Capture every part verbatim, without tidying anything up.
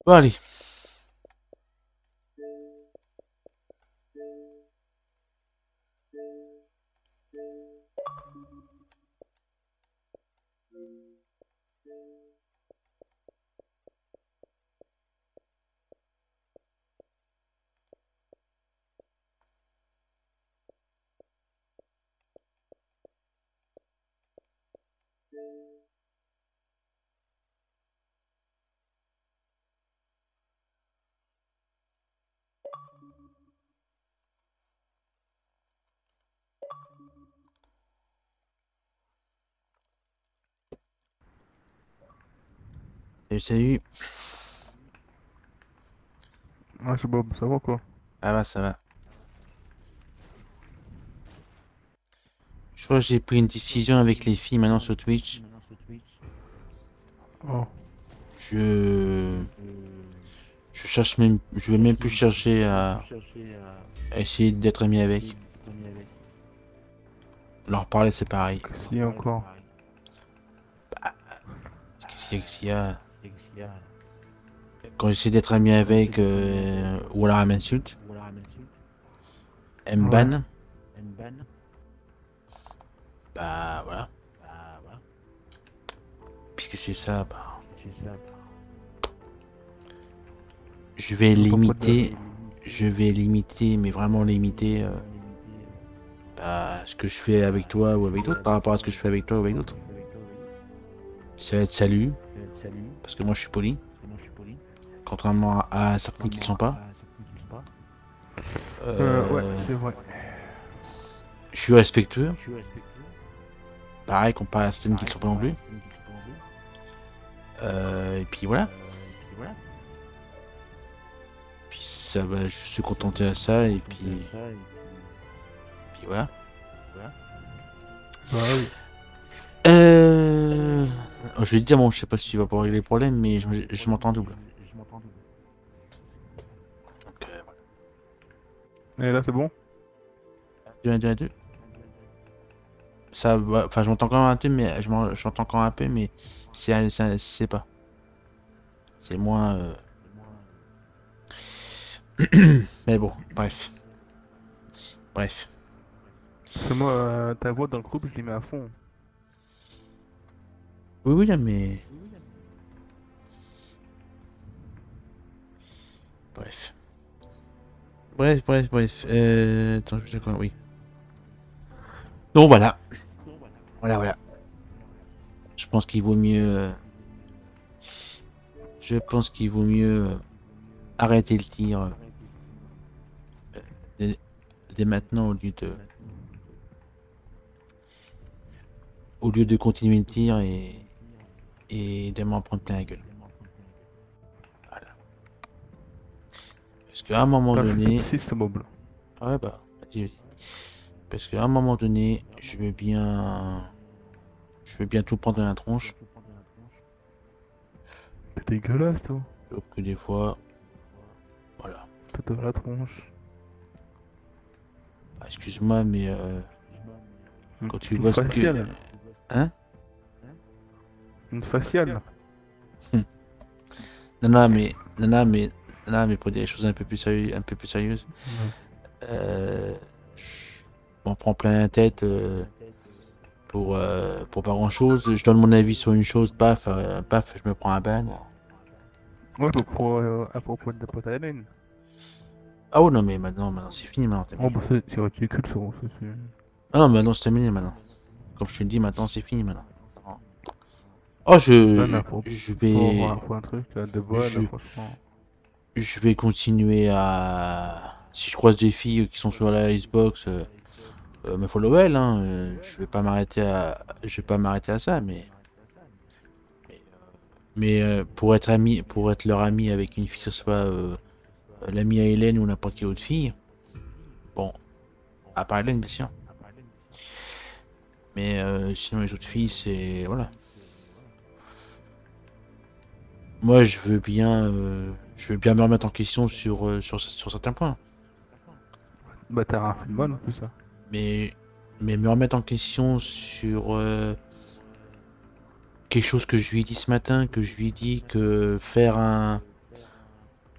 Bon, allez. Salut, salut. Ah, c'est Bob, ça va quoi? Ça va, ça va. Je crois que j'ai pris une décision avec les filles maintenant sur Twitch. Oh, Je... Je cherche même... Je vais même plus chercher à, à essayer d'être ami avec. Leur parler, c'est pareil. qu'est-ce qu'il y a encore? Qu'est-ce qu'il y a, qu'est-ce qu'il y a Quand j'essaie d'être ami avec, euh, ou alors elle m'insulte, elle me Ouais. banne, bah voilà. Puisque c'est ça, bah... Je vais J'entends pas de... limiter... Je vais limiter, mais vraiment limiter... euh, bah, ce que je fais avec toi ou avec d'autres, par rapport à ce que je fais avec toi ou avec d'autres. Ça va être salut, parce que moi je suis poli, contrairement à, à certains qui ne le sont pas. Euh, ouais, Euh, c'est vrai. je suis respectueux, pareil comparé à certaines qui ne le sont pas non plus. Euh, et puis voilà. Puis ça va, je suis contenté à ça, et puis, puis voilà. Bah oui. Euh... oh, je vais te dire, bon, je sais pas si tu vas pouvoir régler les problèmes, mais je, je m'entends en double. Donc, euh, voilà. Et là, c'est bon? Deux, un, deux, un, deux. Ça va, enfin, je m'entends quand même un peu, mais je m'en- je m'entends quand même un peu, mais c'est, c'est, c'est pas. C'est moins. euh, Mais bon, bref. Bref. Parce que moi, euh, ta voix dans le groupe, je l'ai mis à fond. Oui, oui, mais. Bref. Bref, bref, bref. Euh... Attends, je sais quoi, oui. Donc voilà. Voilà, voilà. Je pense qu'il vaut mieux. euh, Je pense qu'il vaut mieux euh, arrêter le tir euh, dès, dès maintenant au lieu de. Au lieu de continuer le tir et. Et de m'en prendre plein la gueule. Voilà. Parce qu'à un moment Putain, je suis top donné. six ce mob là. Ah ouais, bah. Vas-y, vas-y. Parce qu'à un moment donné, je veux bien. Je veux bien tout prendre dans la tronche. T'es dégueulasse, toi. Sauf que des fois. Voilà. T'as de la tronche. Ah, excuse-moi, mais euh, Une, quand tu une vois ce que. faciale. Hein? Une faciale. Non, non, mais. Non, non, mais. Non, mais pour dire les choses un peu plus sérieuses, un peu plus sérieuses, Ouais. euh, je m'en prends plein la tête euh, pour, euh, pour pas grand chose. Je donne mon avis sur une chose, paf, euh, paf, je me prends un ban. Ouais, pour, pour, euh, à propos de ta pote à Hélène. Ah ouais, non, mais maintenant, maintenant c'est fini, maintenant, Oh, terminé. bah c'est c'est ridicule, ça. ça, c'est- Ah non, maintenant c'est terminé, maintenant. Comme je te le dis, maintenant c'est fini, maintenant. Oh, Ouais, je, mais faut, je, je faut vais. avoir faut un truc euh, de bonne, Je, franchement. je vais continuer à. Si je croise des filles qui sont sur la Xbox, euh, euh, me follow elles, hein. euh, je vais pas m'arrêter à. Je vais pas m'arrêter à ça, mais. Mais euh, pour être ami, pour être leur ami avec une fille, que ce soit euh, l'ami à Hélène ou n'importe quelle autre fille, bon, à part Hélène, bien sûr. Mais euh, sinon, les autres filles, c'est. Voilà. Moi, je veux bien. euh, je veux bien me remettre en question sur, euh, sur, sur certains points. Bah t'as rien fait de mal en plus, ça. Mais. Mais me remettre en question sur. euh, quelque chose que je lui ai dit ce matin, que je lui ai dit que faire un.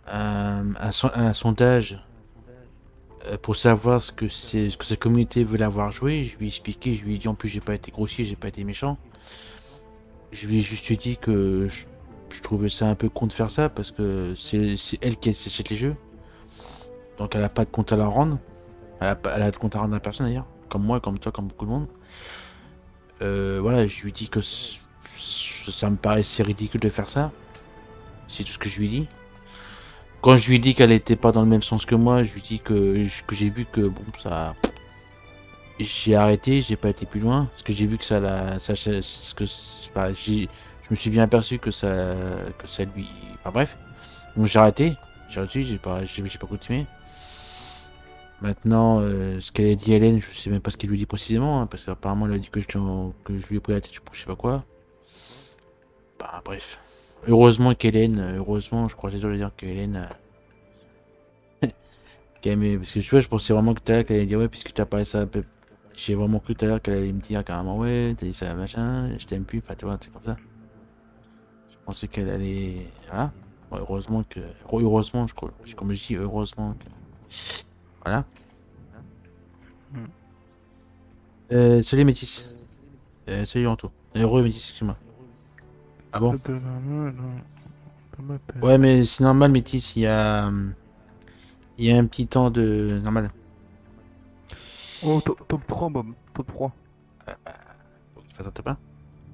un, un son- un sondage euh, pour savoir ce que c'est, ce que sa communauté veut l'avoir joué. Je lui ai expliqué, je lui ai dit en plus j'ai pas été grossier, j'ai pas été méchant. Je lui ai juste dit que je, je trouvais ça un peu con de faire ça parce que c'est c'est elle qui s'achète les jeux. Donc elle a pas de compte à la rendre. Elle a, pas- elle a de compte à rendre à personne d'ailleurs. Comme moi, comme toi, comme beaucoup de monde. Euh, voilà, je lui ai dit que c- c- ça me paraissait ridicule de faire ça. C'est tout ce que je lui ai dit. Quand je lui ai dit qu'elle était pas dans le même sens que moi, je lui ai dit que, que j'ai vu que bon ça. J'ai arrêté, j'ai pas été plus loin. Parce que j'ai vu que ça la. Ça, ça- ce que, bah, j'ai- je me suis bien aperçu que ça. Que ça lui. Enfin bref. Donc j'ai arrêté. J'ai arrêté, j'ai pas, j'ai j'ai pas continué. Maintenant, euh, ce qu'elle a dit Hélène, je sais même pas ce qu'elle lui dit précisément, hein, parce qu'apparemment elle a dit que je, lui- que je lui ai pris la tête pour je sais pas quoi. Bah bref. Heureusement qu'Hélène, euh, heureusement, je crois que c'est de dire que Hélène, euh, qu'elle aimait- parce que tu vois, je pensais vraiment que tout à l'heure qu'elle allait dire ouais, puisque tu as parlé ça, un peu- j'ai vraiment cru tout à l'heure qu'elle allait me dire carrément ouais, t'as dit ça machin, je t'aime plus, enfin tu vois, un truc comme ça. Je pensais qu'elle allait, voilà. Bon, heureusement que, heureusement, je crois, comme je dis, heureusement que, voilà. Hmm. Euh, salut Métis. Euh, salut Anto. Heureux Métis, excuse-moi. Ah bon? Que de la main dans dans ma tête. Ouais, mais c'est normal, Métis, il y a, hum, il y a un petit temps de, normal. Oh, top, top trois, Bob. Top trois. Ça t'entend pas?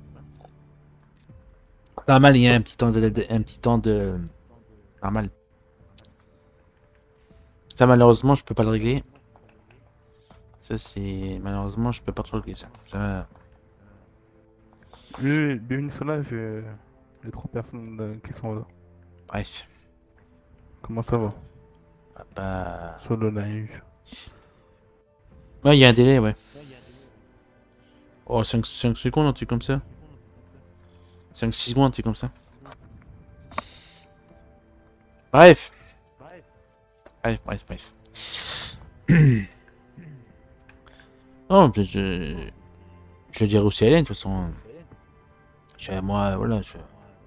Normal, il y a un petit temps de, de- un petit temps de, normal. Ça, malheureusement, je peux pas le régler. Ça, c'est, malheureusement, je peux pas trop le régler, ça. Ça, Oui, bienvenue sur là, j'ai les trois personnes euh, qui sont là. bref. Comment ça va? Ah, bah, Sur le live. ouais, il y a un délai, ouais. Oh, cinq cinq secondes, un truc comme ça. Cinq six secondes, un truc comme ça. Bref. Bref, bref, bref. Non, je, je, je vais dire aussi à Hélène, de toute façon. Je- moi, voilà, je,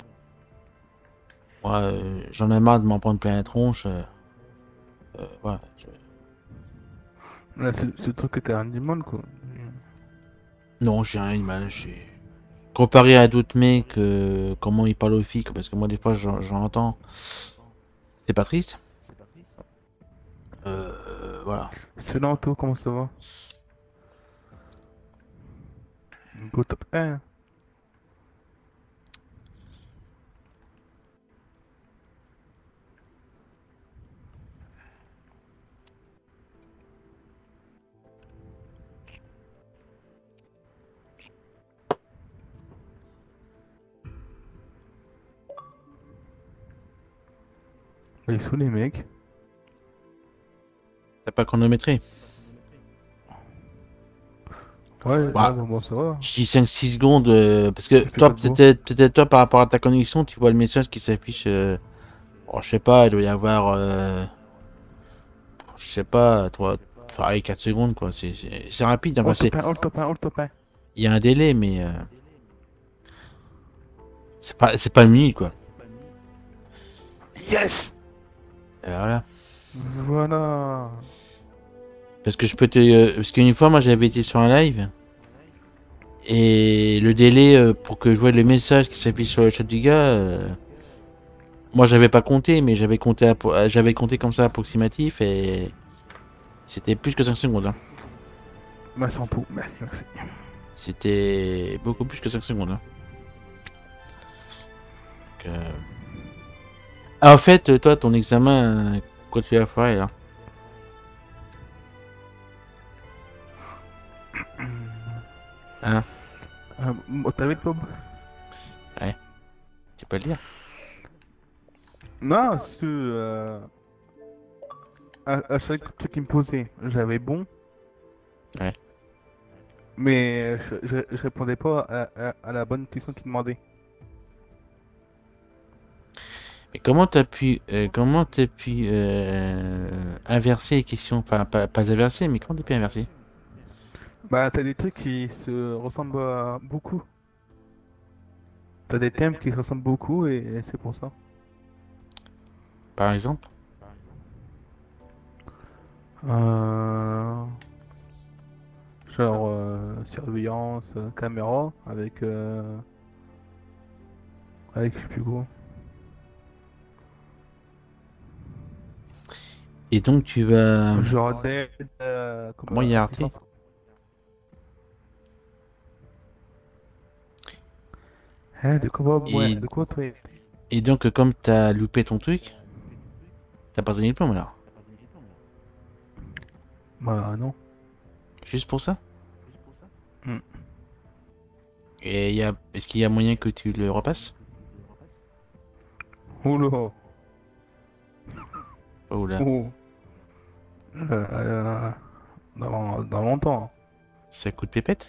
moi, euh, j'en ai marre de m'en prendre plein la tronche. Euh, euh, voilà, je- Là, c'est c'est le truc que t'es un demon, quoi. Non, j'ai rien de mal. J'ai... Comparé à d'autres mecs, euh, comment ils parlent aux filles, parce que moi, des fois, j'en j'en entends. C'est pas triste. Euh, voilà. C'est Lanto, comment ça va? Beau top un. Ils sont les mecs. T'as pas chronométré. Ouais, là, Bah, bon, bon, ça va. je dis cinq six secondes, euh, parce que Il fait toi, pas de beau. peut-être peut-être toi, par rapport à ta connexion, tu vois le message qui s'affiche. Euh, oh, je sais pas, il doit y avoir. Euh, je sais pas, toi, pareil, quatre secondes, quoi. C'est c'est- c'est rapide. Oh, Enfin, le c'est, top un, oh, le top un, oh, le top un. il y a un délai, mais euh, c'est pas, c'est pas une minute, quoi. Yes! Euh, voilà. Voilà. Parce que je peux te. Euh, parce qu'une fois, moi, j'avais été sur un live. Et le délai euh, pour que je voie le message qui s'affiche sur le chat du gars. Euh, moi, j'avais pas compté, mais j'avais compté, appro- euh, j'avais compté comme ça approximatif. Et c'était plus que cinq secondes. Hein. Merci en tout. Merci, merci. C'était beaucoup plus que cinq secondes. Hein. Donc, euh, ah, en fait, toi, ton examen, euh, quoi tu vas faire là? Hein? Euh, bon, t'as vu, Bob? Ouais, tu peux le dire. Non, ce, euh, à, à chaque truc qu'il me posait, j'avais bon, Ouais. mais je, je, je répondais pas à, à, à la bonne question qu'il demandait. Mais comment t'as pu, euh, comment t'as pu euh, inverser les questions? Pas, pas, pas inverser, mais comment t'as pu inverser? Bah, t'as des trucs qui se ressemblent à beaucoup. T'as des thèmes qui se ressemblent beaucoup et, et c'est pour ça. par exemple. Euh, genre euh, surveillance, euh, caméra, avec, euh, avec je sais plus quoi. Et donc tu vas Genre d'aide euh, comme euh, regarder. assistance. Hein, de quoi, ouais, Et, de quoi toi? et donc comme t'as loupé ton truc, t'as pas donné le diplôme alors. Bah non. Juste pour ça. Hmm. Et y a, est-ce qu'il y a moyen que tu le repasses? Oula. Oh là, Oh. Euh, euh, dans, dans longtemps. ça coûte pépette?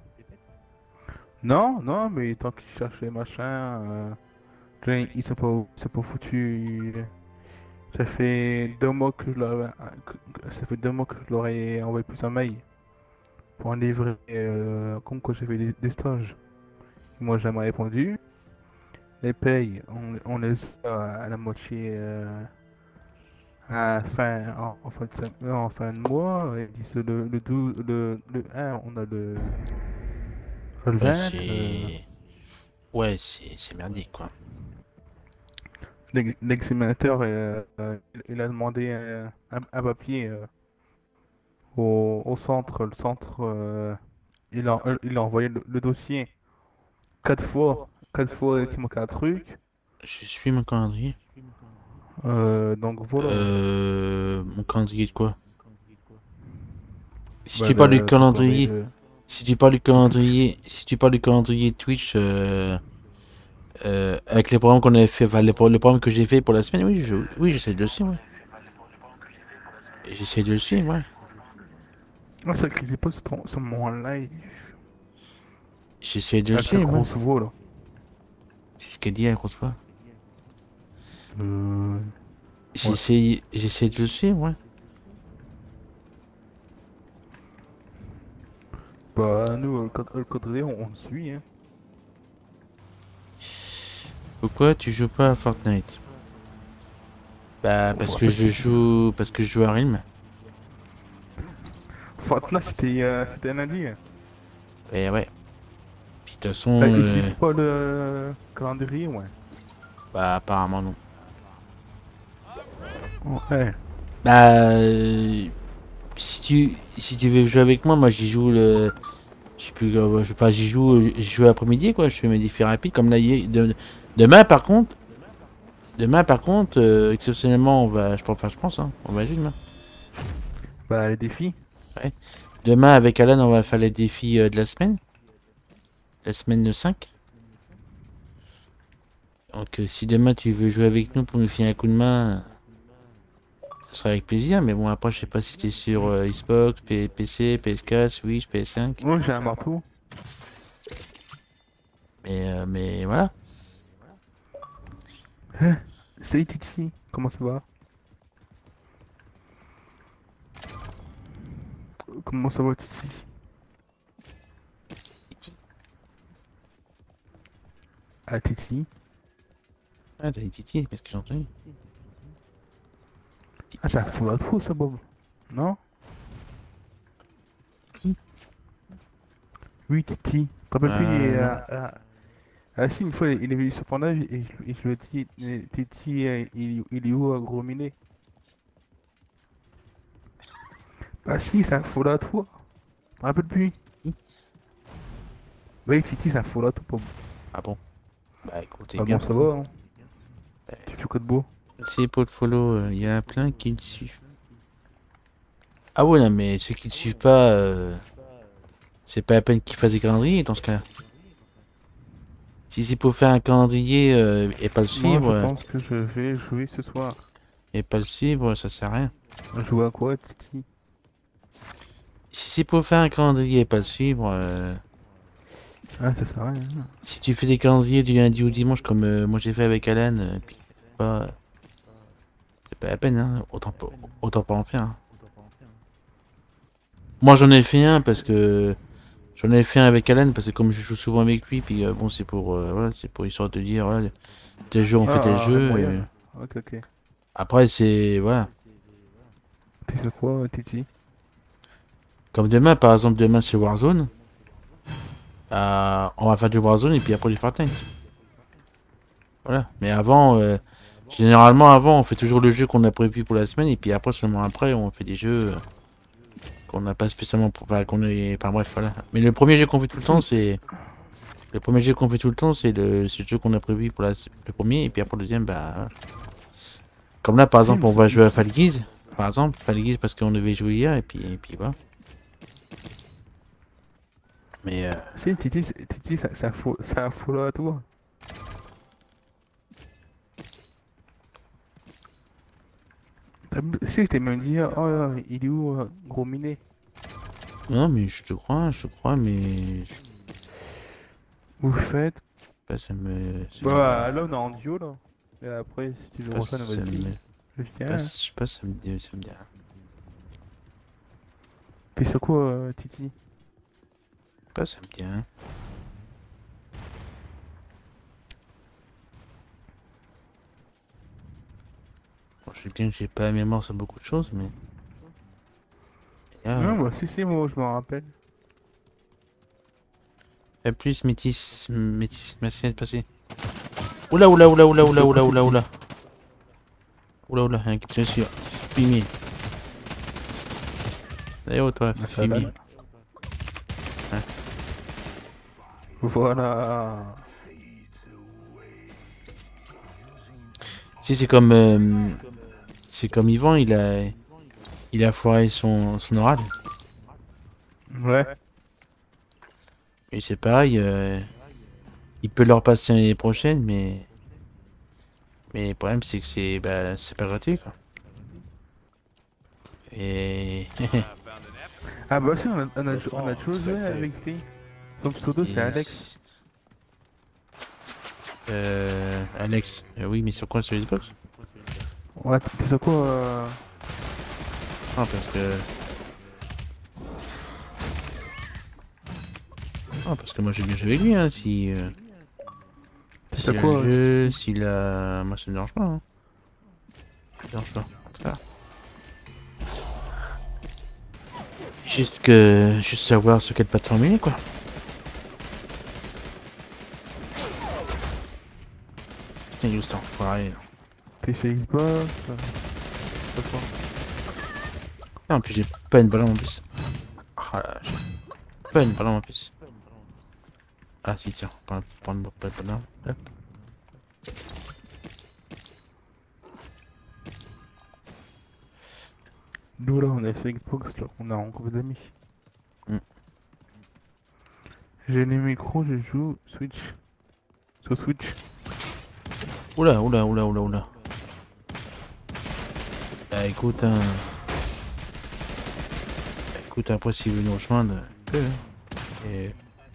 Non, non, mais tant qu'ils cherchent les machins, euh, genre, ils sont pas, ils sont pas foutus. Ça fait deux mois que je leur, que- que- ça fait deux mois que je leur ai envoyé plus un mail pour un livret, euh, comme quoi j'ai fait des, des stages. Moi, j'ai jamais répondu. Les payes, on, on les a à la moitié, euh, à fin, en, en fin de, sem- euh, en fin de mois. Et d'ici le, le douze, le, le un, on a le, le Ouais, vingt. euh, c'est... Ouais, c'est c'est merdique, quoi. l'ex- l'examinateur, euh, euh, il il a demandé un, un- un papier euh, au, au centre. Le centre, euh, il a, il a envoyé le, le dossier quatre fois. Quatre fois qu'il manquait un truc. Je suis mon calendrier. Euh, donc voilà. Euh... Mon calendrier de quoi? Si Bah, tu parles du le, ton calendrier calendrier... de, Si tu parles du de Twitch. calendrier... Si tu parles du calendrier Twitch... Euh... euh, avec les programmes qu'on avait fait... Enfin, les, pro- le programme que j'ai fait pour la semaine, oui, je... oui, j'essaie de le suivre, ouais. J'essaie de le suivre, ouais. Ah, ça crie pas sur, ton- sur mon live. J'essaie de le Avec ta suivre, ouais. grosse voix là. C'est ce qu'elle dit, elle grosse fois. Euh, ouais. J'essaie... J'essaie de le suivre, ouais. Bah, nous, le code- le calendrier, on, on le suit, hein. Pourquoi tu joues pas à Fortnite? Bah, Faut parce voir que ça, je c'est- joue... Parce que je joue à Realm. Fortnite, c'était euh, c'était lundi, hein. Et ouais. Puis de toute façon... Bah, il euh, suffit pas le calendrier, ouais. Bah, apparemment, non. Ouais. Bah... euh, Si tu... Si tu veux jouer avec moi, moi j'y joue le... Je sais plus... euh, je sais pas, j'y joue... euh, J'y joue après-midi, quoi. Je fais mes défis rapides, comme là, hier... de- Demain, par contre... Demain, par contre, euh, exceptionnellement, on va... Je pense, enfin, je pense, hein. On va jouer demain. Bah, les défis. Ouais. Demain, avec Alan, on va faire les défis euh, de la semaine. La semaine de cinq. Donc, euh, si demain, tu veux jouer avec nous pour nous filer un coup de main... Ce sera avec plaisir, mais bon, après, je sais pas si t'es sur euh, Xbox, P- PC, P S quatre, Switch, P S cinq. Ouais, j'ai un marteau. Mais, euh, mais voilà. Hein? Salut Titi, comment ça va? Comment ça va Titi? Ah Titi? Ah, t'as des titis, parce que j'ai entendu. Ah, ça fout la trou ça, Bob. Non? Qui? Oui, Titi. Tu te rappelles plus, il est, Euh, euh, non. euh, ah si, une fois, il est venu sur ton âge et je, et je lui ai dit, euh, Titi, euh, il, il est où, à gros minet? Ah si, c'est un faux là, toi. Tu te rappelles plus? Qui? Oui, Titi, c'est un faux là, toi, Bob. Ah bon? Bah écoutez Ah bon, bien. ça va, hein? Euh, Tu fais quoi de beau? C'est pour le follow, il y a plein qui le suivent. Ah ouais, non, mais ceux qui ne suivent pas, euh, c'est pas la peine qu'ils fassent des calendriers dans ce cas-là. Si c'est pour faire un calendrier euh, et pas le Moi, suivre, je euh, pense que je vais jouer ce soir. et pas le suivre, ça sert à rien. Jouer à quoi, Titi? Si c'est pour faire un calendrier et pas le suivre, euh, Ah, ça sert à rien. si tu fais des calendriers du lundi au dimanche comme euh, moi j'ai fait avec Alan, euh, puis pas, c'est pas la peine, hein. Autant pas, autant pas en faire, hein. Moi j'en ai fait un parce que j'en ai fait un avec Alan parce que comme je joue souvent avec lui, puis euh, bon c'est pour euh, voilà, c'est pour histoire de dire voilà, tel jeu on fait tel Ah, jeu. un euh, moyen. Ok, ok. Après, c'est... Voilà. T'es sur quoi, Titi? Comme demain, par exemple, demain, c'est Warzone. Euh, on va faire du Warzone et puis après du Fortnite. Voilà. Mais avant, euh, généralement, avant, on fait toujours le jeu qu'on a prévu pour la semaine. Et puis après, seulement après, on fait des jeux euh, qu'on n'a pas spécialement... Pour... Enfin, qu'on est... Enfin, bref, voilà. Mais le premier jeu qu'on fait tout le temps, Si. c'est... Le premier jeu qu'on fait tout le temps, c'est le... c'est le jeu qu'on a prévu pour la... le premier. Et puis après, le deuxième, bah... voilà. Comme là, par Si, il exemple, me on se- va il me jouer à se- Fall Guys. Par exemple, Fall Guys parce qu'on devait jouer hier. Et puis, et puis voilà. Mais... Euh... si, Titi, c'est- Titi, ça, ça, fo- c'est un follow à toi. T'as vu- Si, je t'ai même dit, oh, il est où, euh, gros minet? Non, mais je te crois, je te crois, mais... je- Vous faites? Bah, ça me... ça me- Bah, là, on est en duo, là. Et après, si tu veux pas, rejoindre, ça vas-y. me... Je pas, tiens. je sais pas, ça me dit, ça me dit rien. T'es sur quoi, euh, Titi? Pas, ça me dit rien. Bon, je sais bien que j'ai pas la mémoire sur beaucoup de choses, mais... Non, Ah, bah, si, si, moi, je m'en rappelle. et plus métis, métis, merci d'être passé. Oula, oula, oula, oula, T'es oula, sur oula, quoi, oula, Titi? oula. Oula, oula, un qui tient sur fumier. D'ailleurs, toi, Ah, ça fumier. date. Hein. Voilà. Si, c'est comme... euh, c'est comme Yvan, il a... Il a foiré son, son oral. Ouais. Et c'est pareil, euh, il peut leur passer l'année prochaine, mais... Mais le problème, c'est que c'est bah, c'est pas gratuit, quoi. Et... Ah, bah, si, on a, on a, on a toujours joué avec lui. Son pseudo, c'est Et Alex. s- euh, Alex. Euh, oui, mais sur quoi? Sur Xbox? Ouais, t'es sur quoi, euh... Non, parce que... Non, parce que moi, j'ai bien joué avec lui, hein, si... Euh, T'es s'il sur a le quoi, euh, jeu, Titi? s'il a... Moi, ça me dérange pas, hein. Ça me dérange pas. Ça. Juste que... Juste savoir sur quelle plateforme il est, quoi. Putain, juste enfoiré. T'es chez Xbox? euh, c'est quoi? Non, en plus, j'ai pas une balle en plus. Ah là, j'ai pas une balle en plus. Ah si, tiens, prends prends pas de balle. Hop. Nous, là, on est sur Xbox, là. On est en groupe d'amis. Mm. J'ai les micros, je joue Switch. Sur Switch. Oula, oula, oula, oula, oula. Bah écoute, hein. Bah, écoute, après, s'il veut nous rejoindre, il peut, hein. Et...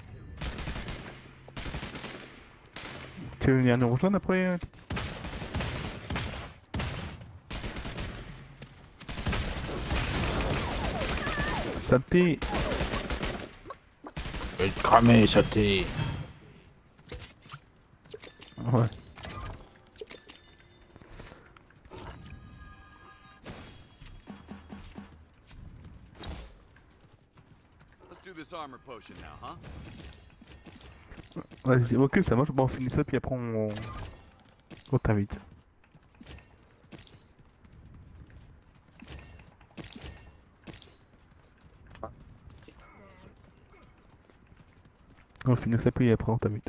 Tu veux venir nous rejoindre après, euh, Saleté? Je vais te cramer, saleté. Ouais. Let's do this armor potion now, huh? Vas-y, ok, ça marche. Bon, on finit ça, puis après, on, on t'invite. On finit ça, puis après, on t'invite.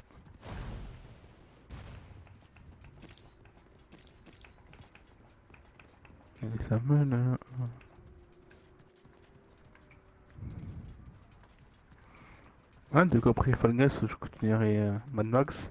Et ça mène à... Ah, t'as compris, Fall Guys, je continuerai euh, Mad Max.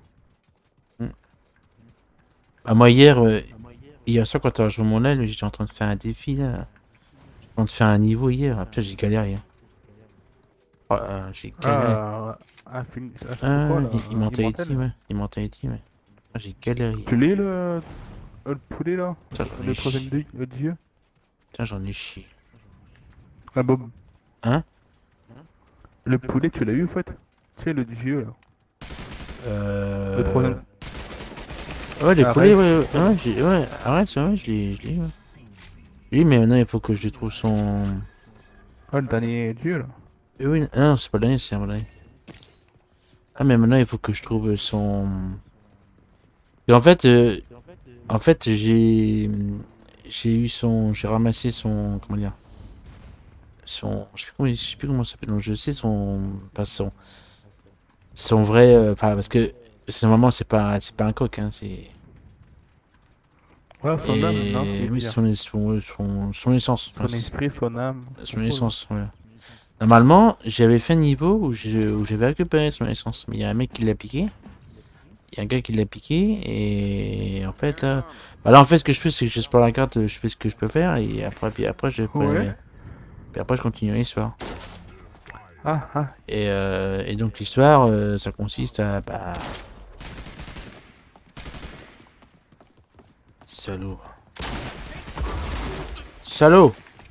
Bah moi hier, euh, hier soir quand t'as rejoint mon aile, j'étais en train de faire un défi là. J'étais en train de faire un niveau hier. Après j'ai galéré. Oh, euh, j'ai galéré. Ah, ah, fini, ah, c'était Ah, quoi, là? i- Immortality, Immortel? ouais. Immortality, ouais. Ah, j'ai galéré. Tu l'es, le, euh, le poulet, là? Putain, j'en ai Le troisième chié. dieu? Le dieu? Putain, j'en ai chié. Ah, Bob. Hein? Le poulet, tu l'as eu, en fait? Tu sais, le dieu, là. Le Euh... troisième... Ouais, Ouais, les Arrête. poulets, ouais, ouais, ouais, j'ai- ouais, arrête, c'est vrai, je l'ai, je l'ai, ouais. Oui, mais maintenant, il faut que je trouve son... Ah, le dernier dieu là. Eh oui, ah non, c'est pas le dernier, c'est un vrai. Ah, mais maintenant, il faut que je trouve son... Et en fait, euh, en fait, j'ai... J'ai eu son... J'ai ramassé son... Comment dire? Son... Je sais plus comment, je sais plus comment ça s'appelle, non, je sais son... Pas son... Son vrai... euh, Enfin, parce que... C'est normalement, c'est pas, c'est pas un coq, hein, c'est... Ouais, son âme, non, tu Et... veux Oui, dire. son, son, son, son essence. Son esprit, son âme. Son Son pôle. essence, voilà. Normalement, j'avais fait un niveau où je- où j'avais récupéré son essence, mais il y a un mec qui l'a piqué. Il y a un gars qui l'a piqué, et en fait, là... Bah là, en fait, ce que je fais, c'est que j'explore la carte, je fais ce que je peux faire, et après, puis après, je, Ouais. puis après, je continue l'histoire. Ah, ah. Et, euh, et donc, l'histoire, euh, ça consiste à... Bah... Salaud. Salaud.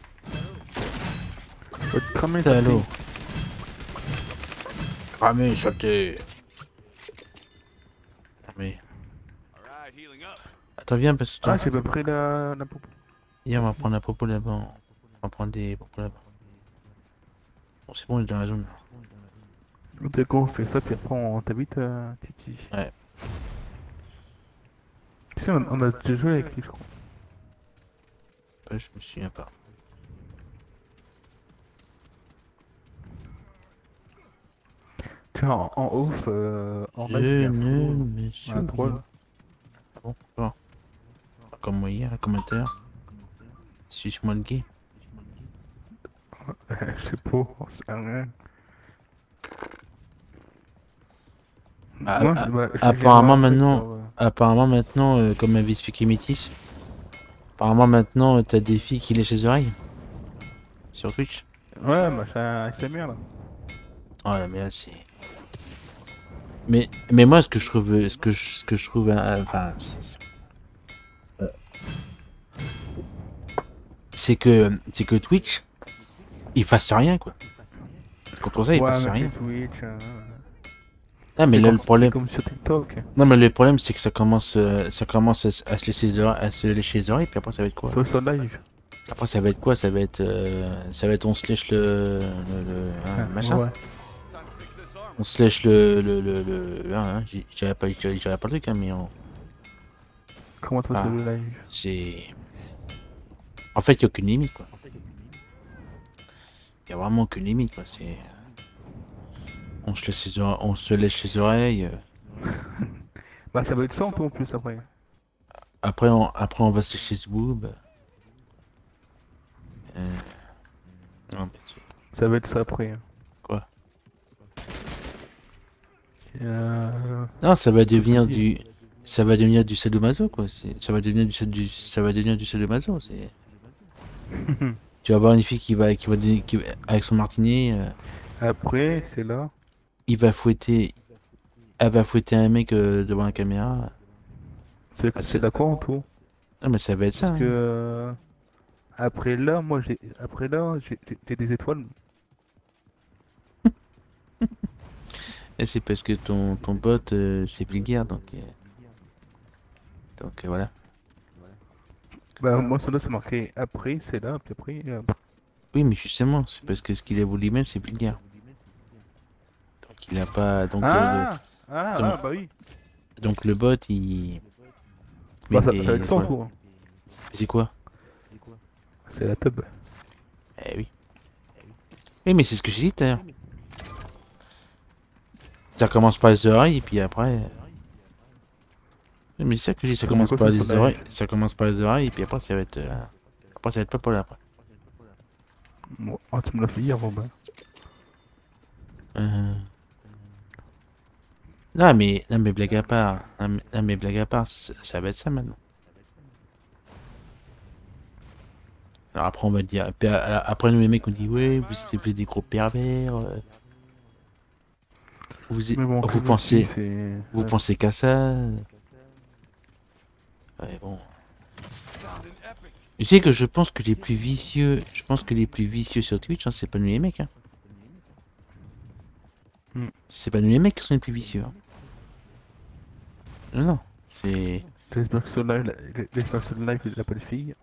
Faut te cramer ta Salaud. fille. Cramé, sauté. Mais... All right, healing up. Attends, viens, parce que... Ah, j'ai pas pris la, la popo. Viens, on va prendre la popo là-bas. On va prendre des popos là-bas. Bon, c'est bon, il est dans la zone. Dès qu'on fait ça, puis après on t'habite, euh, Titi. Ouais. Tu sais, on, on a déjà joué avec lui, je crois. Ouais, je me souviens pas. Tiens, en, en off, euh, en live, il y Je a un ne fou, me un souviens troll. Ah bon, bon. Comme moi hier, un commentaire. Suis-moi le gay. Je sais pas, on sait rien. Ah, Moi, ah, je- bah, je- apparemment j'ai un truc, maintenant, genre, euh, apparemment maintenant, euh, comme m'avait expliqué Métis, apparemment maintenant, euh, t'as des filles qui lèchent les oreilles. Sur Twitch. Ouais, machin S M R là. Ouais, mais là, c'est... Mais, mais moi, ce que je trouve, ce que je, ce que je trouve, euh, enfin, c'est- euh, c'est que, c'est que Twitch, il fasse rien, quoi. Contre ça, il Ouais, fasse mais rien. c'est Twitch. euh, Ah, mais c'est là, comme- le problème, c'est comme sur TikTok. non, mais le problème, c'est que ça commence, euh, ça commence à, s- à se laisser les oreilles- à se lécher les oreilles, puis après, ça va être quoi? Sur son live. Après, ça va être quoi? Ça va être, euh, ça va être, on se lèche le, le, le- hein, Ah, machin. ouais. Time to fix this armor. On se lèche le, le, le, le, le- hein, j'y- j'avais pas, j'avais j'avais pas le truc, hein, mais on, Comment toi Ah. c'est le live? c'est, en fait, il y a aucune limite, quoi. Il y a vraiment aucune limite, quoi. C'est, on se lèche les oreilles, on se lèche les oreilles. euh, Bah ça va être ça en tout en plus après. Après, on, après, on va se lécher ce boob. Euh... Non, mais c'est- Ça va être ça après. hein. Quoi? Euh... Non, ça va devenir dire. du, ça va devenir du sadomaso, quoi. C'est, ça va devenir du, sad- du, ça va devenir du sadomaso. C'est, tu vas voir une fille qui va, qui va, donner- qui va- avec son martini, euh, Après, c'est là. il va fouetter, elle va fouetter un mec euh, devant la caméra. C'est Ah, c'est c'est- d'accord en tout. Non, mais ça va être ça. Parce que hein. euh, après là, moi j'ai après là, j'ai j'ai- j'ai des étoiles. Et c'est parce que ton, ton bot, euh, c'est vulgaire, donc, euh, donc euh, voilà. Bah moi sur là c'est marqué après, c'est là, puis après. euh, Oui, mais justement, c'est parce que ce qu'il a voulu mettre, c'est vulgaire. Donc il a pas, donc, euh, Ah, ah, donc- ah, bah oui. le, donc le bot, il. Bah ça, met ça va des- être ça en voilà. tout. hein. C'est quoi? C'est la tub. Eh oui. Oui, mais c'est ce que j'ai dit tout à l'heure. Ça commence par les oreilles, et puis après. euh, Oui, mais c'est ça que j'ai dit, ça Ça commence commence par sur les la- oreilles. Ça commence par les oreilles, et puis après, ça va être. euh, Après, ça va être pas pour là, après. Bon, ah, tu me l'as fait hier, bon bah. Euh... Non, mais, non, mais blague à part. Non, mais, non, mais blague à part, ça, ça va être ça maintenant. Alors après, on va dire. puis, euh, Après, nous, les mecs, on dit, ouais, vous êtes plus des gros pervers. euh, Vous, Mais bon, vous comme pensez, je dis, c'est- vous ouais. pensez qu'à ça. Ouais, bon. Found an epic. Tu sais que je pense que les plus vicieux, je pense que les plus vicieux sur Twitch, hein, c'est pas nous les mecs. Hein. Hmm. C'est pas nous les mecs qui sont les plus vicieux. Hein. Non, non. C'est. J'espère que ce live, j'espère que ce live, il a pas de fille.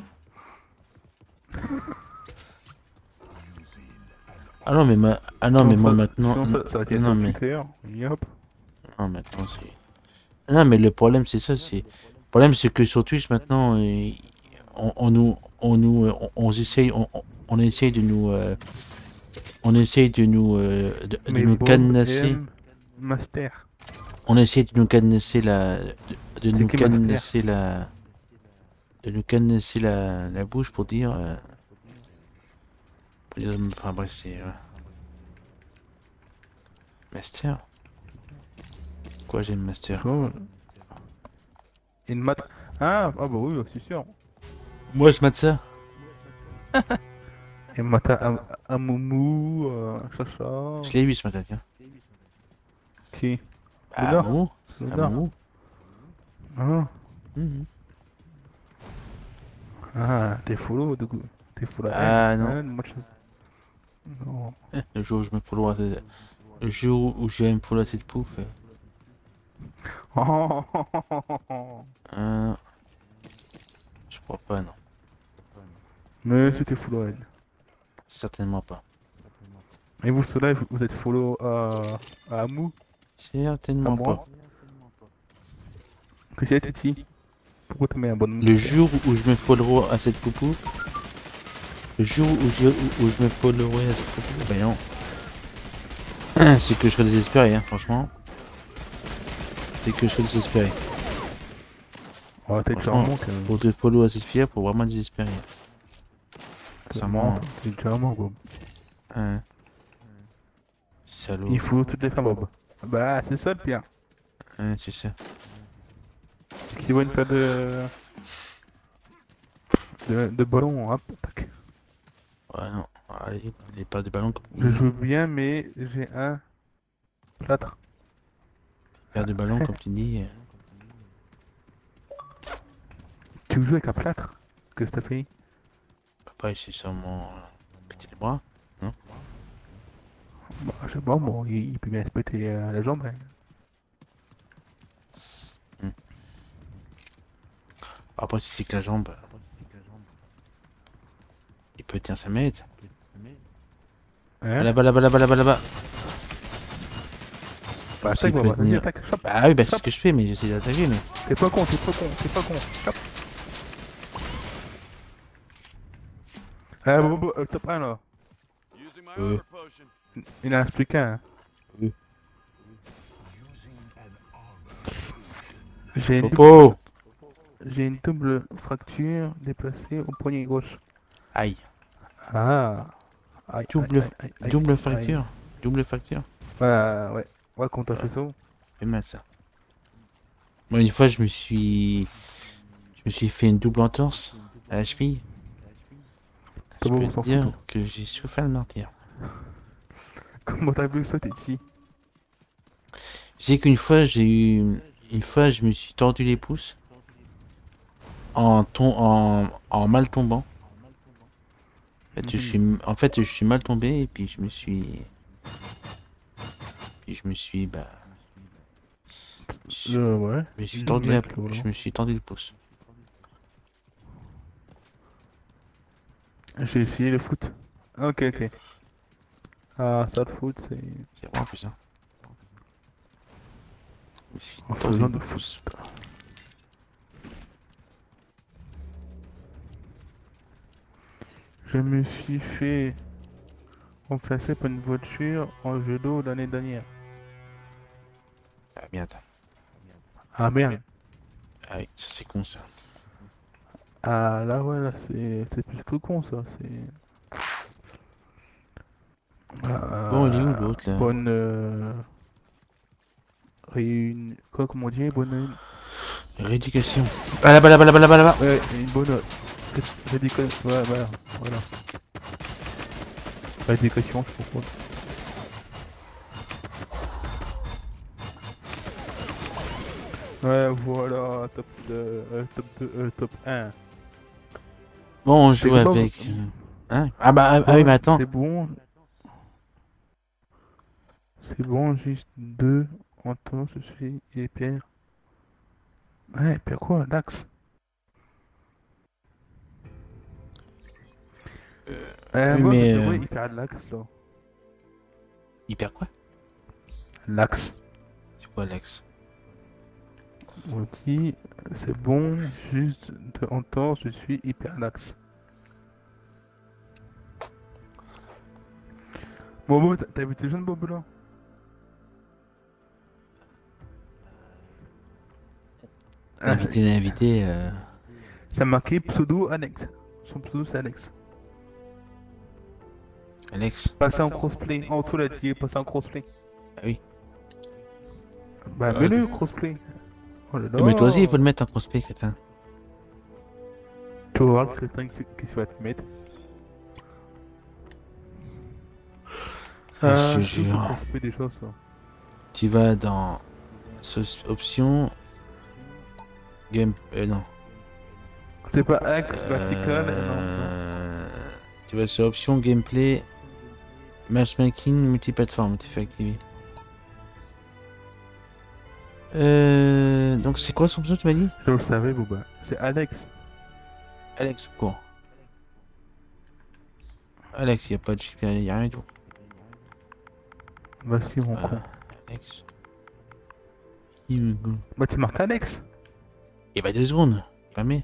Ah non, mais, ma... ah non, Sinon, mais moi ça, maintenant. sinon ça, ça va être Non, sur mais. Twitter. Yop. Non, maintenant c'est. Non, mais le problème, c'est ça. C'est... Le problème, c'est que sur Twitch, maintenant, euh, on, on nous. On nous. On, on essaye. On, on- on essaye de nous. euh, On essaye de nous. euh, de, de Mais nous Bob cadenasser. M Master. On essaye de nous cadenasser la. De, de C'est nous qui Master? cadenasser la. De nous cadenasser la, la bouche pour dire. euh, Pour dire. Enfin, bref, c'est. ouais. Master? Quoi, j'aime Master? Oh. Une mat. Ah, ah bah oui, c'est sûr. Moi, je mate ça. Et Mata Am- Amumu, euh, Chacha. Je l'ai vu ce matin, tiens. Qui? Ah, Loda? Moumou. Ah, Loda. Moumou. Ah, Mhm. ah, t'es follow, du coup. T'es follow Ah, elle. non. Elle, moi, je- Non. Eh, Le jour où je me follow à cette... Le jour où je vais me follow à cette pouffe. Oh, oh, oh, oh, oh, oh. Euh... Je crois pas, non. Mais c'était follow elle. Certainement pas. Et vous, ce live, vous êtes follow à, à Amu, à Certainement moi. pas. Que c'est Titi. Pourquoi tu mets un bon Le jour où je me follow à cette poupou. Le jour où je, où, où je me followerai à cette poupou. Ben non. C'est que je serais désespéré, hein, franchement. C'est que je serais désespéré. Oh, t'es Franchement, charmant quand même. pour te follow à cette fille, pour vraiment désespérer. T'es Sincèrement. T'es charmant, Bob. Hein. Salaud. Il faut toutes les femmes, Bob. Bah, c'est ça le pire. Hein, c'est ça. Qui voit une paire de. de, de ballons, hop, tac. Ouais, non. Allez, les pas de ballon. Je joue bien, mais j'ai un plâtre. Paire de ballon, comme tu dis. euh, Tu joues avec un plâtre? Qu'est-ce que t'as fait? Papa, il s'est sûrement euh, pété les bras. Bah, je sais pas, bon, il, il peut bien se péter euh, la jambe. Hein. Après, si c'est que la jambe, il peut tenir sa mètre. Hein? Là-bas, là-bas, là-bas, là-bas, là-bas. Bah, S'il attaque, peut Bob, vas-y, tenir- attaque, chope. Bah oui, bah c'est ce que je fais, mais j'essaie d'attaquer, mais. T'es pas con, t'es pas con, t'es pas con, chope. Ah, Bob, Bob, euh, top un là. Using my Euh. armor potion. Il en reste plus qu'un. Hein. Oui. J'ai une, double... Popo! j'ai une double fracture déplacée au poignet gauche. Aïe. Ah. Aïe, Double, aïe, aïe, aïe, double aïe. fracture. Double fracture. Ouais, ouais. Ouais, quand t'as fait ça. fait mal ça. Moi une fois je me suis je me suis fait une double entorse à la cheville. Je C'est bon, peux on s'en te fout, dire toi. que j'ai souffert le martyr. Comment t'as vu ça, t'es ici? Tu sais qu'une fois j'ai eu une fois je me suis tordu les pouces en tom... en... en mal tombant. En fait, je suis en fait je suis mal tombé et puis je me suis puis je me suis bah je Euh, ouais. me suis Le tordu la... mec, le volant. je me suis tordu le pouce. J'ai essayé le foot. Ok, ok. Ah, ça, le foot, c'est C'est vraiment plus ça. Je me suis en tordu faisant le de pouce. foot. Je me suis fait remplacer par une voiture en vélo l'année dernière. Ah bien attends. Ah merde. Ah oui, ça c'est con ça. Ah là, ouais, là, c'est c'est plus que con, ça. C'est. Ah, Bon, il est où l'autre là? Bonne. Euh... Réunion. Quoi, comment on dit? Bonne. Rééducation. Ah là-bas, là-bas, là-bas, là-bas, là-bas. Ouais, une bonne. ré- Rééducation. Ouais, voilà. Voilà. Rééducation, je sais pas quoi. Ouais, voilà, top deux, euh, top deux, euh, top un. Bon, on C'est joue bon, avec. vous- euh, Hein? Ah bah, ah, ah oui, mais attends. C'est bon. C'est bon, juste deux. Anton, je suis et Pierre. Ouais, puis quoi, l'axe? Euh, Oui, moi, je mais devrais euh, y faire l'axe, là. hyper quoi? L'axe. C'est quoi Alex? Ok, c'est bon, juste de entendre, je suis hyper lax. Bobo, t'as t'as vu tes jeunes Bobo là? Ah, L'invité, l'invité, euh, c'est marqué pseudo Alex. Son pseudo c'est Alex. Alex. Passer en crossplay. En tout l'a dit, passer en crossplay. Ah oui. Bah, Ah, mets-le ok. crossplay. Oh là Oui, mais toi aussi, il faut là. le mettre en prospect, crétin. Tu vas voir le crétin qui qui va te mettre. Ah, je te Euh, c'est où ce jure. crossplay déjà ça? Tu vas dans ce- option game. Euh, non. C'est pas axe, vertical, euh, non, non. Euh, Tu vas sur option gameplay, matchmaking, multiplateforme. Tu fais activer. Euh, donc c'est quoi son pseudo, tu m'as dit? Je le savais, Boba. C'est Alex. Alex, quoi? Alex, il n'y a pas de chip, il n'y a rien du tout. Bah si, mon Euh, con. Alex. Il- Bah tu marques Alex. Et bah deux secondes. Pas mais.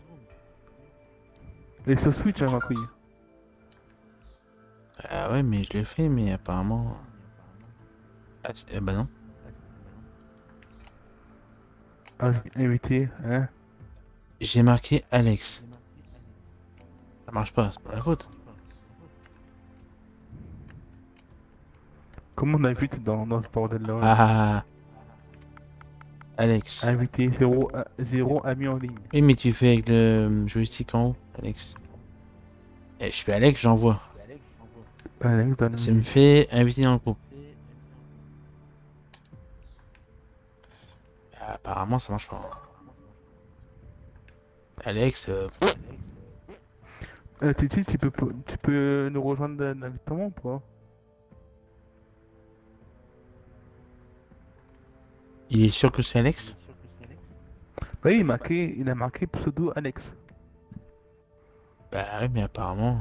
Et sur Switch, j'ai marqué. Ah ouais, mais je l'ai fait, mais apparemment. Ah, c'est- eh bah non. Ah, j'ai invité, hein. J'ai marqué Alex. Ça marche pas, c'est pas la faute. Comment on invite dans, dans ce bordel-là? Ah Là ah ah. Alex. Invité zéro, a- zéro ami en ligne. Oui, mais tu fais avec le joystick en haut, Alex. Eh, je fais Alex, j'envoie. Alex dans Ça me l'invite. fait inviter dans le groupe. Ah, apparemment, ça marche pas. Alex, euh, Euh, Titi, tu peux, po- tu peux nous rejoindre directement ou pas? il est sûr que c'est Alex? Oui, il, a marqué, il a marqué pseudo Alex. Bah oui, mais apparemment.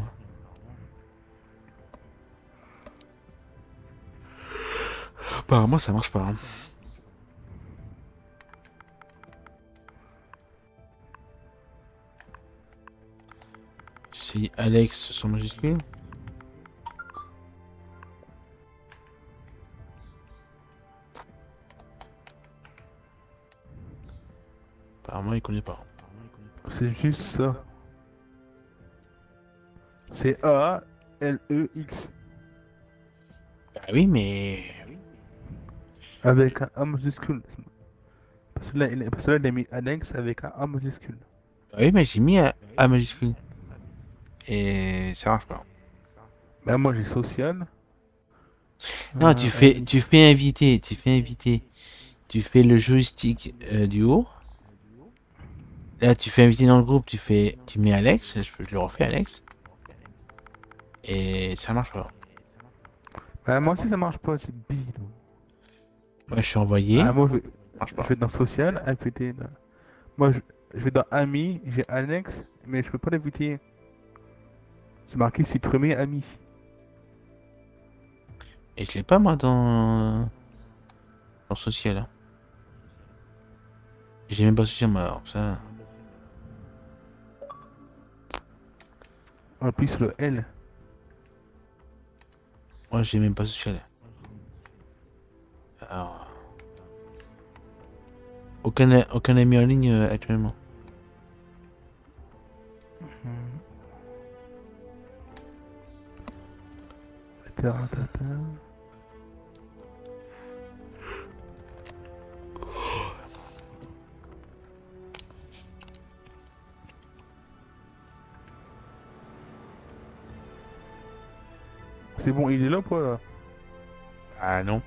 Apparemment, ça marche pas. Hein. C'est Alex sans majuscule. Apparemment, il connaît pas. C'est juste ça. C'est A L E X. Bah oui, mais. Avec un A majuscule. Parce que là, il, parce que là, il a mis Alex avec un A majuscule. Bah oui, mais j'ai mis A, A majuscule. Et ça marche pas. Bah, moi, j'ai social. Non, Euh, tu fais, tu invite. fais inviter, tu fais inviter. Tu fais le joystick euh, du haut. Là, tu fais inviter dans le groupe, tu fais, tu mets Alex. Je, peux- je le refais Alex. Et ça marche pas. Bah, moi aussi, ça marche pas, c'est bidon. Moi, je suis envoyé. Ah, moi, je vais, Ça marche je pas. vais dans social, inviter. Là. Moi, je, je vais dans Amis, j'ai Alex, mais je peux pas l'inviter. C'est marqué supprimer Amis. Et je l'ai pas, moi, dans, dans social. Hein. J'ai même pas social, moi, alors ça. En plus, le L. Moi, j'ai même pas social. Alors. Aucun, aucun ami en ligne euh, actuellement. Taratata. C'est bon, il est là ou pas là? Ah non.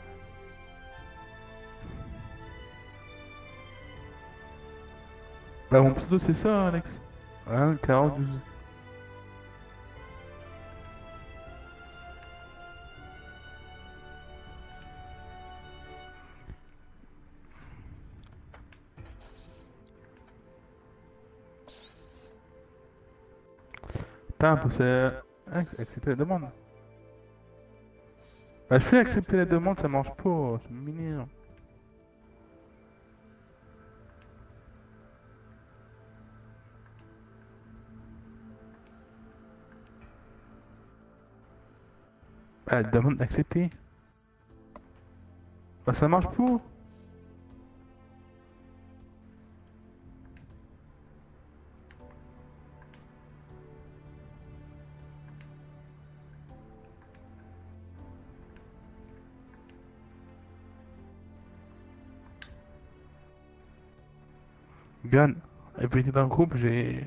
Bah, mon pseudo, c'est ça, Alex. Hein, quarante-douze. Putain, parce que... Hein, accepter la demande. Bah, je fais accepter la demande, ça marche pas, c'est mignon. Bah, demande d'accepter. Bah, ça marche pas. Gan, et puis t'es dans le groupe, j'ai...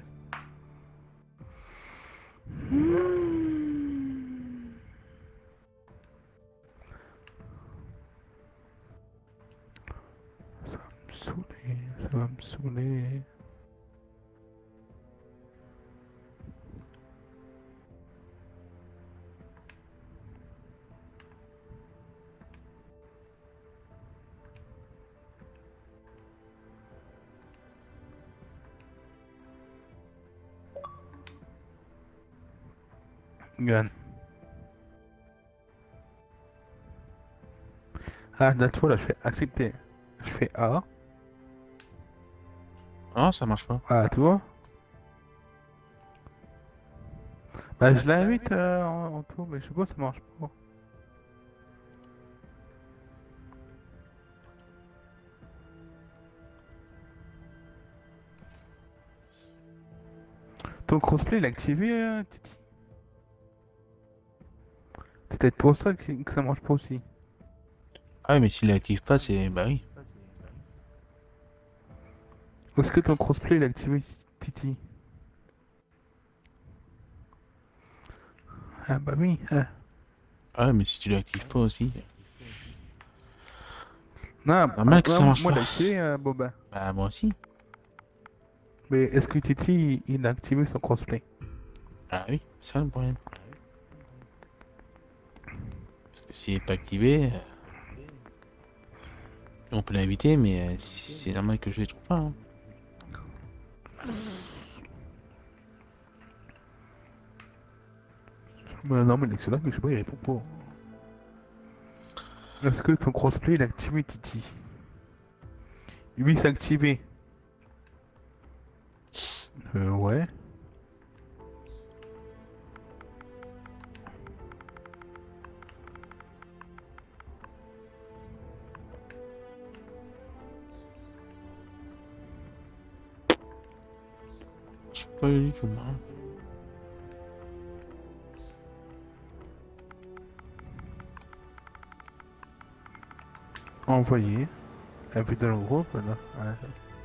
Ça va me saouler, ça va me saouler. Gan. Ah, là, tu vois, là, je fais accepter. Je fais A. Non, ça marche pas. Ah, tu vois? Bah, je l'invite euh, en, en tout, mais je sais pas, ça marche pas. Ton crossplay, il est activé, euh, Titi? C'est peut-être pour ça que, que ça marche pas aussi. Ah oui, mais s'il l'active pas, c'est... Bah oui. Est-ce que ton crossplay, il est activé, Titi? Ah, bah oui, ah. Ah ouais, mais si tu l'actives pas aussi... Non, Normal ah, que ouais, ça marche moi, pas. il est activé, euh, Boba. Bah moi aussi. Mais est-ce que Titi, il a activé son crossplay? Ah oui, c'est ça le problème. Parce que s'il est pas activé... euh, On peut l'inviter, mais euh, si- c'est normal que je les trouve pas. Hein. Bah non, mais il est là, mais je sais pas, il répond pas. Est-ce que ton crossplay, il est activé, Titi? Oui, c'est activé. Euh, ouais. Je sais pas du tout. Hein. Envoyé. Invité dans le groupe, là. Ouais.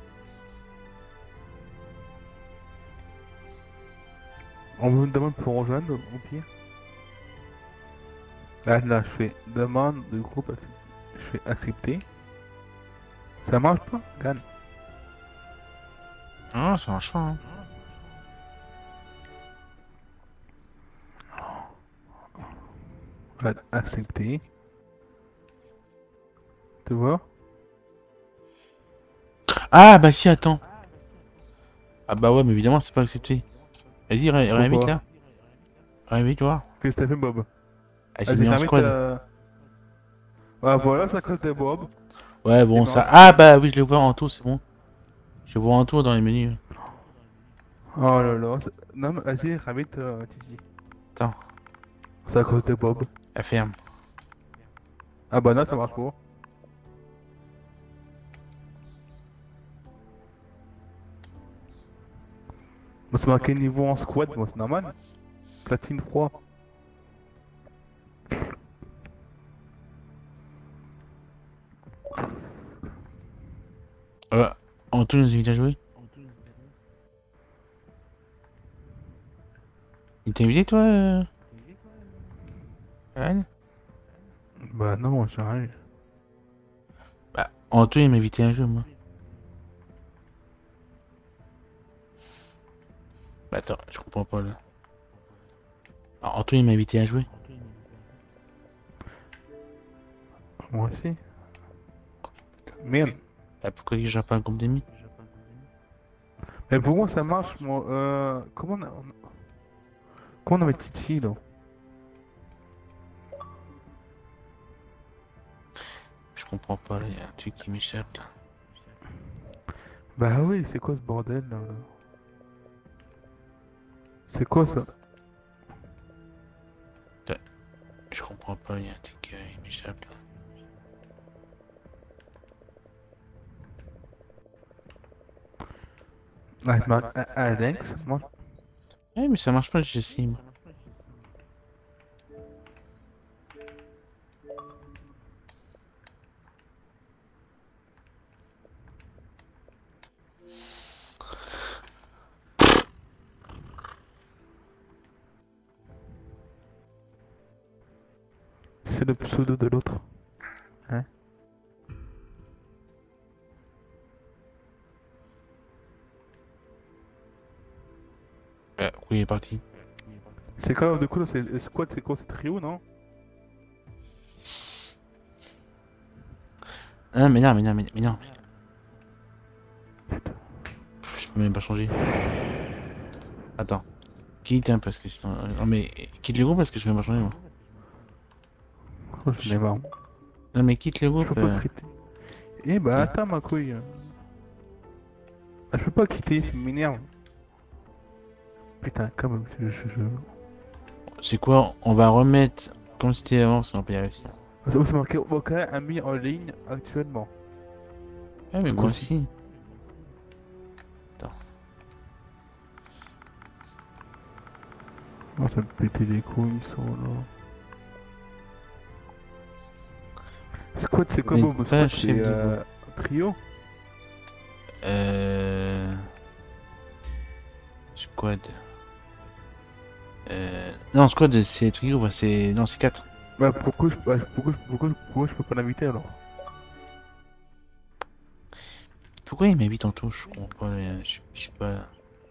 On me demande pour rejoindre, au pire. Là, là, je fais demande de groupe, accept- je fais accepter. Ça marche pas, Gan. Ah, ça marche pas. Hein. Ouais, accepter. Tu vois? Ah bah si, attends. Ah bah ouais, mais évidemment, c'est pas accepté. Vas-y, ré- réinvite Pourquoi? là. Réinvite, voir. Qu'est-ce que t'as fait, Bob? Ah, j'ai Vas-y, mis en t'invites, squad. euh... Ah, voilà, ça cause de Bob. Ouais, bon, Et ça... ben, Ah bah oui, je le vois en tour, c'est bon. Je le vois en tour dans les menus. oh là là. c'est- Non, mais vas-y, invite, euh, Titi. Attends, C'est à cause de Bob. la ferme. Ah bah non, ça marche pas. Moi, c'est marqué niveau en squad, moi, c'est normal. Platine trois. Euh, Antoine nous invite à jouer. Il t'a invité, toi euh... Anne. Bah non, j'arrive. Bah, Antoine, il m'a invité à un jeu, moi. Bah attends, je comprends pas, là. Ah, Antoine, il m'a invité à jouer. Moi aussi. Merde. Bah pourquoi il gère pas un groupe d'amis? Mais pour moi, ça marche, moi. Euh... Comment on a... on- Comment on met Titi là? Je comprends pas, là, il y a un truc qui m'échappe là. Bah oui, c'est quoi ce bordel là? C'est quoi ça? Je comprends pas, il y a un truc qui m'échappe là. Ah, je marque Alex, moi. Eh, mais ça marche pas, j'estime. C'est le pseudo de l'autre. Hein? Euh, oui, il est parti. C'est quoi, du coup, c'est le squad, c'est quoi, c'est trio, non? Ah, mais non, mais non, mais, mais non. Je peux même pas changer. Attends. Quitte, hein, parce que sinon. Non, mais quitte le groupe parce que je peux même pas changer, moi. Oh, j'en ai marre. Non, mais quitte le Je groupe. peux pas Euh... quitter. Eh bah, attends, ma couille. Ah, je peux pas quitter, ça m'énerve. Putain, quand même, je... je, je... C'est quoi? On va remettre comme c'était avant, si on peut y réussir. Ah, c'est marqué aucun ami en ligne actuellement. Ah, mais Ce moi coup-ci. aussi. Attends. Oh, ça me pétait les couilles, ils sont là. Squad, c'est quoi, Mais Bob? pas Squad, chef c'est de euh, trio? Euh... Squad. Euh... Non, squad, c'est trio, bah, c'est... Non, c'est quatre. Bah, pourquoi je, bah, pourquoi, je- pourquoi, pourquoi je peux pas l'inviter alors? Pourquoi il m'invite en touche? Je comprends pas, euh, je je sais pas...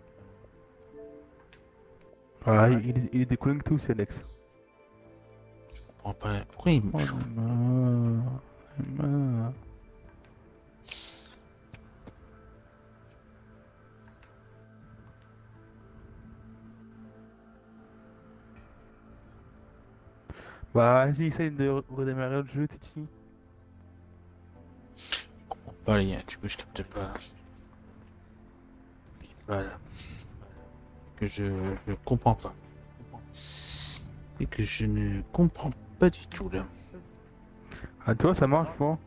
Ah, il, il est- il est déconnecté aussi, Alex. Je comprends pas... Pourquoi il... Oh non, non. Bah, vas-y, essaye de re- redémarrer le jeu, Titi. Je comprends pas, les gars, tu peux, je capte pas. Voilà. Que je... je comprends pas. Et que je ne comprends pas du tout, là. Ah, toi, ça marche pas?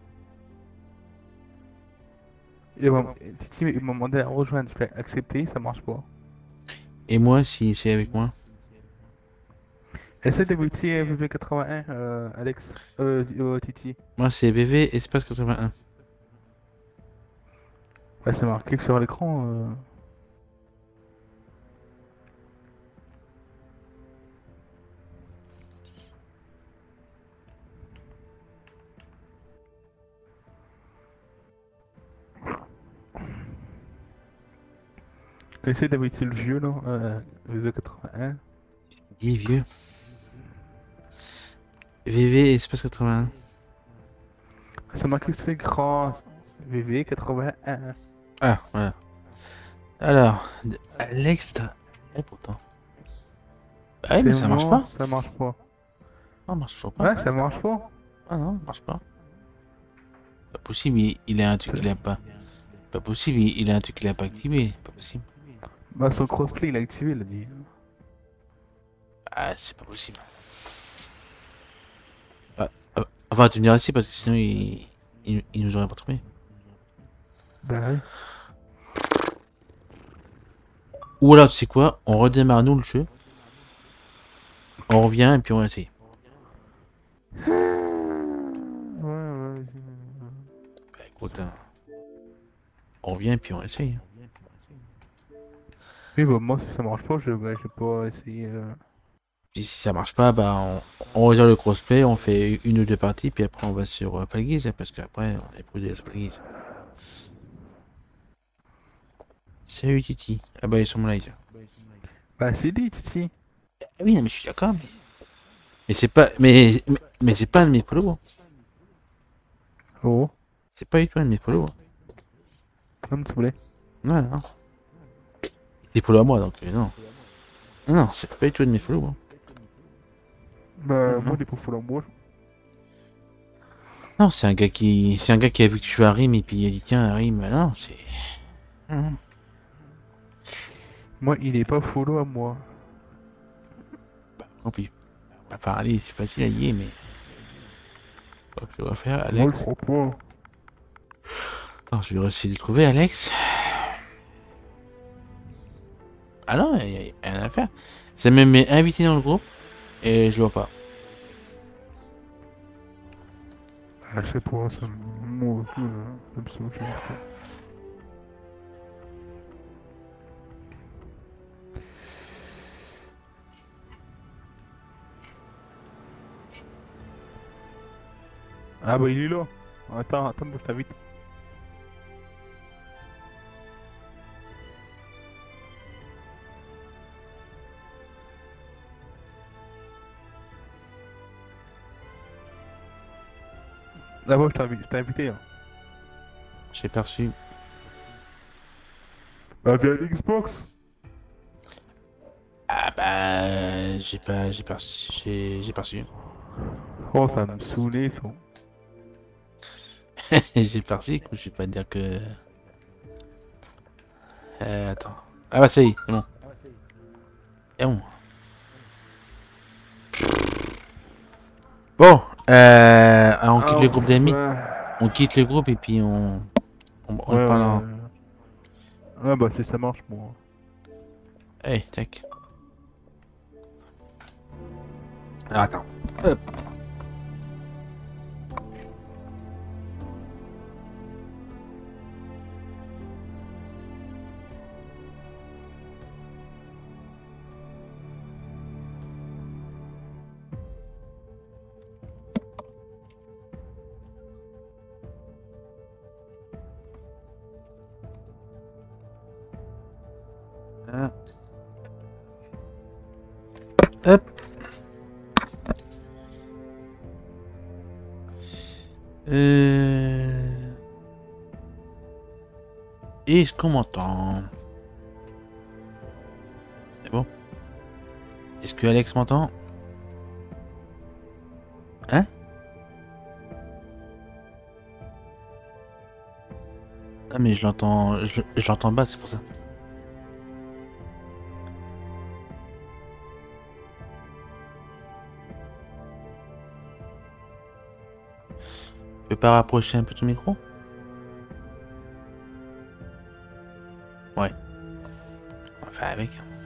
Il m'a- Titi il m'a demandé à rejoindre, je fais accepter, ça marche pas. Et moi, si c'est avec moi? Essaye d'inviter V V quatre-vingt-un, euh, Alex. Euh, euh, Titi. Moi, c'est V V espace quatre-vingt-un. Ouais, c'est marqué sur l'écran. Euh... Essaye d'inviter le vieux, là, euh, V V quatre-vingt-un. Il est vieux. V V espace quatre-vingt-un. C'est marqué sur l'écran. V V quatre-vingt-un. Ah, voilà. Alors, Alex, t'as... Eh, pourtant. Ah oui, mais C'est ça marche bon, pas. ça marche pas. Non, marche toujours pas. Ouais, ça marche pas. Ah non, ça marche pas. Pas possible, il, il a un truc C'est- qu'il a pas. Pas possible, il, il a un truc qu'il a pas activé. Pas possible. Bah, son crossplay, il a activé, il a dit. Ah, c'est pas possible. Ah, ah, enfin, tu me diras si, parce que sinon, il, il, il nous aurait pas trouvé. Bah, oui. Ou alors, tu sais quoi, on redémarre nous le jeu. On revient et puis on essaye. Ouais, ouais, vas-y. Bah écoute, hein, on revient et puis on essaye. Oui, bah, moi, si ça marche pas, je vais je vais pas essayer. euh. Puis si ça marche pas, bah on, on retire le crossplay, on fait une ou deux parties, puis après on va sur euh, Falguise, parce qu'après on est posé sur Falguise. Salut Titi. Ah bah ils sont mon live. Bah, c'est dit, Titi. Ah oui, non, mais je suis d'accord, mais. Mais c'est pas. Mais, mais, mais c'est pas un de mes polos. Hein. Oh, C'est pas du tout un de mes polos. Hein. ça me saoulait. Non, non. C'est polo à moi, donc euh, non. Non, c'est pas du tout de mes follow. Hein. Bah, Mhm. moi, il est pas follow moi. Non, c'est un gars qui, c'est un gars qui a vu que je suis Harim et puis il a dit tiens Harim, non, c'est. Mhm. Moi, il est pas follow à moi. Non plus. Pas parler, c'est facile à lier, mais. Donc, je dois faire Moi, je Alex. crois pas. Attends, je vais essayer de le trouver, Alex. Ah non, il y a rien à faire. Ça me met invité dans le groupe et je le vois pas. Ah, je sais pas, ça me... Moi, tout, là, ça me saoule, je sais pas. Ah bah, il est là. Attends, attends, moi, je t'invite. Là-bas, je t'invite, je t'ai invité, hein. J'ai perçu. Bah, viens à l'Xbox. Ah bah. J'ai pas. J'ai perçu. J'ai j'ai perçu. Oh, ça me saoulait, ça. J'ai perçu, écoute, je vais pas te dire que. Euh, attends. Ah bah ça y est, c'est bon. C'est bon. Bon, euh, alors on quitte Ah, le groupe d'amis. ouais. On quitte le groupe et puis on. On, on Ouais, le ouais, parle en. ouais. Ah bah, si ça marche, moi. Hey, tac. Alors, attends. Hop. Ah. Hop. Euh... Est-ce qu'on m'entend? C'est bon. Est-ce que Alex m'entend? Hein? Ah mais je l'entends... Je, je l'entends bas, c'est pour ça. Tu peux pas rapprocher un peu ton micro? Ouais. On va faire avec.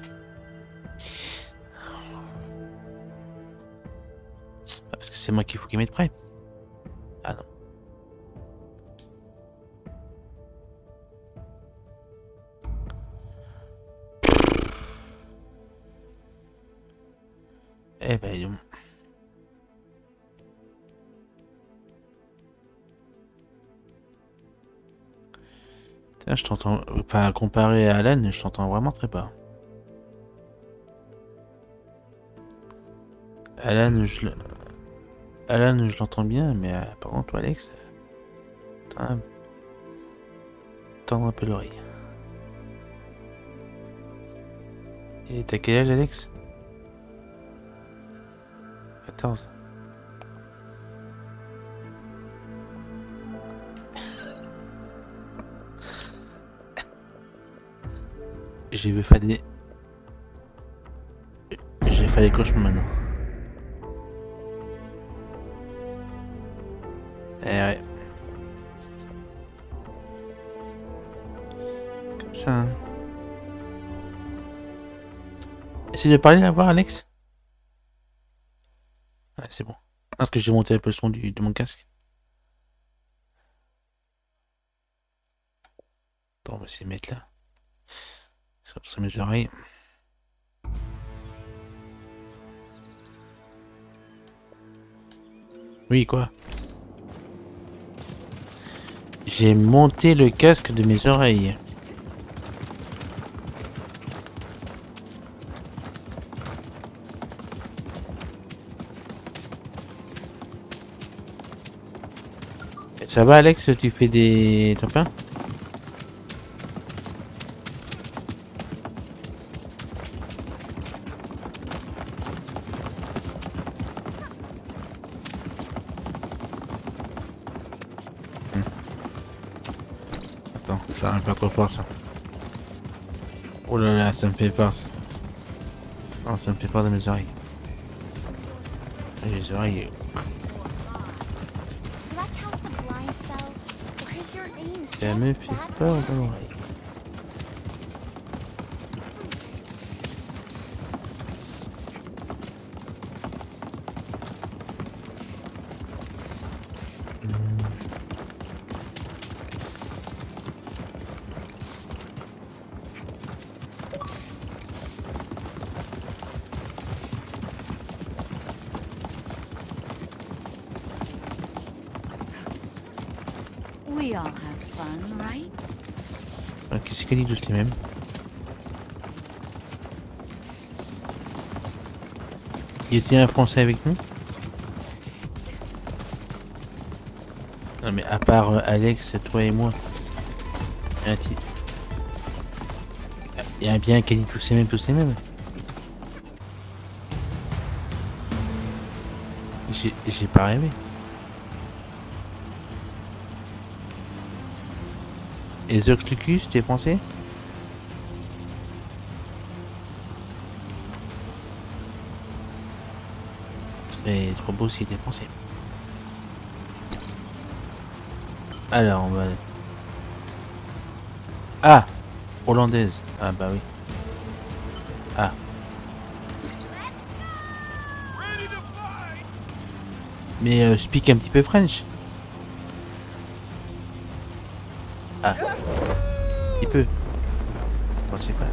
Ah, parce que c'est moi qu'il faut qu'il mette prêt. Ah non. Eh ben, dis donc. Tiens, je t'entends. Pas comparé à Alan, je t'entends vraiment très bas. Alan, je le. Alan, je l'entends bien, mais euh, par contre, toi, Alex. Attends, tendre un peu l'oreille. Et t'as quel âge, Alex? quatorze. J'ai vu faire des. J'ai fait des cauchemars maintenant. Eh ouais. Comme ça, hein. Essaye de parler là, voir, Alex. Ouais, c'est bon. Parce que j'ai monté un peu le son du, de mon casque. Attends, on va essayer de mettre là. Sur, sur mes oreilles. Oui, quoi? J'ai monté le casque de mes oreilles. Ça va, Alex? Tu fais des copains? Attends, ça va pas trop fort ça. Oh là là, ça me fait peur ça. Non, ça me fait peur dans mes oreilles. Les oreilles. Ça me fait peur dans l'oreille. We all have fun, right? Euh, Qu'est-ce qu'elle dit tous les mêmes? Il était un Français avec nous? Non mais à part euh, Alex, toi et moi. Il y a un type. Il y a bien qui dit tous les mêmes, tous les mêmes. J'ai j'ai pas rêvé. Et Zox Lucus, t'es français? Ce serait trop beau s'il était français. Alors, on va... Ah! Hollandaise. Ah bah oui. Ah. Mais euh, speak un petit peu French. Ah. Un petit peu. Je pensais pas.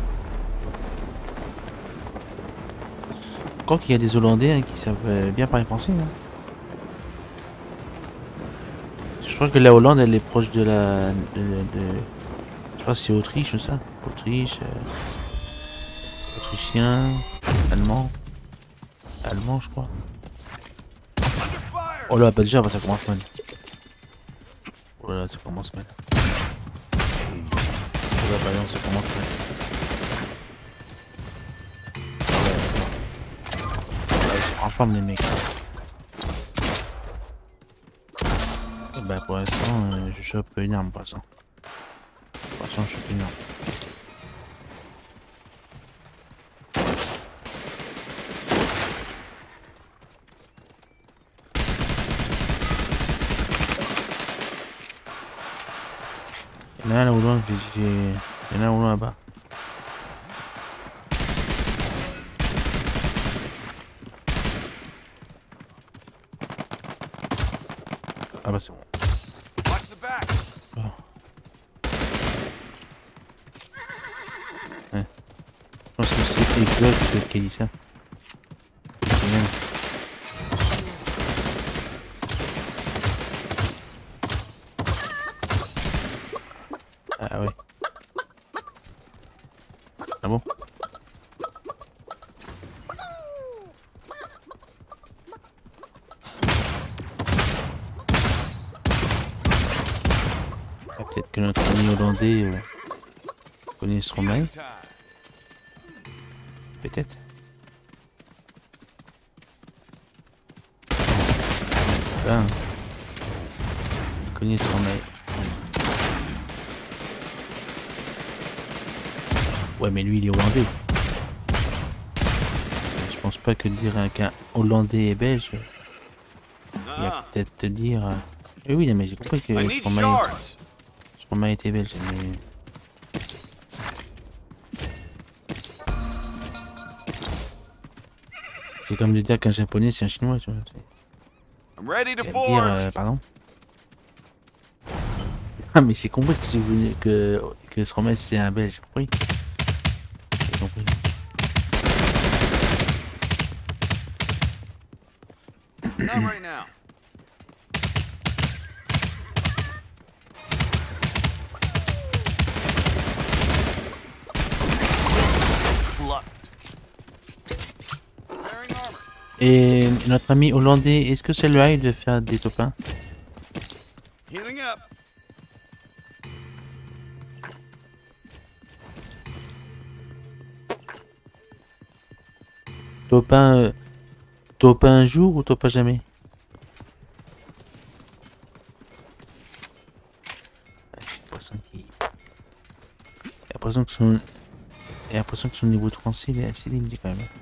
Encore qu'il y a des Hollandais hein, qui savent euh, bien parler français. Hein. Je crois que la Hollande elle est proche de la... De, de... Je crois que c'est Autriche ou ça. Autriche. Euh... Autrichien. Allemand. Allemand je crois. Oh là bah déjà bah, ça commence mal. Oh là, là ça commence mal. Oh là bah non ça commence mal. Ils sont en forme les mecs. Et bah pour l'instant euh, je chope une arme pour l'instant. Pour l'instant je chope une arme. Il y en a un là au loin, j'ai... Il y en a un au loin là-bas. Ah bah c'est bon. Watch the back. Oh. Ouais. Je pense que c'est Exox qui a dit ça. C'est même. Ah ouais. Ah bon? Ah, peut-être que notre ami hollandais euh, connaît son mail. Time. Peut-être. Ben, il connaît son mail. Ouais, mais lui, il est hollandais. Je pense pas que dire hein, qu'un hollandais est belge, il va Ah, peut-être te dire. euh, Eh oui, mais j'ai compris que I need son mail, shards. son mail était belge. Mais... C'est comme de dire qu'un japonais c'est un chinois, tu vois. I'm ready to Dire, forge. euh, pardon. Ah, mais j'ai compris ce que tu voulais que que ce romain c'est un belge, j'ai compris. J'ai compris. Not right now. Plucked. Wearing armor. Et notre ami hollandais, est-ce que ça lui arrive de faire des topins? Healing up. Topin, euh, topin un jour ou topin jamais? Poisson qui... l'impression que son... J'ai l'impression que son niveau de français il est assez limité quand même.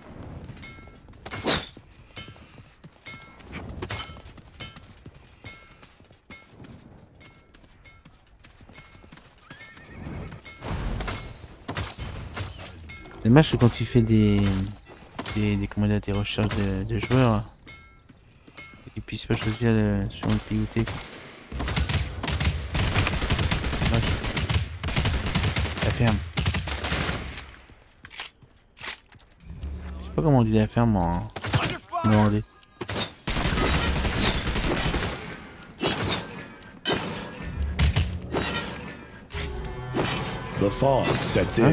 Dommage que quand tu fais des... des, des, comment dire, des recherches de, de joueurs, qu'ils puissent pas choisir le, sur une priorité. Dommage. La ferme. Je sais pas comment on dit la ferme en néerlandais. The fog sets Hein? in.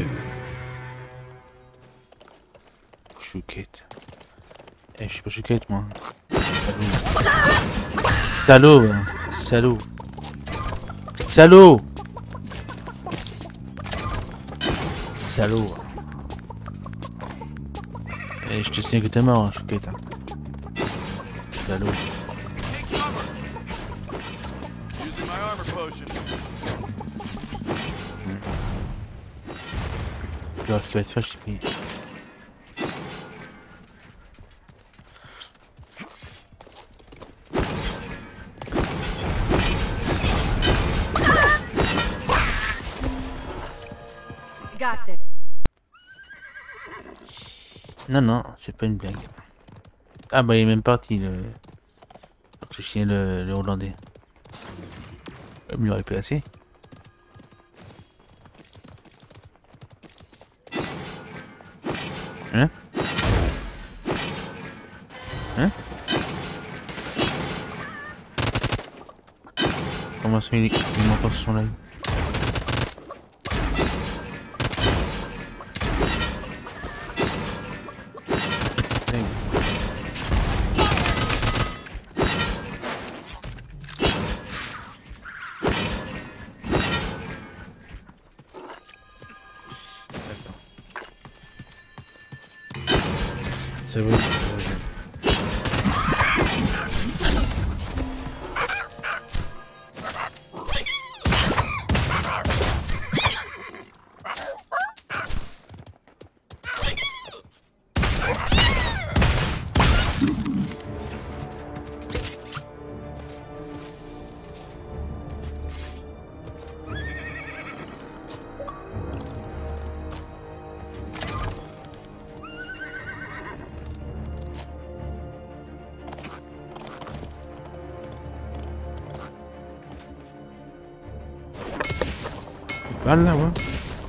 Chouquette. Eh, je suis pas chouquette moi. Salaud. Salaud. Salaud. Salaud. Salaud. Eh, je te signe que t'es mort, hein, chouquette. Hein. Salaud. Take cover. Using my armor potion. Tu vois ce qu'il va te faire, je sais pas. Got this. Non, non, c'est pas une blague. Ah bah il est même parti le... Le chien, le, le hollandais. Il m'aurait pu assez. Hein? Hein? Comment ça il est... Il m'entend sur son live? C'est vrai. Parle là, ouais.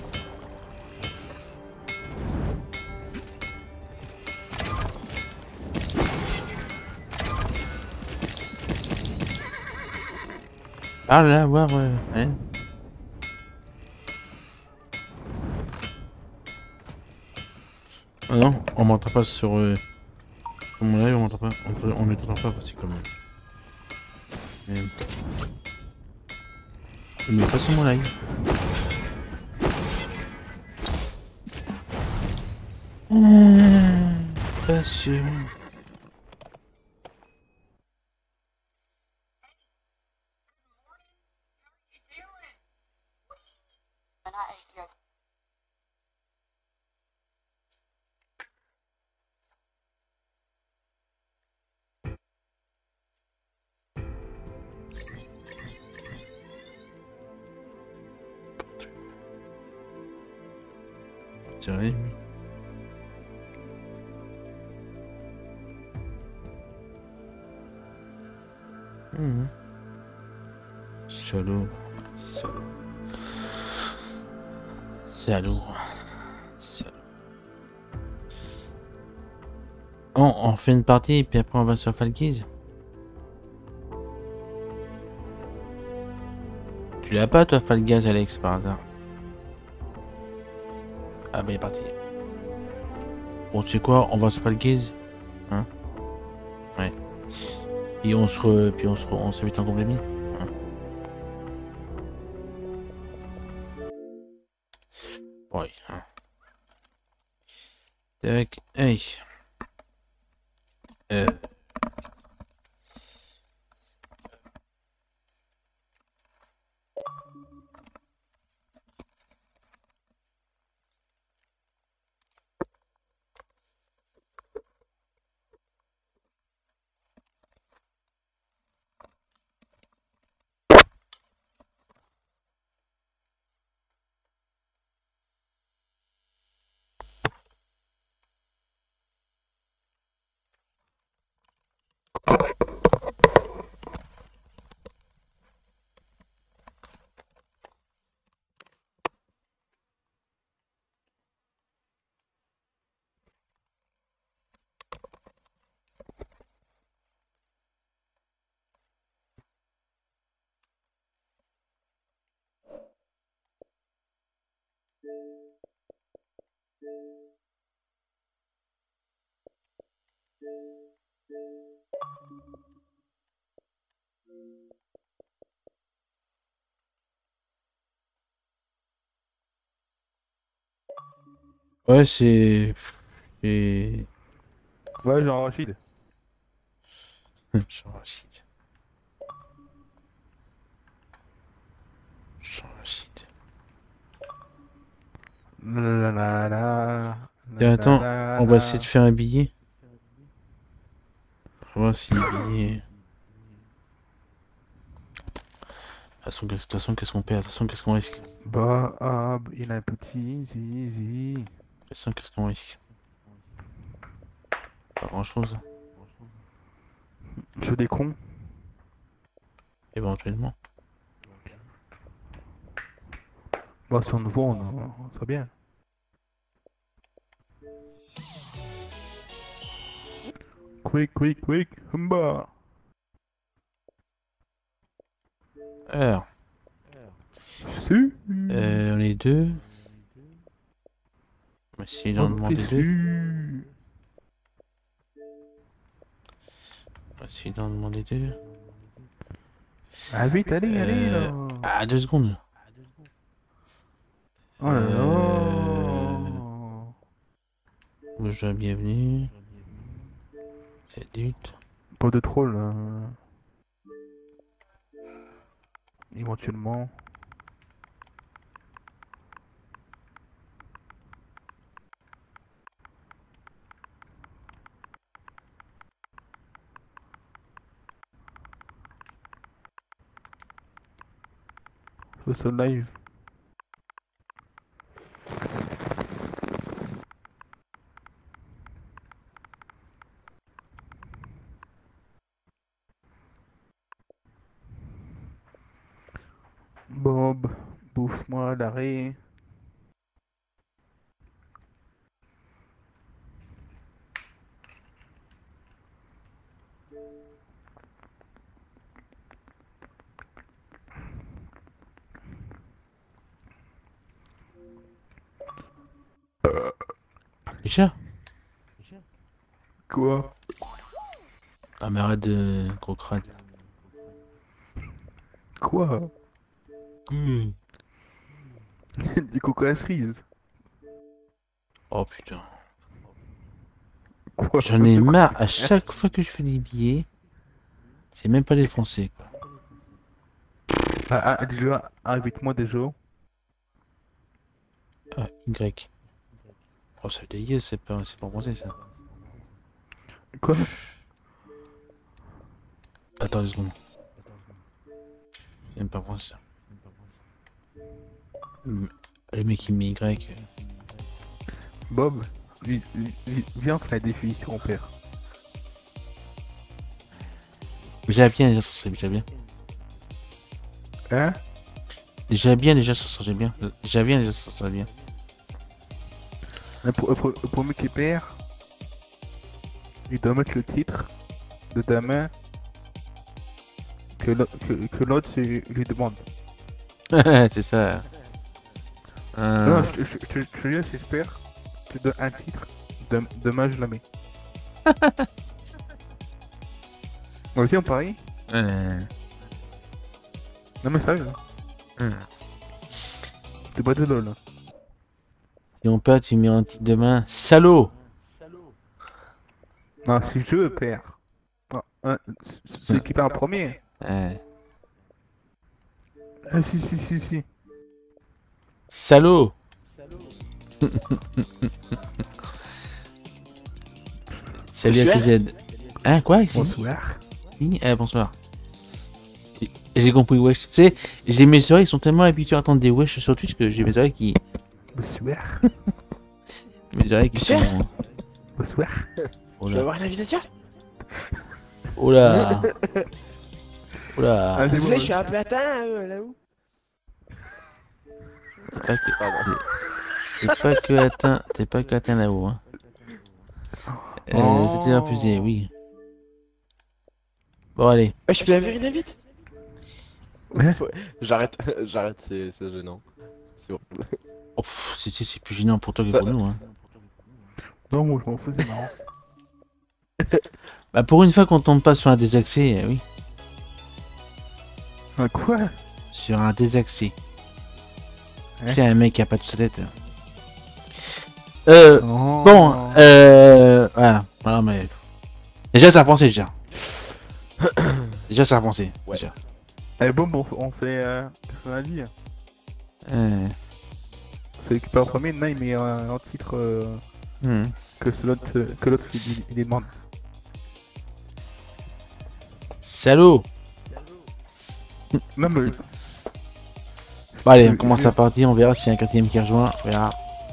Parle là, voir, euh, hein. Ah non, on m'entend pas sur, euh, sur mon live, on m'entend pas, on, peut, on ne t'entend pas aussi quand même. Mais... Mais pas sur mon live. Mmh, pas sûr. C'est vrai. Mmh. Salaud. Salaud. Salaud. Salaud. On, on fait une partie et puis après on va sur Falkiz. Tu l'as pas toi Falgaz Alex par hasard? Ah bah il est parti. Bon tu sais quoi, on va sur Falkiz. Hein? Ouais. Puis on se re... puis on se re... on s'invite en groupe d'amis. Hein? Oui. Hein. Tac. Hey. Euh... Ouais, c'est... c'est... Ouais, Jean Rachid. Jean Rachid. Jean Rachid. La la la la. Tiens, attends, la, on va la. essayer de faire un billet. On va voir si les billets... De toute façon, qu'est-ce- de toute façon, qu'est-ce qu'on perd? De toute façon, qu'est-ce qu'on risque? De Bob, il a un petit zizi. toute façon, qu'est-ce qu'on risque? Pas grand-chose, Je des cons. éventuellement. Bah, si on nous voit, on, on sera bien. Quick, quick, quick, humba. Alors, Si. euh, on est deux. On va essayer d'en Oh, demander t'es deux. sûr. On va essayer d'en demander deux. Ah vite, allez, allez Euh, là. Ah, deux secondes. Oh là là. euh, Bonjour, bienvenue. Salut. Pas de troll. Hein. Éventuellement. Je fais ça live. Bob, bouffe-moi l'arrêt. Déjà? Quoi? Ah, mais arrête de gros crâne. Quoi? Mmh. Des cocasseries. Oh putain. Quoi? J'en ai marre, à chaque fois que je fais des billets, c'est même pas les Français, quoi. Ah, ah, déjà, invite-moi déjà. Ah, Y. Oh, ça veut dire yes, c'est pas, c'est pas français, ça. Quoi? Attends deux secondes. C'est même pas français, ça. Le mec, il met Y. Bob, vi- vi- vi- viens on fait la définition, mon père. Déjà bien, déjà, ça serait déjà bien. Hein? Déjà bien, déjà, ça serait bien. Déjà bien, déjà, ça serait bien. Le pour, pour, le premier qui perd, il doit mettre le titre de ta main que l'autre que, que l'autre se- lui demande. C'est ça. Euh, Non, je, je, je, je te dis, j'espère, tu donnes un titre, de, demain je la mets. Vas-y, on parie. euh, Non mais sérieux, euh. c'est pas de lol. hein. Si on perd, tu mets un titre de main. Salaud! Non, si je perds. Non, hein, c- celui qui perd en premier. Ouais. Ah si si si si. Salaud! Salut à F Z. Hein, quoi ici? Bonsoir. Ah, bonsoir. J'ai- J'ai compris, wesh. Tu sais, j'ai mes oreilles, ils sont tellement habitués à entendre des wesh sur Twitch que j'ai mes oreilles qui. Bonsoir. Mes oreilles qui sont. Bonsoir. Oh Je là. vais avoir une invitation. Oula. Oula. Ah, c'est Désolé, bon, je suis un peu atteint euh, là-haut. T'es pas que... Pardon. T'es pas que atteint... T'es pas que atteint là-haut, hein. Euh, Oh. c'était un plus des... Oui. Bon, allez. Ouais, je peux la vériner vite. Ouais. Faut- J'arrête, j'arrête, c'est c'est gênant. C'est bon. Oh, pff, c'est c'est- c'est plus gênant pour toi que Ça- pour nous, hein. Non, moi je m'en fous, c'est marrant. Bah, pour une fois qu'on tombe pas sur un désaxé, euh, oui. Ah, quoi? Sur un désaxé. Hein? C'est un mec qui a pas toute sa tête. Euh... Oh. Bon, euh... Voilà. Non, mais... Déjà, ça a pensé, déjà. Déjà, ça a pensé. Ouais. Déjà. Eh bon, bon, on fait... Euh, qu'est-ce qu'on a dit? Euh... Celui qui part en premier, là, il met un, un titre euh, hmm. que ce- l'autre euh, que l'autre il, il, il demande. Salaud. Non, mais... Bon, allez, on commence à partir, on verra s'il y a un quatrième qui rejoint. On verra.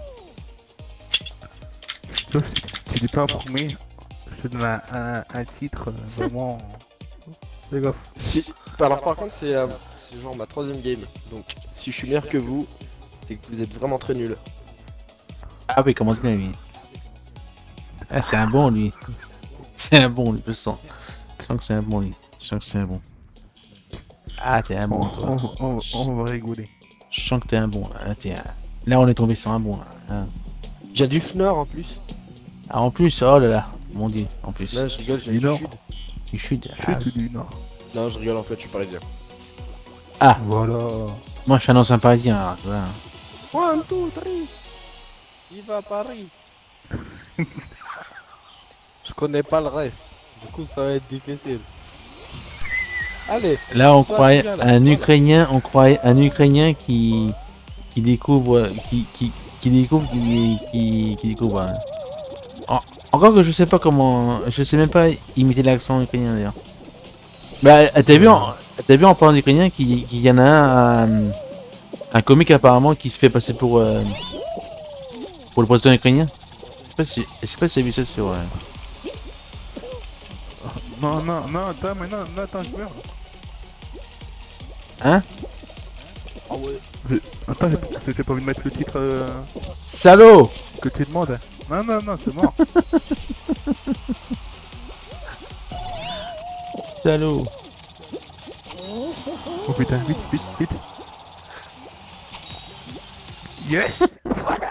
Tu vois, si tu dis pas en premier, je te donne un, un, un titre euh, vraiment... Fais gaffe. Si, alors par contre, c'est euh, c'est genre ma troisième game. Donc, si je suis meilleur que vous, c'est que vous êtes vraiment très nuls. Ah oui, comment bien, lui. Ah, c'est un bon, lui. C'est un bon, lui, je le sens. Je sens que c'est un bon, lui. Je sens que c'est un bon. Ah, t'es un On, bon, toi. on, on, on va rigoler. Je sens que t'es un bon, là. T'es un- Là, on est tombé sur un bon, là. Hein. J'ai du schnorr en plus. Ah, en plus, oh là là. Mon dieu, en plus. Là, je rigole, j'ai Du du Nord. sud. Je suis... Je Ah, suis du Nord. Non, je rigole en fait, je suis parisien. Voilà. moi, je suis un ancien parisien, alors, tu vois. One, two, three. Il va à Paris. Je connais pas le reste. Du coup, ça va être difficile. Allez. Là, on Toi, croyait tu viens, là. un Voilà. Ukrainien, on croyait un Ukrainien qui qui découvre, qui qui, qui découvre, qui qui, qui découvre. hein. En- encore que je sais pas comment, je sais même pas imiter l'accent ukrainien d'ailleurs. Bah, t'as vu, en- t'as vu en parlant d'ukrainien qu'il qu'il y en a un, un, un comique apparemment qui se fait passer pour euh, pour le président ukrainien. Je sais pas si, je sais pas si t'as vu ça sur. euh, Non, non, non, attends, mais non, non, attends, je meurs. Hein? Ah ouais. Je- Attends, j'ai j'ai pas envie de mettre le titre euh, Salaud! que tu demandes. Non, non, non, c'est mort. Salaud! Oh putain, vite, vite, vite. Yes. Voilà.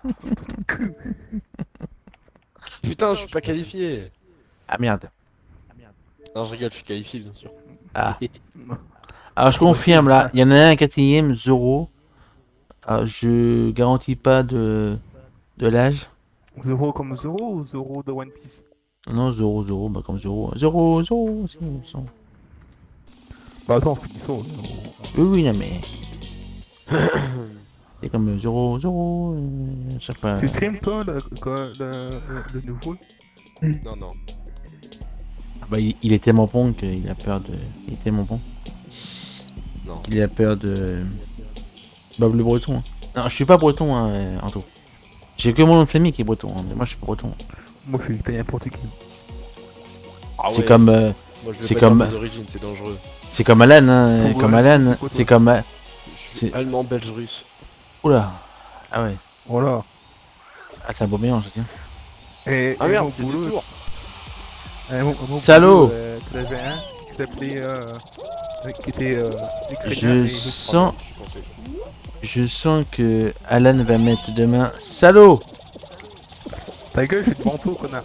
Putain, je suis pas qualifié. Ah merde. Non, je rigole, je suis qualifié bien sûr. Ah. Alors je confirme là, il y en a un quatrième, Zoro. Alors, je garantis pas de de l'âge. Zoro comme Zoro ou Zoro de One Piece? Non, Zoro, Zoro, bah comme Zoro. Zoro, Zoro, c'est bon, c'est bon. Bah attends, finissons. Oui, oui, non mais. C'est comme Zoro, Zoro. euh, ça fait. Tu stream toi le, quoi, le, le, le nouveau? Non, non. Ah bah, il, il est tellement bon qu'il a peur de. Il est tellement bon. Non. Il a peur de. Bob le breton. hein. Non, je suis pas breton, hein, euh, Anto. J'ai que mon nom de famille qui est breton, hein, mais moi je suis pas breton. Moi je suis italien portugais. Ah c'est ouais. comme. euh, Moi, je vais c'est pas comme- dire mes origines, c'est dangereux. c'est comme Alan, hein, Ouais, comme Alan, c'est quoi, toi c'est comme. euh, Je suis C'est- allemand, belge, russe. Oula. Ah ouais. Voilà. Ah, c'est un beau mélange, tiens. Et, Ah et merde, mon c'est des boulot, tours. et mon- mon Salaud. boulot, euh, tu l'avais un qui s'appelait. Euh, qui était. Euh, ukrainien Je et- sens, Je pensais. je sens que Alan va mettre demain. Salaud. Ta gueule, je suis devant toi, connard.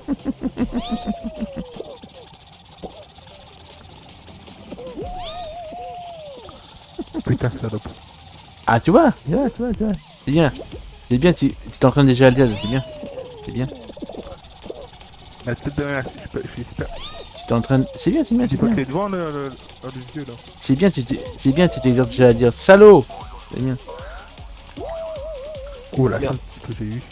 Putain, salope. Ah, tu vois, tu vois, tu vois, tu vois. C'est bien. C'est bien, tu tu t'entraînes déjà à le dire, c'est bien. C'est bien. La tête de rien, je suis pas- je suis super. Tu t'entraînes. C'est bien, c'est bien, Dis c'est pas que bien. t'es devant le, le, le, le vieux là. C'est bien, tu t'es- c'est bien, tu t'es déjà à dire salaud. C'est bien. Oh la Merde. chance que j'ai eu.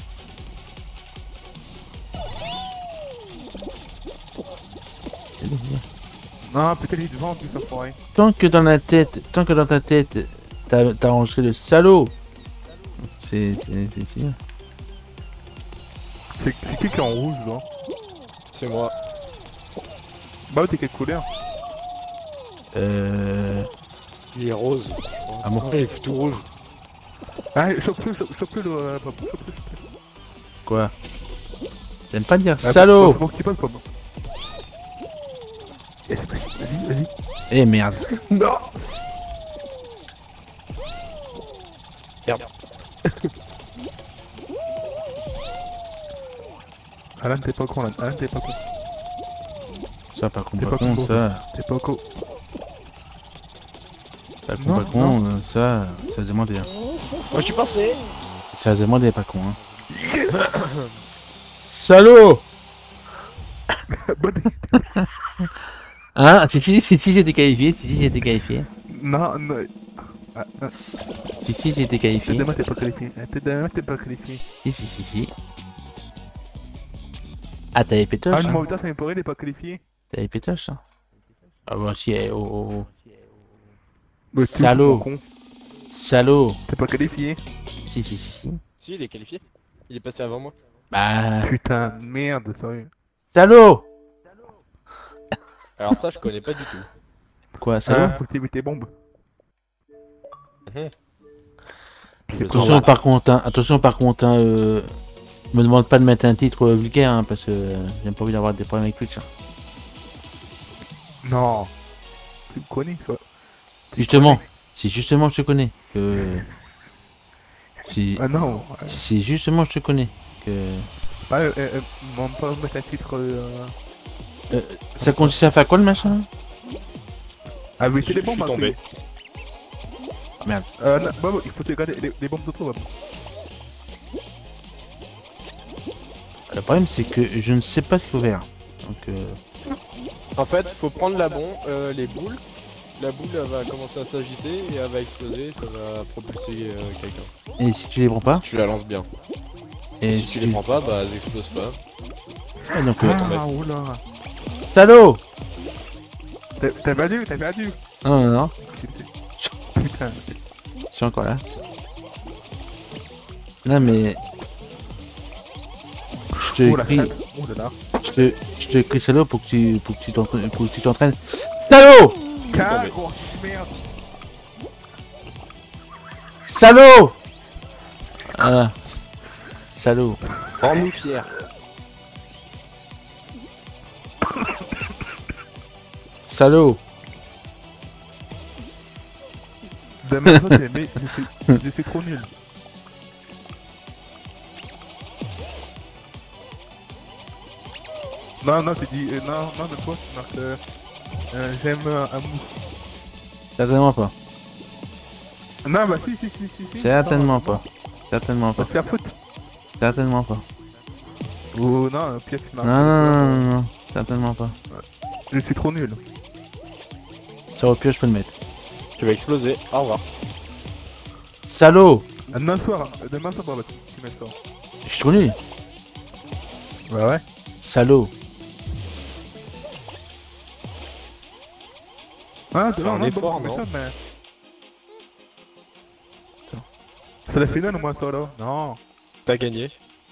C'est bien, c'est bien. Non, putain, il est devant, plus ça pourrait. Tant que dans la tête, tant que dans ta tête, t'as t'as enregistré le salaud. C'est c'est c'est- c'est bien. C'est c'est qui qui est en rouge là? C'est moi. Bah, t'es quelle couleur? Euh... Il est rose. Ah bon? Il est tout rouge. Ah, chope-le, chope- chope-le, le. euh, Bob, chope-le, chope-le. Quoi? J'aime pas dire Ah, salaud! Faut que tu passes, Bob. Eh, c'est passé, vas-y, vas-y. Eh merde. Non. Merde. Alan, t'es pas con, Alan. Alan, t'es pas con. Ça par contre T'es pas pas con con, ça. T'es pas con. Pas con Non, pas con, euh, ça, ça se demandait. Hein. Moi je suis passé. Ça se demandait pas con hein. Salaud! Bonne- Hein? Si si si si j'ai été qualifié, si si j'ai été qualifié. Non, non. Ah, ah, Si si j'ai été qualifié. demain, t'es pas qualifié. Ah, t'es- Demain, t'es pas qualifié. Si si si si. Ah t'avais pétoche Ah, hein? numéro huit, ça m'est il est pas qualifié. T'avais pétoche hein? Ah bah si, eh, oh oh oh. Mais t'es Salaud. con. Salaud! T'es pas qualifié. Si si si si. Si, il est qualifié. Il est passé avant moi. Bah... Putain, merde, sérieux. Salaud! Alors ça, je connais pas du tout. Quoi, salaud? Ah, faut que t'évites tes bombes. Mhm. C'est quoi? Attention par contre, hein, attention par contre, hein, euh, me demande pas de mettre un titre euh, vulgaire, hein, parce que euh, j'ai pas envie d'avoir des problèmes avec Twitch. Hein. Non. Tu me connais, ça. Justement, si justement je te connais, que... Si, Ah non. euh, si justement je te connais, que... Ah, euh, euh, on va pas mettre un titre. Euh... Euh, ça consiste à faire quoi le machin? Ah, éviter Je- les je bombes, suis hein, tombé. Merde. Euh, non, Bob, il faut te garder les, les bombes de toi, Bob. Le problème c'est que je ne sais pas ce qu'il faut faire. Donc euh... En fait, faut prendre la bombe, euh, les boules. La boule, elle va commencer à s'agiter et elle va exploser. Ça va propulser euh, quelqu'un. Et si tu les prends pas? Tu la lances bien. Et si tu les prends pas, bah elles explosent pas. Ouais, donc, euh... Ah, oula. Salaud! T'as t'as perdu, t'as perdu. Non non non, Putain. je suis encore là. Non mais... Je te Oh la crie... chatte. Oh là là. Je te, je te crie salaud pour que tu, pour que tu t'entraînes, pour que tu t'entraînes. Salaud! Car, grosse merde. Salaud! Ah. Salaud. Rends-nous fiers. Salaud. Demain, toi, t'es mais je suis- je suis trop nul. Non, non, tu dis, euh, non, non, de quoi tu marques, euh, euh, j'aime euh, un mou. Certainement pas. Non, bah si, si, si, si, si. Certainement Non, pas. Certainement Va pas. te faire foutre. Certainement pas. Oh non, euh, Pierre, tu Non, marques. non, non, non, non. Certainement pas. Je suis trop nul. Ça au pire, je peux le mettre. Tu vas exploser. Au revoir. Salaud! Ah, Demain soir, euh, demain soir, bah, tu tu mets ça. Je suis trop nul. Bah ouais. Salaud. Ah, C'est non, un non, effort, bon, non mais ça, mais... Attends. C'est la finale, moi, ça, là. Non. T'as gagné.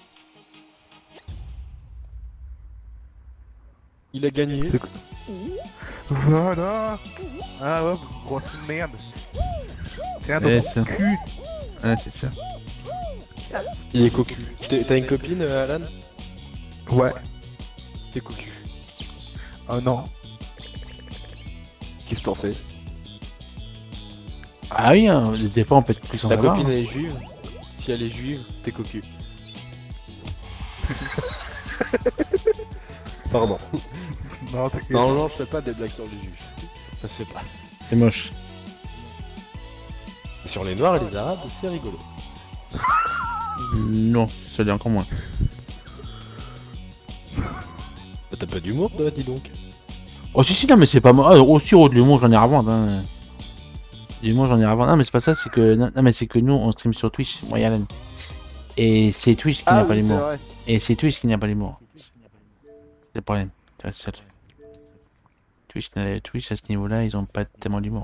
Il a gagné. C'est- Voilà. Ah ouais, grosse merde. Tiens, dans Eh, mon ça. cul. Ouais, c'est ça. Il est cocu. T'es- T'as une copine, euh, Alan? Ouais. T'es cocu. Oh non. Qu'est-ce que t'en sais? Ah oui, hein, des fois on peut être plus sans Ta savoir. copine elle est juive? Si elle est juive, t'es cocu. Pardon. Non, t'inquiète. Non, non, je fais pas des blagues sur les juifs. Ça se fait pas. C'est moche. Mais sur les noirs et les arabes, c'est rigolo. Non, ça l'est encore moins. Bah, T'as pas d'humour, toi, dis donc. Oh si si, non mais c'est pas moi. Ah, aussi oh, de l'humour j'en ai à revendre. Hein. De l'humour j'en ai à revendre. Non mais c'est pas ça, c'est que non, non, mais c'est que nous on stream sur Twitch, moi et Alan. Et c'est Twitch qui n'a pas l'humour. vrai. Et c'est Twitch qui n'a pas l'humour. C'est le problème. Tu vois, c'est ça le truc. Twitch, n'a- Twitch à ce niveau-là, ils ont pas tellement d'humour.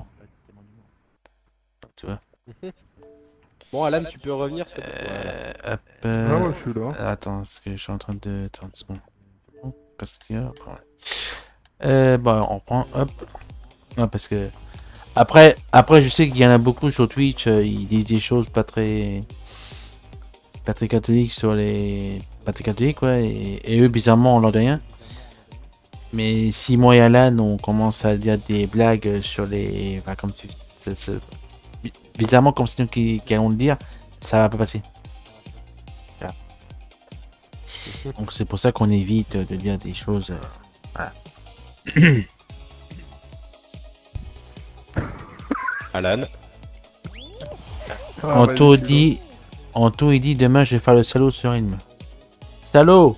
Tu vois. Bon, Alan, tu peux revenir, s'il te plaît. Euh, hop. Ah Euh... ouais, je suis là. Attends, parce que je suis en train de. Attends une seconde. Parce que. Euh, bah, on prend, hop. Non, parce que après, après, je sais qu'il y en a beaucoup sur Twitch. Euh, ils disent des choses pas très, pas très catholiques sur les, pas très catholiques, ouais. Et, et eux, bizarrement, on leur dit rien. Mais si moi et Alan, on commence à dire des blagues sur les, enfin, comme tu, c'est- c'est- bizarrement, comme c'est nous qui, qui allons le dire, ça va pas passer. Voilà. Donc c'est pour ça qu'on évite de dire des choses. euh, Voilà. Alan. Ah, Anto vas-y, dit, Anto il dit demain je vais faire le salaud sur Ilm. Salaud.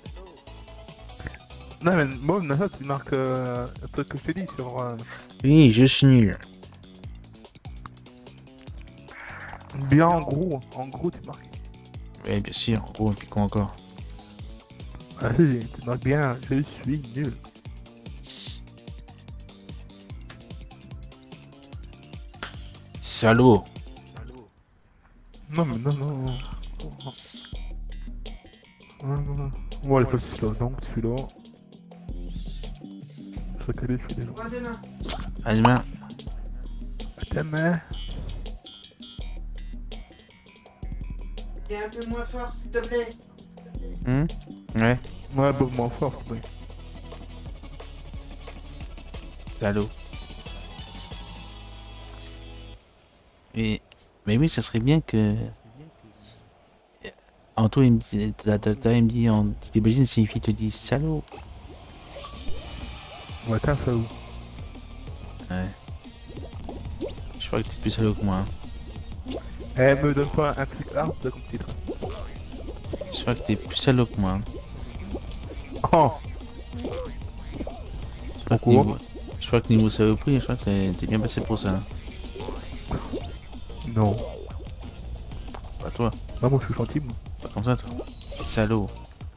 Non, mais bon, Nasa, tu marques euh, un truc que je t'ai dit sur. Euh, Oui, je suis nul. bien en gros, en gros, tu marques. Oui, bien sûr. En gros, et puis quoi encore? Ah, si, tu marques bien, je suis nul. Salaud. Non, mais non, non. non. Non, non, non. On va aller faire celui-là, donc celui-là. Je sais quel est celui-là. À demain. À demain. Et un peu moins fort, s'il te plaît. Hmm? Ouais. Ouais, bah, moins fort, c'est vrai. Salaud. Mais, mais oui, ça serait bien que. Anto il me dit, t'as- t'as- t'as- il me dit, en- tu t'imagines si une fille te dit salaud. Ouais, t'as ça où? Ouais. Je crois que t'es plus salaud que moi. Hein. Eh, me donne pas un truc hard de comme titre. Je crois que t'es plus salaud que moi. Hein. Oh! Je crois que Pourquoi? niveau, je crois que niveau saloperie, je crois que t'es t'es bien passé pour ça. Hein. Non. Pas toi. Bah, moi, je suis gentil, moi. Pas comme ça, toi. Salaud.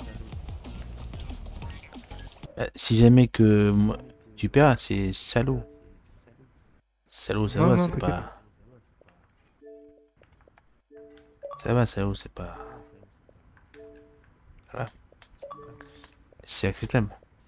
Bah, si jamais que moi- tu perds, c'est salaud. Salaud, ça Non, va, non, c'est t'inquiète. pas. Ça va, salaud, c'est pas. Ça va. C'est acceptable.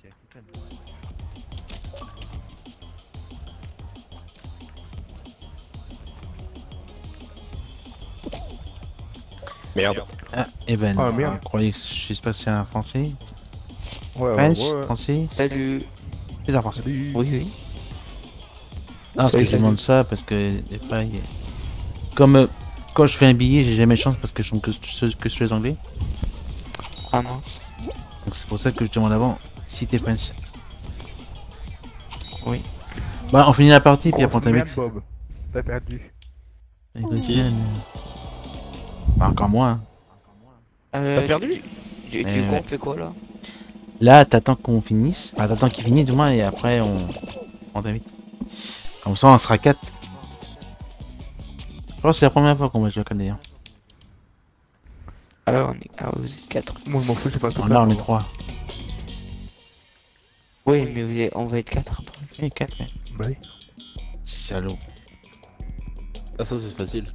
Merde. Ah, et ben, Ah, merde. je croyais que je sais pas si c'est un français. Ouais, ouais, French, ouais. français, Salut. c'est un français. Salut. Oui, oui. Non, parce que Salut, je salut. demande ça parce que des fois, il y a- comme euh, quand je fais un billet, j'ai jamais de chance parce que je tombe que, sur- que sur les anglais. Ah mince. Donc c'est pour ça que je demande avant si t'es French. Oui. Bah, on finit la partie puis après on Grosse merde, t'invite. Bob. T'as perdu. Bah, encore moins. Hein. Euh, T'as perdu? Du, du, Mais du coup, ouais. on fait quoi là? Là, t'attends qu'on finisse. Enfin, t'attends qu'il finisse du moins et après on, on t'invite. Comme ça, on sera quatre. Je crois que c'est la première fois qu'on va jouer à d'ailleurs. Ah, on est... ah vous êtes quatre. Moi, je m'en fous, j'ai pas tout Alors là, on est trois. Oui, mais vous êtes... on va être quatre après. Et quatre, mais. Bah oui. Salaud. Ah, ça, c'est facile.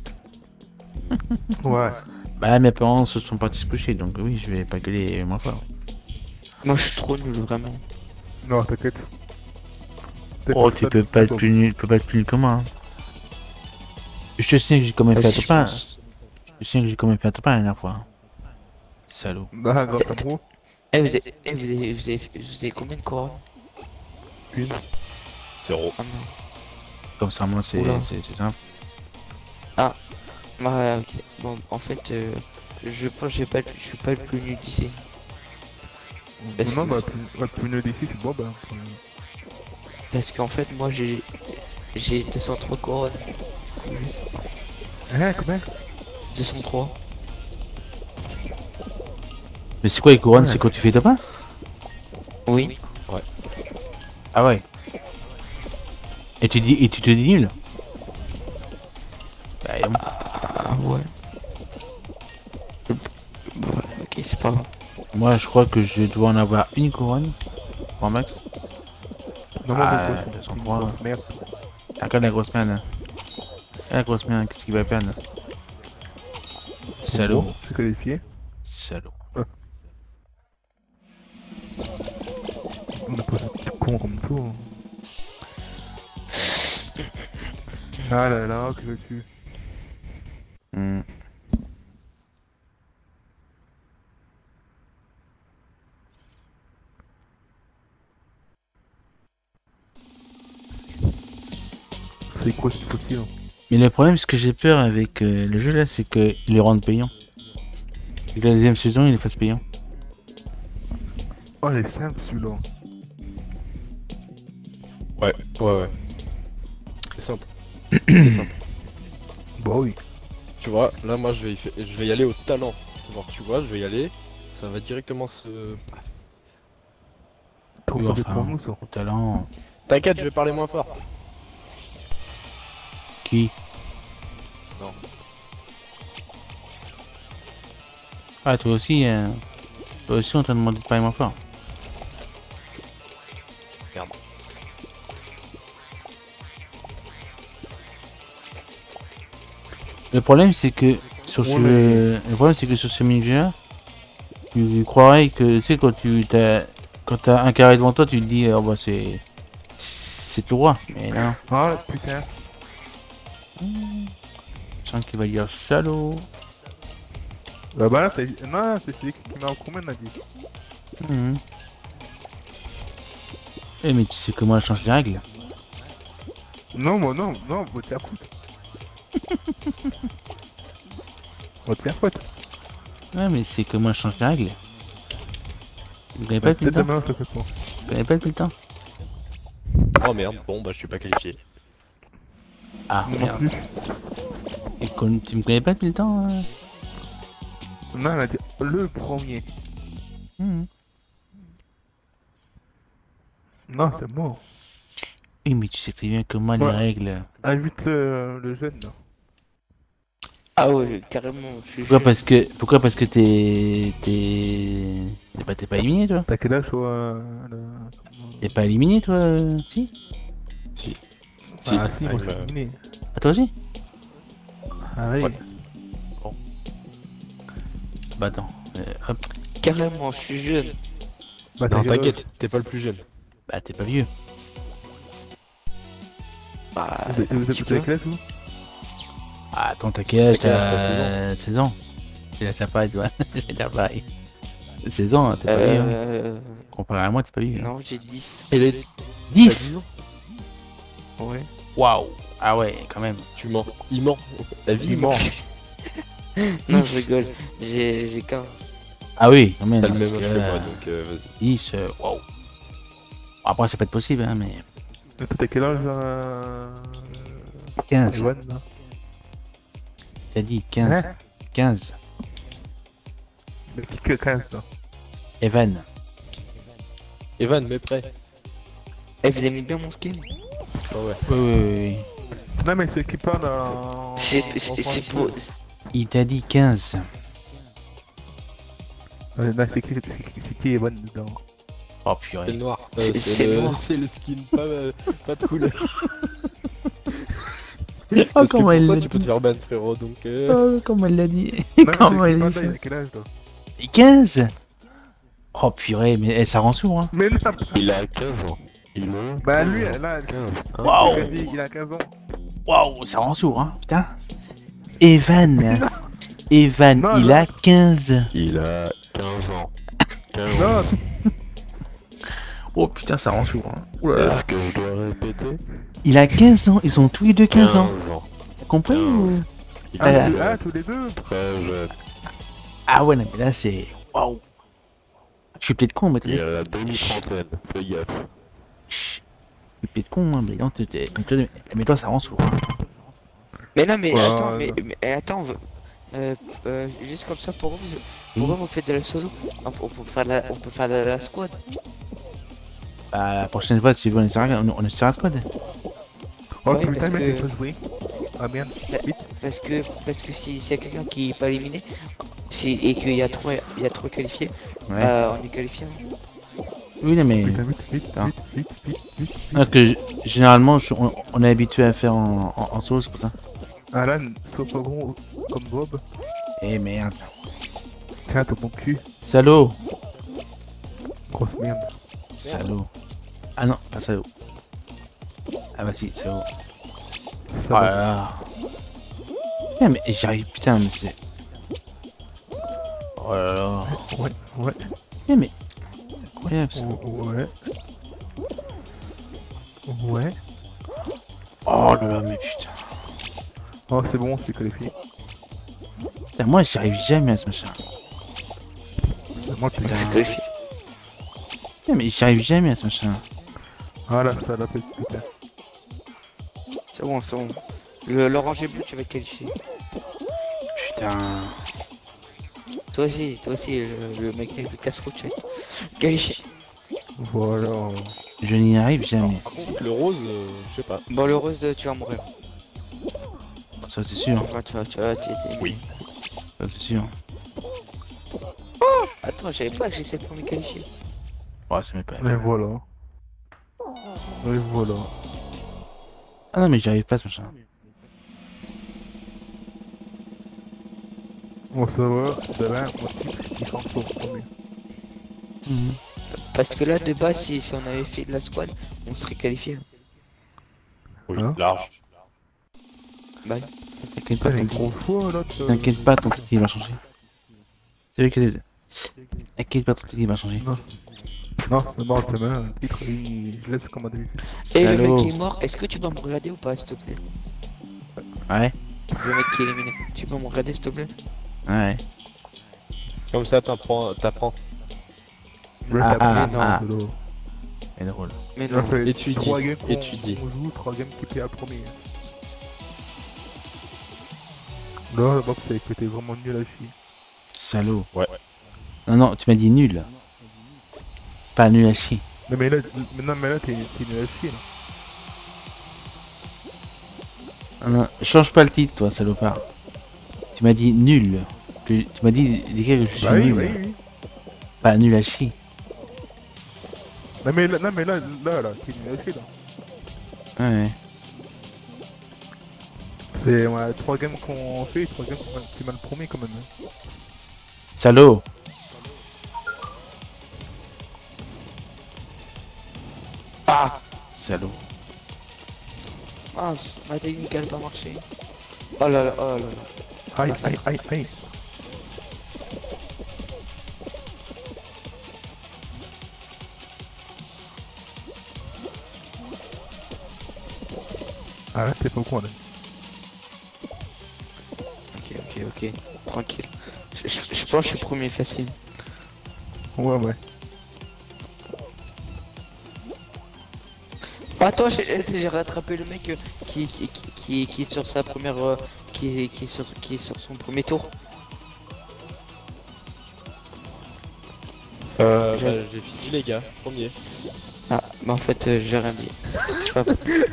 Ouais. Bah là, mes parents se sont partis se coucher, donc oui, je vais pas gueuler moins fort. Moi, je suis trop nul, vraiment. Non, t'inquiète. T'es Oh, pas tu ça, peux t'es pas être Bob. plus nul, tu peux pas être plus nul que moi. Hein. Je te sais que j'ai quand même Ah, fait un si, je top un. pense. Je sais que j'ai quand même fait un top un la dernière fois. Salaud. Bah, grâce à moi. Eh, vous avez... Eh, vous avez... Vous avez... Vous avez combien de couronnes? Une. Zéro. Ah non. Comme ça, moi, c'est Oula. c'est c'est simple. Ouais, ok. Bon, en fait, euh, je pense que je vais pas... je suis pas le plus nul d'ici. Parce Non, que- bah, plus, ouais, plus nul d'ici, c'est Bob. Hein. Parce qu'en fait, moi, j'ai... J'ai deux cent trois couronnes. Hein, combien? deux cent trois. Mais c'est quoi les couronnes? Ouais. C'est quand tu fais top un? Oui. Ah ouais. Et tu dis, et tu te dis nul? Bah, et bon. Ah ouais. Bon, ok, c'est pas grave. Moi, je crois que je dois en avoir une couronne. Pour max. Non, moi, Ah, je deux cent une trois. grosse merde. Regarde la grosse merde. La grosse merde, qu'est-ce qu'il va perdre? Salaud. Bon, je suis qualifié. Salaud. On a posé tout. Ah là là, que veux-tu? Hmm. C'est quoi cette possible? Mais le problème, ce que j'ai peur avec euh, le jeu là, c'est qu'il le rende payant. Et que la deuxième saison, il le fasse payant. Oh, il est simple celui-là. Ouais, ouais, ouais. C'est simple. C'est simple. Bah oui. Tu vois, là, moi, je vais, y fa- je vais y aller au talent. Genre, tu vois, je vais y aller. Ça va directement se. Trop Oui, mauvais enfin, pour nous, ça. au talent. T'inquiète, je vais parler moins fort. Qui? Non. Ah, toi aussi, hein. Toi aussi, on t'a demandé de parler moins fort. Merde. Le problème, c'est que sur ce, Ouais, le problème, c'est que sur ce mini-jeu, tu croirais que, tu sais, quand tu t'as, quand t'as un carré devant toi, tu te dis, oh bah c'est, c'est tout droit. Mais là, Ah putain. je sens qu'il va dire salaud. Bah bah là, t'as dit. Non, c'est celui qui m'a en combien on a dit. Mhm. Eh mais tu sais que moi je change les règles. Non, moi non, non, vous t'es à faute. Vous t'es à faute. Ouais mais c'est que moi je change les règles. Vous connaissez pas depuis le Peut-être temps. demain, je te fais pas. Vous connaissez pas depuis le temps. Oh merde, bon, bah, je suis pas qualifié. Ah Moi non merde. plus. Et con- tu me connais pas depuis le temps. euh Non, elle a dit le premier. Mhm. Non, c'est mort. Eh mais tu sais très bien que moi les Ouais. règles. Invite le, le jeune là. Ah ouais, carrément, je suis Pourquoi jeune. parce que pourquoi parce que t'es t'es t'es pas t'es pas éliminé toi. T'as quel âge toi euh, le... T'es pas éliminé toi euh, si. Si. Ah si, moi il je va- suis éliminé. Ah toi aussi. Ah oui. Ouais. Bah attends. euh, hop. Carrément, je suis jeune. Bah Non, quel âge t'inquiète, t'es pas le plus jeune. Bah t'es pas vieux. Bah, Vous avez- vous un avez petit vous avez peu. quel âge vous? Ah attends t'as quel âge? T'as quel âge, T'as seize ans. J'ai déjà pareil toi. J'ai déjà pareil. seize ans, hein, t'es pas vieux. Hein. Euh... Comparé à moi, t'es pas vieux. Hein. Non, j'ai dix. Et les... dix. Ouais. Waouh. Ah ouais, quand même. Tu mens. Il ment. La vie, Il ment. Non, dix. je rigole. J'ai j'ai quinze. Ah oui, quand même. T'as le parce même que, âge que moi, euh, donc euh, vas-y. dix, euh, waouh. Après, ça peut être possible, hein, mais. Et toi, t'as quel âge euh... quinze. Ewan là? T'as dit quinze. Hein? quinze. Mais qui que quinze là? Evan. Evan, mais prêt. Eh, vous aimez bien mon skin? Ah ouais. Oui, oui, oui, oui. Non mais ceux qui parlent en... C'est en c'est- c'est français. pour... Il t'a dit quinze. Euh, non, c'est qui, c'est qui, c'est qui Ewan dedans? Oh C'est purée. le noir. C'est- Euh, c'est c'est le... noir. c'est le skin, pas, euh, pas de couleur. Oh, Parce que comment pour elle ça, l'a tu peux te dit. faire ban, frérot, donc... Euh... Oh, comment elle l'a dit. Non, mais Comment ceux qui elle parlent dit là, ça. il a quel âge là? quinze. Oh purée, mais eh, ça rend sourd, hein. Mais non. Il a quinze ans. Il a Bah lui, là, quinze. Waouh. il a dit, il a quinze ans. Waouh, ça rend sourd, hein. Putain. Evan. Evan, Non, il non. a quinze. Il a quinze ans. quinze ans. Non, Oh putain, ça rend sourd, hein. Ouh là là. Est-ce que je dois répéter? Il a quinze ans, ils ont tous les deux quinze ans. quinze ans. T'as compris ou... Il ah, Euh, tous- ah, tous les deux. très jeune. Ah ouais, non, mais là c'est... Waouh. Je suis peut-être con, mais Il t'es... a la demi-trentaine. Fais gaffe. Je suis peut-être con, hein, mais non, t'es... t'es- Mais toi, mais toi, ça rend sourd. Hein. Mais non, mais Ouais, attends, ouais. mais, mais eh, attends, vous- euh, euh, juste comme ça, pour vous, pourquoi vous faites de la solo? on, on peut faire de la, on peut faire de la squad. Bah, la prochaine fois, si tu veux, on essaiera, on, on essaiera squad. Oh Ouais, putain, parce mais que- t'es pas joué. Ah merde, vite. Parce que, parce que si- s'il y a quelqu'un qui est pas éliminé, si, et qu'il y a trois, il y a trois qualifiés, Ouais. euh, on est qualifié. Oui, non, mais... Putain, vite, vite, Putain. vite, vite, vite, vite, vite. Parce que g- généralement, je- on, on est habitué à faire en, en, en solo, c'est pour ça. Alan, sois pas gros comme Bob. Eh merde. Tiens, ton bon cul. Salaud. Grosse merde. Salaud. Ah non, pas ça. Ah bah si, c'est haut. Ça Oh là va. là. Putain, mais j'arrive, putain, mais c'est. Oh là là. Ouais, ouais, Putain, mais. C'est incroyable ça. ouais. Ouais. Oh là là, mais putain. Oh, c'est bon, je suis qualifié. Putain, moi, j'arrive jamais à ce machin. C'est moi qui Putain. Qualifié. Putain, mais j'arrive jamais à ce machin. Ah là, ça l'a fait, putain. C'est bon, c'est bon. Le- L'orange et bleu, tu vas être qualifié. Putain. Toi aussi, toi aussi, le, le mec avec le casse-route, tu vas être qualifié. Voilà. Je n'y arrive jamais. Par contre, le rose, euh, je sais pas. Bon, le rose, tu vas mourir. Ça, c'est sûr. Enfin, tu vas, tu vas, tu- tu- Oui. Ça, c'est sûr. Attends, je savais pas que j'étais le premier qualifié. Oh, ça m'est pas. Et voilà. Et voilà. Ah non, mais j'y arrive pas à ce machin. Bon, ça va. Demain, mon titre, il change pour le premier. Mhm. Parce que là, de base, si, si on avait fait de la squad, on serait qualifié. Oui, Hein large. Bah, T'inquiète pas, Putain, une t'inquiète grosse fois, là. tu- t'inquiète pas, ton titre il va changer. C'est vrai que. T'inquiète pas, ton titre il va changer. Non. Non, c'est mort, demain, le titre, il... je laisse comme à d'habitude. et le Salaud. mec qui est mort, est-ce que tu dois me regarder ou pas, s'il te plaît? Ouais, Le mec qui est éliminé, tu peux me regarder, s'il te plaît? ouais. Comme ça, t'apprends. t'apprends. Ouais, Ah, après, ah, non, ah. c'est drôle. C'est drôle. Mais Ça non. fait Étudie, trois games qu'on étudie. qu'on joue, trois games qui paient à premier. Là, la boxe, c'est que t'es vraiment nul à chier. Salaud. Ouais. Non, non, tu m'as dit nul. Pas nul à chier. Non, mais là, mais non, mais là t'es t'es nul à chier, là. Non, non, change pas le titre, toi, salopard. Tu m'as dit nul. Que, tu m'as dit d'écrire que je suis Bah oui, nul. oui, oui. Pas nul à chier. Non, mais là, non, mais là, là, là, t'es nul à chier, là. Ouais. C'est ouais, trois games qu'on fait, trois games qu'on t'es mal promis quand même. Hein. Salaud. Ah! Salaud. Mince, ma technique elle a pas marché. Oh là là, oh là là. Aïe, aïe, aïe, aïe. Ah là, t'es pas au coin, là. Ok, ok, ok. Tranquille. Je, je- je pense que je suis premier facile. Ouais, ouais. Attends, j'ai j'ai rattrapé le mec euh, qui, qui, qui, qui, qui est sur sa première... euh, qui, est- qui, est sur, qui est sur son premier tour. Euh, J'ai- bah, j'ai fini, les gars. Premier. Ah, bah en fait, euh, j'ai rien dit. Hop.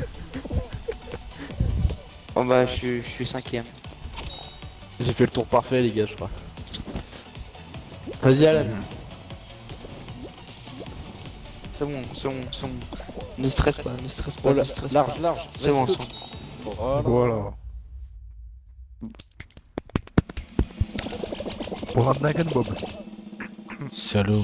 Bon bah, je, suis- je suis cinquième. J'ai fait le tour parfait, les gars, je crois. Vas-y, Alan. C'est bon, c'est bon, c'est bon. Ne stresse pas, ne stresse pas, Oh, ne la- stresse large, pas. large. C'est bon, Vas-y, c'est bon. Voilà. Voilà. Pour un Dragon Bob. Salaud.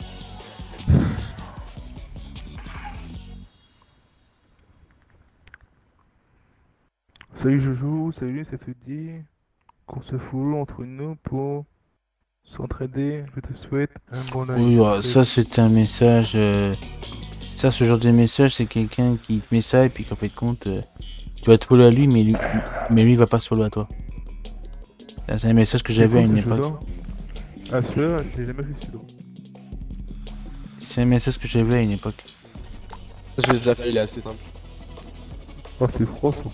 Salut Joujou, salut, ça te dit qu'on se fout entre nous pour s'entraider. Je te souhaite un bon Oui, anniversaire. euh, ça c'est un message. euh, Ça, ce genre de message, c'est quelqu'un qui te met ça et puis qu'en fait de compte, euh, tu vas te follow à lui, mais lui, mais lui il va pas se follow à toi. Ça, c'est un message que j'avais à une C'est quoi, ce époque. jeu-là Ah, celui-là, j'ai jamais vu celui-là. C'est un message que j'avais à une époque. J'ai déjà fait, il est assez simple. Oh, c'est froid ça.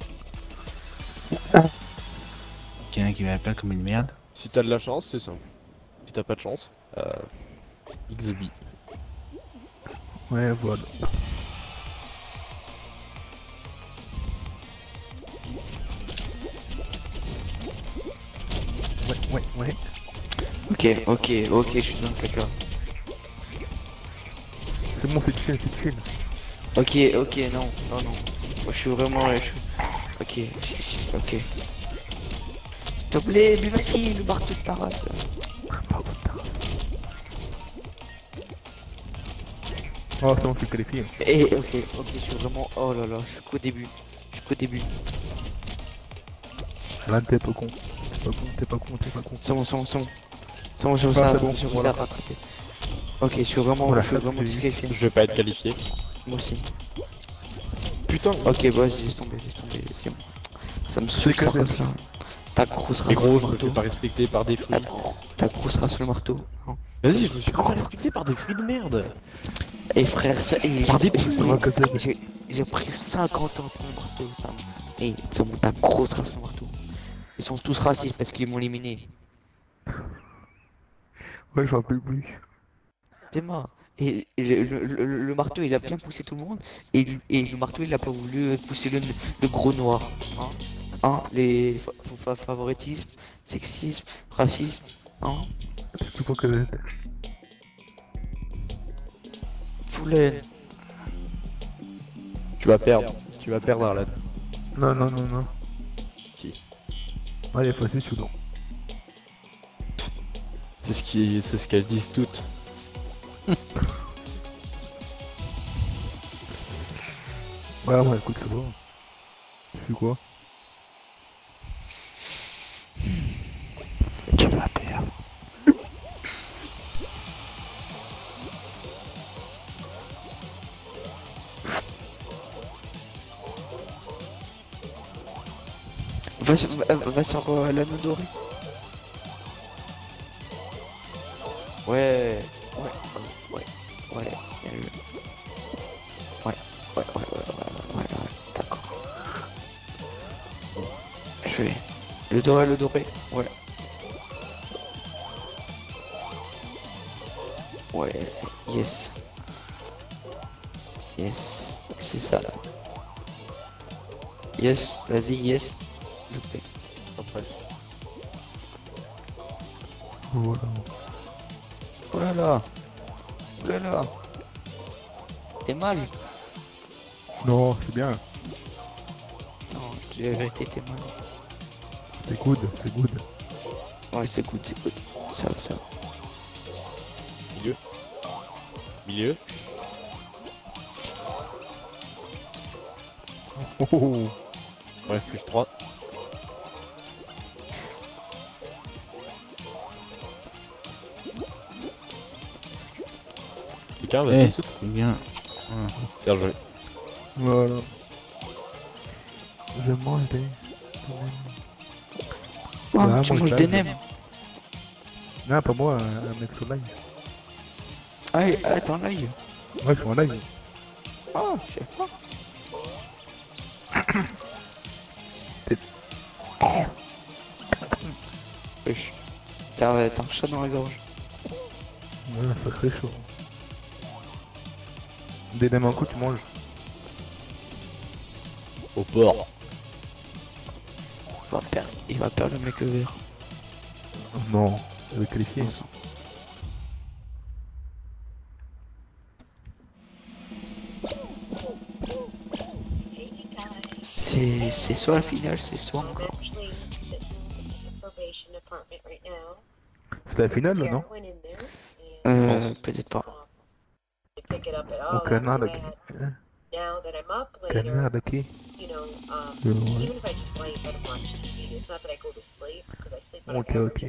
Quelqu'un qui m'appelle comme une merde. Si t'as de la chance, c'est simple. Si t'as pas de chance, euh... X B. Ouais, voilà. Ouais, ouais, ouais. Ok, ok, ok, je suis dans le caca. C'est bon, c'est chill, c'est chill. Ok, ok, non, non, non. Moi, je suis vraiment... je suis- Ok, si, si, ok. S'il te plaît, Bivaki, le marteau de ta race. Ah, putain. Oh, c'est bon, je suis qualifié. Et ok, ok, je suis vraiment. Oh là là, je suis qu'au début. Je suis qu'au début. Là, t'es pas con. T'es pas con, t'es pas con, t'es pas con. C'est bon, c'est bon, c'est bon. C'est bon, je vous Ah, ai c'est bon, je vous ai voilà. rattrapé. Ok, je suis vraiment, Voilà, je suis ça, vraiment c'est- disqualifié. Je vais pas être qualifié. Moi aussi. Putain. Ok, vas-y, laisse tomber, laisse tomber, c'est bon. Ça me saoule que ça des- passe là. Ta grosse race Mais gros, je sur me le fais marteau. pas respecter par des fruits. Ta, ta grosse race sur le marteau. Hein. Vas-y, je me suis pas fait respecter par des fruits de merde. Et frère, ça, et Par des j'ai- poules. Ça va, que c'est- j'ai j'ai pris cinquante ans pour le marteau, Sam. Et c'est bon, ta grosse race sur le marteau. Ils sont tous racistes parce qu'ils m'ont éliminé. Ouais, je rappelle plus. C'est mort. Et et le, le- le- le marteau il a bien poussé tout le monde et, le- et le marteau il a pas voulu pousser le, le gros noir. Hein, hein les fa fa favoritisme, sexisme, racisme. Hein, C'est pas que full haine. Tu vas perdre. Tu vas perdre, Arlan. Non, non, non, non. Si. Allez, passez sous l'eau. C'est ce qui, c'est ce qu'elles disent toutes. Ouais, ouais, écoute, c'est bon. Tu fais quoi? Tu vas perdre. Va sur, va, va sur euh, l'anneau doré. Ouais, ouais, ouais, ouais, bien vu. Ouais, ouais, ouais, ouais, ouais, ouais, ouais, ouais, d'accord. Je vais. Le doré, le doré, ouais. Ouais, yes. Yes, c'est ça là. Yes, vas-y, yes. Je fais. Après. Voilà. Oh là là. Oh là là. T'es mal. Non, c'est bien. Non, tu la vérité, t'es mal. C'est good, c'est good. Ouais, c'est good, c'est good. Ça va, ça va. Milieu. Milieu. Oh, oh, oh. Bref, plus trois. Putain, vas-y, Eh, saute. c'est bien. Bien joué. Voilà. Je mange des... Oh, Ah, tu moi, manges je des lave. nems. Non, pas moi, un, un mec sur live. Ah, et- attends, live. Ouais, je suis en live. Oh, je sais pas. Wesh. T'as t'as un chat dans la gorge. Ouais, ça serait chaud. Des nems en coup, tu manges. Au port. Il va perdre, il va perdre le mec vert. Non, je vais qualifier. Non, ça. C'est c'est soit la finale, c'est soit encore. C'est la finale, là, non? Euh, peut-être pas. Au Canada, qui... hein? Canada, qui... Euh, ouais. Ok, ok.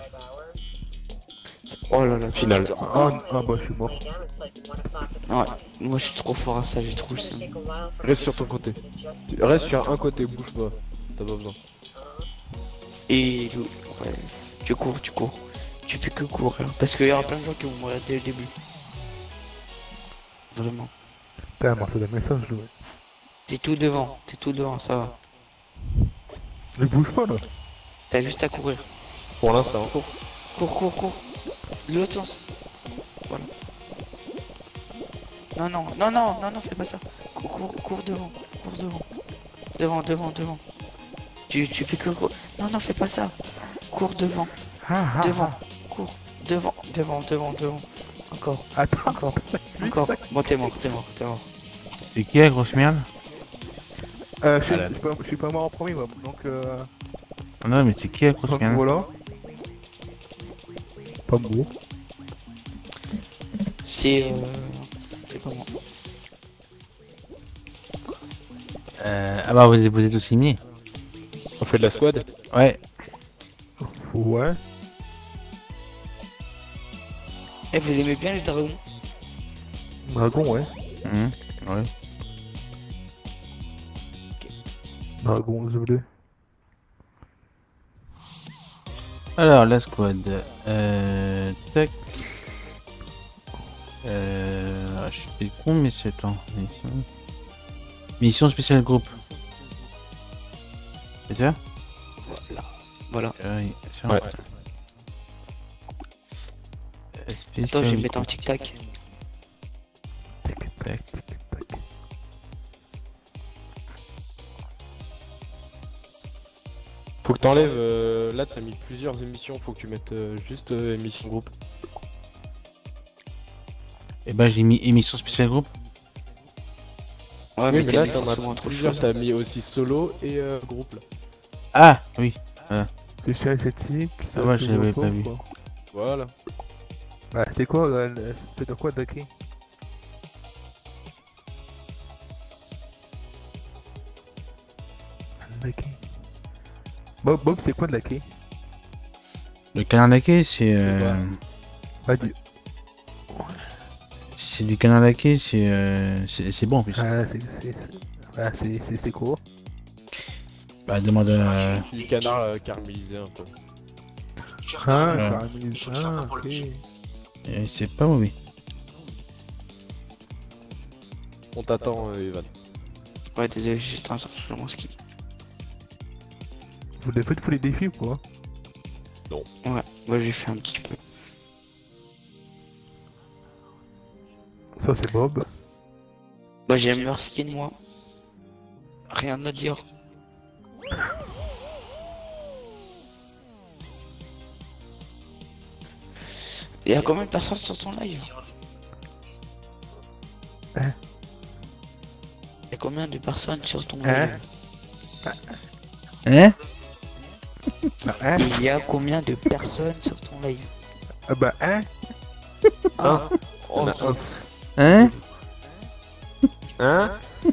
Oh là là, Finale. Ah, ah bah, je suis mort. Ouais, moi je suis trop fort à ça, j'ai trop le seum. Reste sur ton côté. Reste sur un côté, bouge pas. T'as pas besoin. Et le- ouais, tu cours, tu cours. Tu fais que courir. Parce qu'il y aura plein de gens qui vont mourir dès le début. Vraiment. Putain, moi, c'est des messages, là. T'es tout devant, t'es tout devant, ça va. Je bouge pas, là. T'as juste à courir. Pour l'instant. Cours, cours, cours, cours. De l'autre sens. Voilà. Non, non, non, non, non, non, fais pas ça. Cours, cours, cours devant, cours devant. Devant, devant, devant. Tu, tu fais que cours. Non, non, fais pas ça. Cours devant, Ah, ah, devant, cours. Devant, devant, devant, devant. Encore, ah. Attends. encore, encore. Bon, t'es mort, t'es mort, t'es mort. C'est qui la grosse merde? Euh, je suis- Alan. je suis pas- je suis pas mort en premier, moi. Donc, euh... Non, mais c'est qui la grosse Donc, merde? voilà. Pas beau. C'est euh... c'est pas moi. Euh, ah bah vous, êtes- vous êtes aussi mis. On fait de la squad. Ouais. Ouais. Eh, vous aimez bien les dragons? Dragon, ouais. Mhm. Ouais. Dragon bleu. Alors la squad. Euh, tac. Euh, je suis con mais c'est temps. Mission spéciale groupe. C'est ça? Voilà. Voilà. Oui, c'est Ouais. Euh, spécial Attends, je vais groupe. mettre un tic-tac. Tac. Faut que t'enlèves. Euh, là, t'as mis plusieurs émissions. Faut que tu mettes euh, juste euh, émission groupe. Et bah j'ai mis émission spéciale groupe. Ouais, oui, mais, mais t'as là, mis t'en forcément as trop de plusieurs. choses. T'as mis aussi solo et euh, groupe là. Ah oui. Spécial esthétique. Ah, moi, je l'avais pas vu. Voilà. Bah, c'est quoi, euh, le- c'est de quoi d'attaquer? Laqué. Bob, Bob, c'est quoi de laqué? Le canard laqué c'est euh, Pas du. c'est du canard laqué c'est euh, c'est c'est bon en plus. Ah, c'est. c'est- Ah, c'est c'est- c'est quoi? Bah demande à... Du canard euh, caramélisé un peu. Ah, Ouais. caramélisé. Ah, ok. euh, c'est pas mauvais. On t'attend, euh, Evan. Ouais, désolé, j'étais en train de faire mon ski. Vous l'avez fait pour les défis ou quoi? Ouais, moi j'ai fait un petit peu. Ça, c'est Bob. Bah, j'aime leur skin, moi. Rien à dire. Il y a combien de personnes sur ton live? Hein? Il y a combien de personnes sur ton Hein? live? Hein? Bah, hein? Il y a combien de personnes sur ton live? Ah, bah, hein? Un. Oh, Hein? Hein?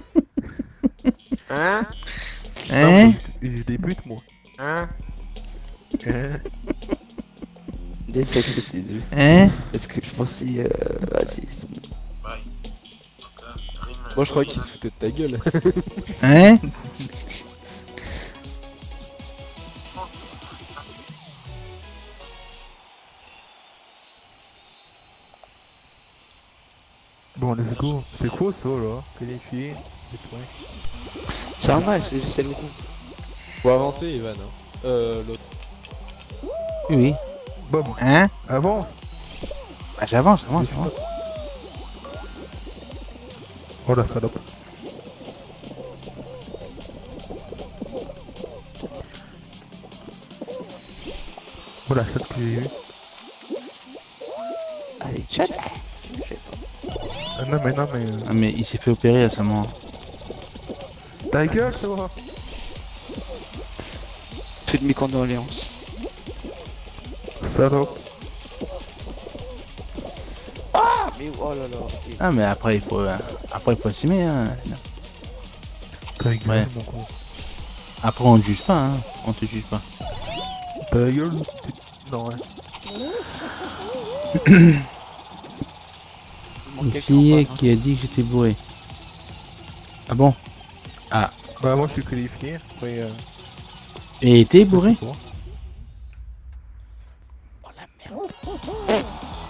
Hein? Hein? Je débute, moi. Hein? Hein? Désolé, désolé. Hein? Parce que je pensais... Euh... Vas-y, c'est bon. Moi je croyais qu'il se foutait de ta gueule. Hein? Bon, let's go. C'est quoi ça, là? Qualifié. Des points. C'est normal, c'est c'est le coup. Faut avancer, Evan. Hein. Euh, l'autre. Oui, oui. Bob, Hein? avance. Bah j'avance, j'avance, j'avance. Oh la salope. Oh la chatte que j'ai eu. Allez, chat. Ah non mais non mais... euh, Ah, mais il s'est fait opérer récemment. Ta gueule toi. Toutes mes condoléances. Salope. Ah, mais oh là là. ok. Ah mais après il faut euh, après il faut s'aimer hein. Ta gueule Ouais. mon con. Après on ne juge pas hein. On te juge pas. Ta gueule tu- Non ouais. Il manque Une quelqu'un fille ou pas, qui a dit que j'étais bourré. Ah bon? Bah moi je suis qualifié. Après euh... Et t'es bourré? c'est quoi. Oh la merde.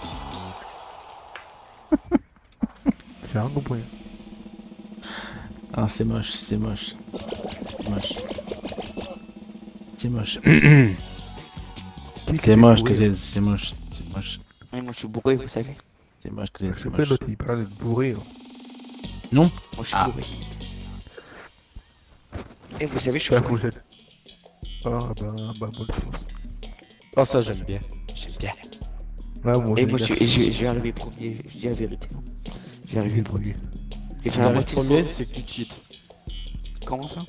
J'ai rien compris. Ah c'est moche, c'est moche. C'est moche. C'est moche. Qui C'est qui moche est que bourré, c'est c'est moche. C'est moche. Oui, moi je suis bourré, vous savez. C'est moche que Je c'est sais pas moche. l'autre il parle de bourré. Là. Non? Moi je suis Ah. bourré. Et vous savez, je suis La bourré. fourchette. Ah bah bah bonne chance. Oh, ça j'aime bien. J'aime bien. Là moi Et j'ai moi je la- suis, je, je vais arriver premier, je dis la vérité. Je vais arriver j'ai premier. brûlé. Et Si faire la t'arrives moitié premier, de c'est que tu cheats. Comment ça?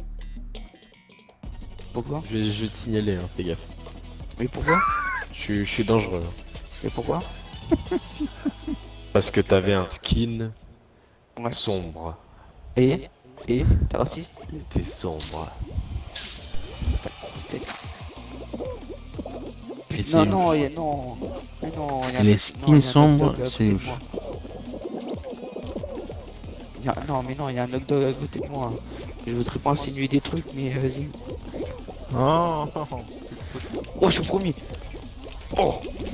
Pourquoi? Je vais, je vais te signaler, hein, fais gaffe. Mais pourquoi? Je suis, je suis dangereux. Mais pourquoi? Parce que t'avais un skin Ouais. sombre. Et Et T'es raciste? T'es sombre. T'as grosse tête. Et Non, c'est non, ouf. il y a non. Mais non, il y a Les un- skins non, il y a un sombres, hot dog à c'est côté de ouf. moi. Il y a- Non, mais non, il y a un hot dog à côté de moi. Je voudrais pas insinuer des trucs, mais euh, vas-y. Oh, Oh, je suis premier. Oh.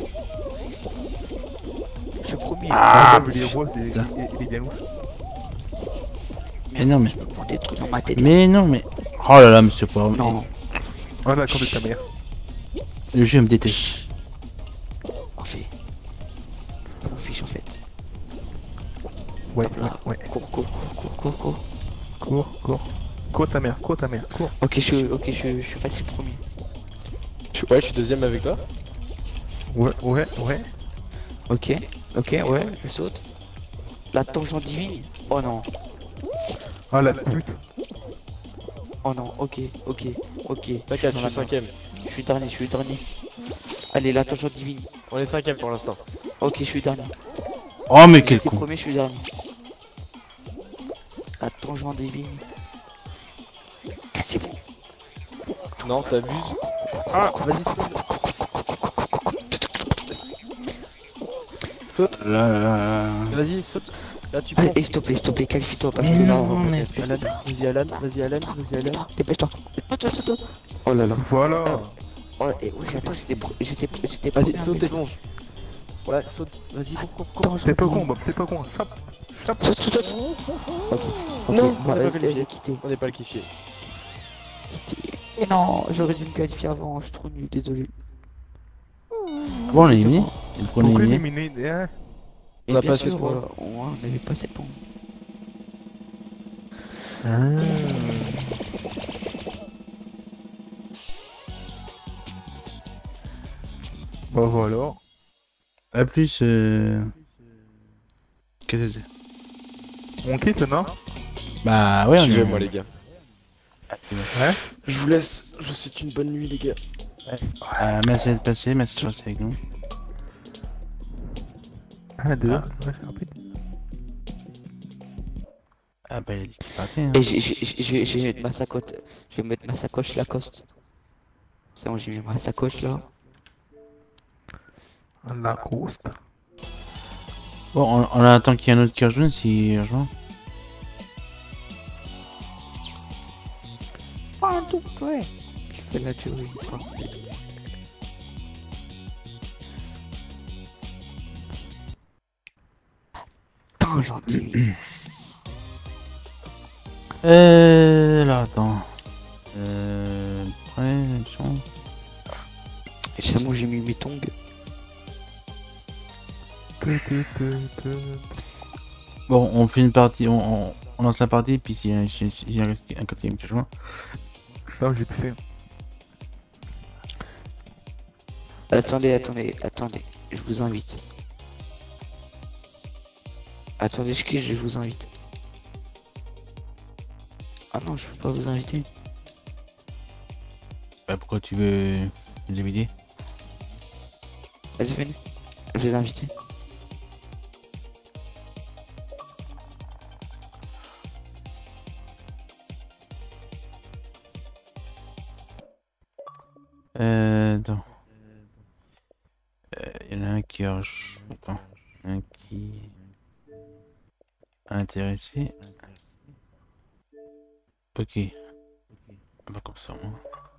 Je suis premier. ah, mais les roses, les, putain. les, les galous. Mais non, mais. Pour des trucs dans ma tête. Mais non, mais. Oh là là, monsieur Poivre. Non, Oh, d'accord, de ta mère. Le jeu me déteste. parfait. Je m'en fiche en fait. Ouais, Hop ouais, là. ouais. Cours, cours, cours, cours, cours. Cours, cours. Cours ta mère, cours ta mère, cours. Ok, je suis, ok, je, je suis facile premier. Je- Ouais, je suis deuxième avec toi. Ouais, ouais, ouais. Ok, ok, ouais, je saute. La tangente divine. Oh non, Oh la pute. oh non, ok, ok, ok. T'inquiète, Dans je la suis merde. cinquième. Je suis dernier, je suis dernier. Allez, la tangente divine. On est cinquième pour l'instant. Ok, je suis dernier. Oh, mais quel J'étais con. premier, je suis dernier. La tangente divine. Cassez-vous. Non, t'abuses. Ah, vas-y, saute. Saute, Là, là, là. vas-y, saute. Là, tu prends. Allez, s'il te plaît, s'il te plaît, qualifie-toi parce Mais que là, non, on va mais passer. Alan, vas-y, Alan, vas-y, Alan, vas-y, Alan. Dépêche-toi, dépêche-toi. Saute, saute, saute. Oh là là. Voilà. Oh, et oui, attends, j'étais, pro- j'étais, j'étais. Vas-y, premier, saute, mais- éponge. Ouais, saute. Vas-y, cours, cours, cours. Attends, je T'es pas reviens. con, Bob, t'es pas con. Chape. Chape. Saute, saute, saute. Ok, ok, Non, bon, on est pas vas-y, qualifié. vas-y, quittez. On n'est pas le kiffier. Quittez. Mais non, j'aurais dû me qualifier avant, je suis trop nul, désolé. Bon, on est éliminé. Et pourquoi on est Pourquoi éliminé éliminer hein? On a bien pas assez de sûr, points. euh, on on avait pas assez de points. Bah voilà. A plus, euh. Qu'est-ce que c'est? On quitte, non? Bah, ouais, on Suivez est. moi les gars. Ouais. Je vous laisse. Je vous souhaite une bonne nuit les gars. Ah, merci d'être passé, merci de rester avec nous. Un, deux. Ah. Ouais, c'est rapide. Ah, bah, il a dit qu'il partait. Hein. Et j'ai- j'ai- j'ai- j'ai- je vais mettre ma sacoche, je vais mettre ma sacoche Lacoste. C'est bon, j'ai mis ma sacoche là. La course. Bon, on, on attend qu'il y ait un autre qui rejoigne s'il rejoint. Ah, tout, ouais. Je fais la tuerie, quoi. Putain, gentil. Euh. Là, attends. Euh. Prêt, action. Et c'est bon, j'ai mis mes tongs. Que, que, que, que. Bon, on fait une partie, on, on, on lance la partie, puis s'il y a, s'il y a un quatrième qui rejoint. Ça, j'ai poussé. Attendez, attendez, attendez, je vous invite. Attendez, je je vous invite. Ah non, je peux pas vous inviter. Bah, pourquoi tu veux nous inviter? Vas-y, venez. Je vais vous inviter. Euh. Attends. Il y en a un qui a. Attends. Un qui. Intéressé. Ok. Pas comme ça, moi.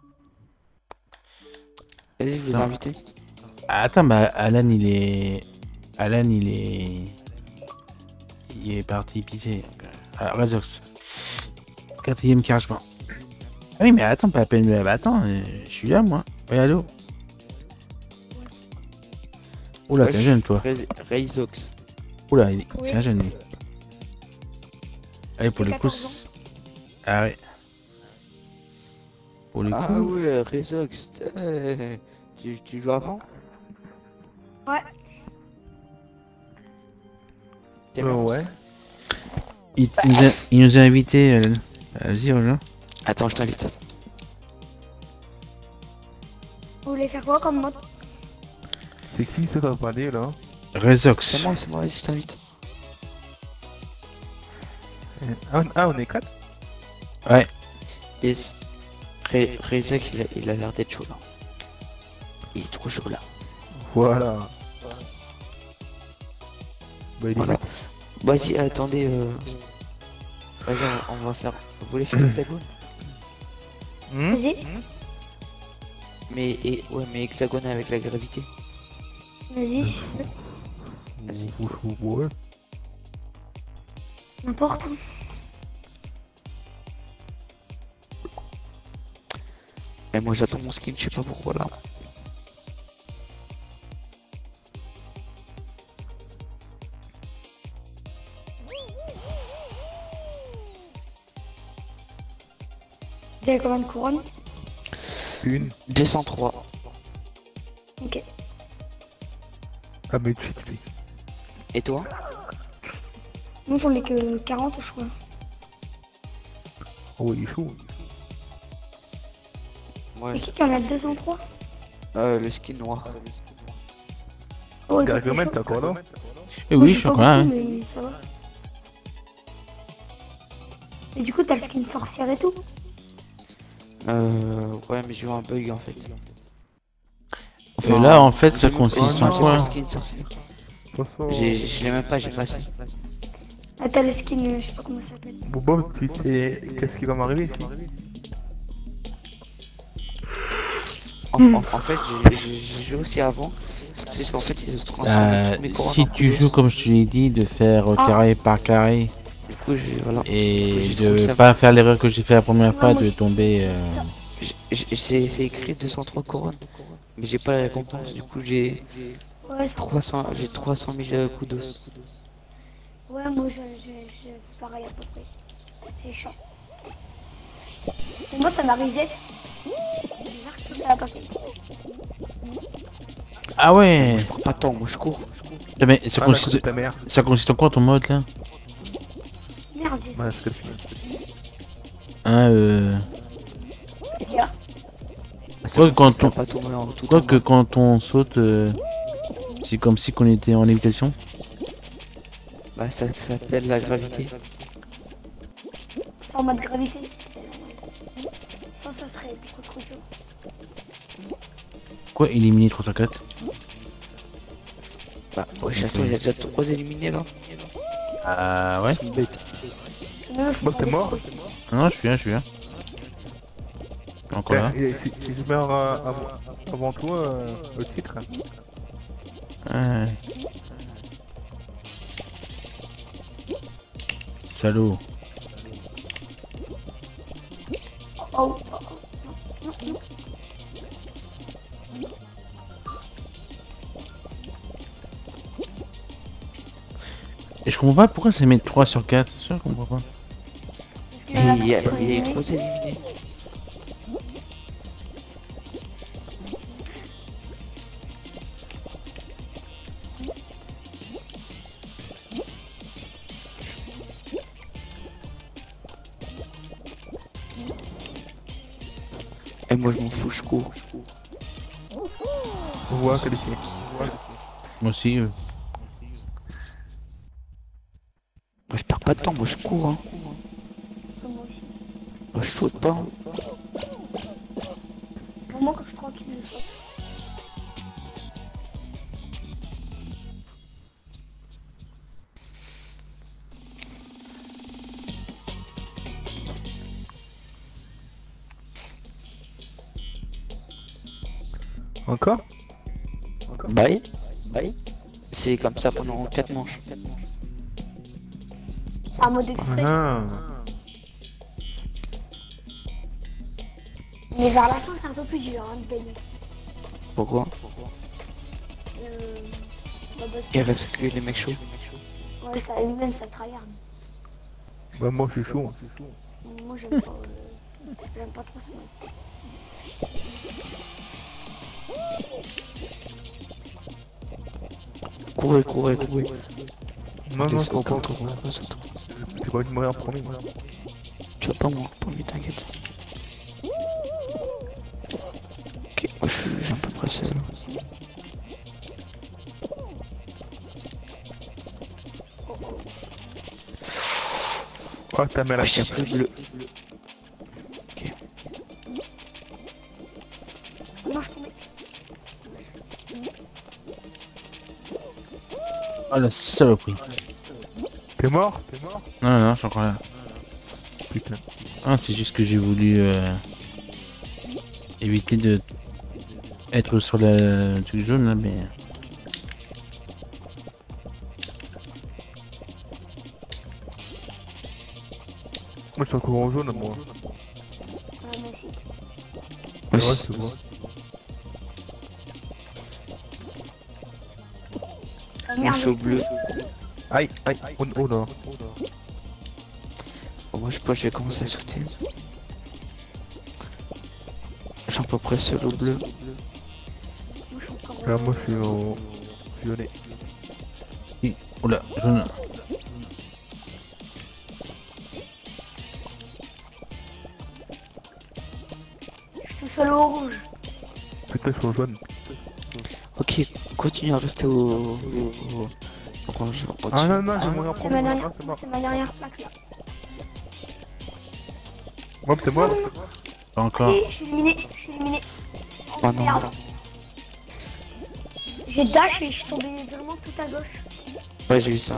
Vas-y, je vous ai Attends. invité. Ah, attends, bah, Alan, il est. Alan, il est. Il est parti pisser. Ah, Razox. Quatrième qui rejoint. Ah oui, mais attends, pas à peine. Bah, attends, euh, je suis là, moi. Oui, allô? Oula, t'es un jeune, toi. Reizox. Oula, il est- c'est un jeune, lui. Allez, pour le coup. c'est- Ah ouais. Pour le Ah coup. ouais, Reizox. euh, Tu, tu joues avant? Ouais. T'es Euh, bien, ouais. Il, t- nous a, il nous a invités. Alan. Vas-y, rejoins. Attends, je t'invite. Vous voulez faire quoi comme mode? C'est qui ça va parler là? Rezox. C'est moi, c'est moi, vas-y, je t'invite. Ah, on- ah, on est quatre. Ouais. Et Ré- Rezek, il a il a l'air d'être chaud là. Il est trop chaud là. Voilà. Bah, il est Voilà. Vas-y, attendez. Euh... Vas-y, on, on va faire. Vous voulez faire hexagone? Hmm Vas-y, Mais et ouais, mais hexagone avec la gravité. vas-y, si tu veux. Vas-y. Ouais. N'importe. Et moi j'attends mon skin, je sais pas pourquoi là. Vous avez combien de couronnes? Une. deux cent trois. Ok. Ah, mais cheat, lui. Et toi? Moi j'en ai que quarante, je crois. Oh, il est chaud. Ouais. Et qui qui en a deux cent trois? Euh, le skin noir. Oh, il Gargamel, était t'es chaud. encore là? Et Moi, oui, j'ai je suis pas encore là. beaucoup, Hein. mais ça va. Et du coup, t'as le skin sorcière et tout? Euh, ouais, mais j'ai eu un bug en fait. Et là, en fait, ça j'ai même- consiste non, en j'ai quoi? pas le skin sorcier. De toute façon, J'ai- Je l'ai même pas, j'ai pas ça. Ah, t'as le skin, euh, je sais pas comment ça s'appelle. Bobo, tu sais qu'est-ce qui va m'arriver ici? En, en, en fait, j'ai- j'ai j'ai joué aussi avant. C'est ce qu'en fait, ils se transforment Euh, tous mes couronnes si en tu coulos. joues comme je te l'ai dit, de faire euh, Ah. carré par carré Du coup, j'ai voilà. et J'ai trouvé de ça- pas faire l'erreur que j'ai fait la première Ouais, fois moi de aussi. tomber. euh, J'ai- j'ai- C'est c'est écrit deux cent trois couronnes, mais j'ai pas la récompense. Du coup, j'ai Ouais, c'est- trois cents, j'ai trois cent mille euh, coups d'os. ouais, moi je, je, je, pareil à peu près. C'est chiant. Et moi ça m'arrivait. C'est bizarre que ça a pas fait. Ah ouais. Je pars pas tant, moi je cours. Ah, mais ça Ah, la consiste, coupe de ta mère. ça consiste en quoi ton mode là? Merde, j'ai Ouais, c'est le film. Hein, euh... c'est bien. Quoi que quand Ça on- va pas tomber en tout en Quoique bas. quand on saute, euh, c'est comme si qu'on était en lévitation. Bah, ça, ça s'appelle la gravité. C'est en mode gravité. Ça, ça serait beaucoup trop chaud. Quoi, éliminer trois cent quatre? Bah, ouais, château, il y a déjà trois éliminés là. Ah ouais. C'est bête. Non, je Bon, prends t'es des mort? trucs. Non, je suis là, je suis là. Encore là. Et si, si je meurs euh, avant, avant toi, euh, le titre. Ouais. Salaud. Oh, oh, oh. Non, non. Et je comprends pas pourquoi ça met trois sur quatre, c'est sûr, je comprends pas. Parce Et qu'il y en a il y a, qui sont il y a eu éliminés. trois éliminés. Et moi je m'en fous, je cours. On voit qualifié. Moi aussi. euh. Moi je perds pas de temps, moi je cours hein. Moi aussi. Moi je saute pas. Hein. Pour moi, quand je suis tranquille, je saute. Encore? Bye. Bye. C'est comme ça pendant quatre manches. C'est un mode exprès. Ah. Mais vers la fin, c'est un peu plus dur hein, de gagner. Pourquoi? Euh... Bah, parce Il reste que les mecs chauds. que- Ouais, ça lui-même, ça tryhard. Bah, moi je suis chaud. Moi, j'aime pas, euh... j'aime pas trop ce mode. Courez, courez, courez. Non, non, Descends, je comprends contre, pas. contre, contre. J'ai pas envie de mourir en premier. moi. Tu vas pas mourir pour lui, t'inquiète. Ok, moi je suis j'ai à peu près seul. Oh, t'as mis la Ah, j'ai carte. plus bleu. Non, je tombais. Oh la saloperie. T'es mort? T'es mort? Non, non, non, je suis encore là. Putain. Ah, c'est juste que j'ai voulu euh, éviter de être sur la truc jaune là, mais. Moi, je suis encore en jaune, moi. Ouais, moi aussi. Ouais, Oui. c'est bon. Ah, Moi, je suis au merde. bleu. Aïe, aïe, oh, oh là. Bon, moi, je crois que je vais commencer à sauter. Je suis à peu près seul au bleu. Moi, je suis encore Là, moi, je suis au violet. Oula, jaune. Je suis tout seul au rouge. Putain, je suis au jaune. Ok, continue à rester au... au... au- orange, au- Ah non, non, j'ai Ah, moyen de C'est prendre. ma Non, dernière, c'est mort. c'est ma dernière plaque là. Moi, t'es mort? Pas encore. Et je suis éliminé, je suis éliminé. Oh, Oh non. merde. J'ai dash et je suis tombé vraiment tout à gauche. Ouais, j'ai eu ça.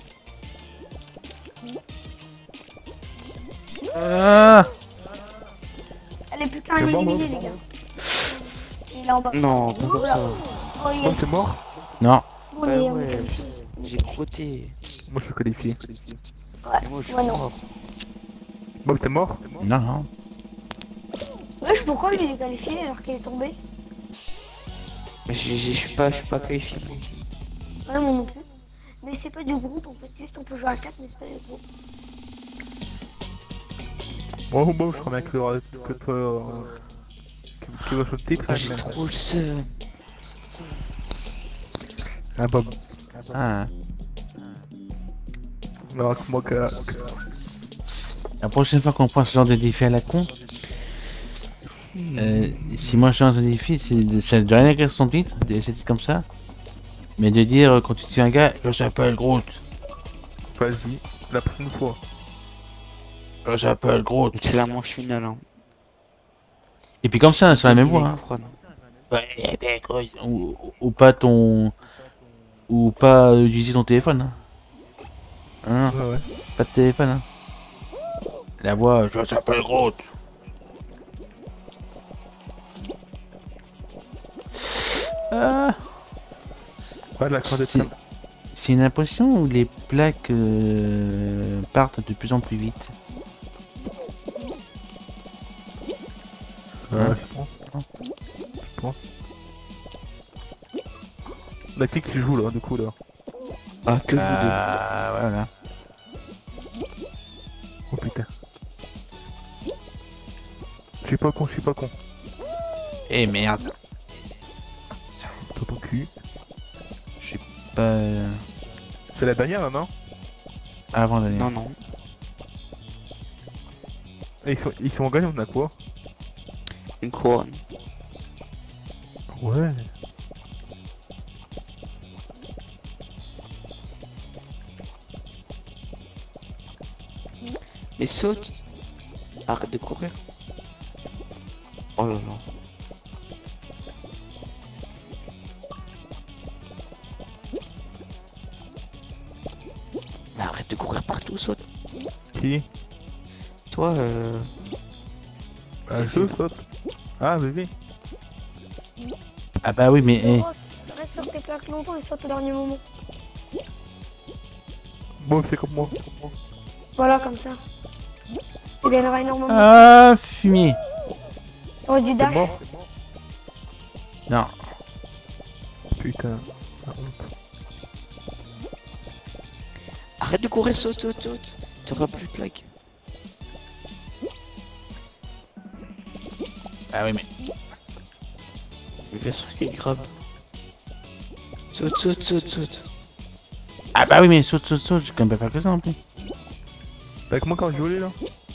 Ah Elle est plus qu'un C'est bon, éliminé, bon, les gars. Il est en bas. Non, pas comme ça. Oh, il Moi, est t'es mort? Non. bon, Bah il est- ouais, j'ai crotté. Moi, je suis qualifié. Ouais, Et moi, je suis ouais, non. mort. Moi, t'es mort? Non, non. Wesh, pourquoi il est qualifié alors qu'il est tombé? Mais je je- je suis pas, je suis pas qualifié. Ouais, moi non plus. Mais c'est pas du groupe, en fait, juste on peut jouer à quatre, mais c'est pas du groupe. Moi, moi, je remets que, que toi. Euh, qui- qui va sur le titre, Ah, là, j'ai mais- trop le seum. Ah, Bob. Ah. Non, c'est moi que. que- La prochaine fois qu'on prend ce genre de défi à la con, euh, si moi je suis dans un défi, c'est de, c'est de rien écrire son titre, de laisser le titre comme ça, mais de dire euh, quand tu tues un gars, je s'appelle Groot, Vas-y, la prochaine fois. je s'appelle Groot. C'est la manche finale. Hein. Et puis comme ça, sur la même voix, hein. Couronne. Ouais, ben, quoi, ou, ou pas ton, ou pas utiliser ton téléphone, hein. Hein, Ouais, ouais. pas de téléphone, hein. La voix, je s'appelle Groot. Ah. Ouais, la croix de C'est Trump. c'est une impression où les plaques euh, partent de plus en plus vite. Ouais, je pense. Je pense. La qui qui joue là, du coup là. Ah, que vous Ah, voilà. Oh putain. Je suis pas con, je suis pas con. Eh merde, Toi ton cul. je suis pas euh, C'est la dernière là, non? avant deux. d'aller. Non, non. Et ils sont, ils sont en gagnant, on a quoi? Une couronne. Ouais. Mais saute. Arrête de courir. Oh là là. Mais arrête de courir partout, saute. Qui? Toi, euh... Ah, je saute. Ah, bébé. Ah bah oui, mais eh, Oh, reste sur tes plaques longtemps et saute au dernier moment. Bon, c'est comme moi. Voilà, comme ça. Tu gagneras énormément. ah fumier. T'aurais du T'es dash. mort? Non, Putain. La honte. arrête de courir, saute, saute, saute. T'auras plus de plaques. ah oui mais Mais bien sûr qu'il est grave. Saute, saute, saute, saute. ah bah oui mais saute saute saute, je peux quand même pas faire que ça non plus. T'es avec moi quand je jouais là?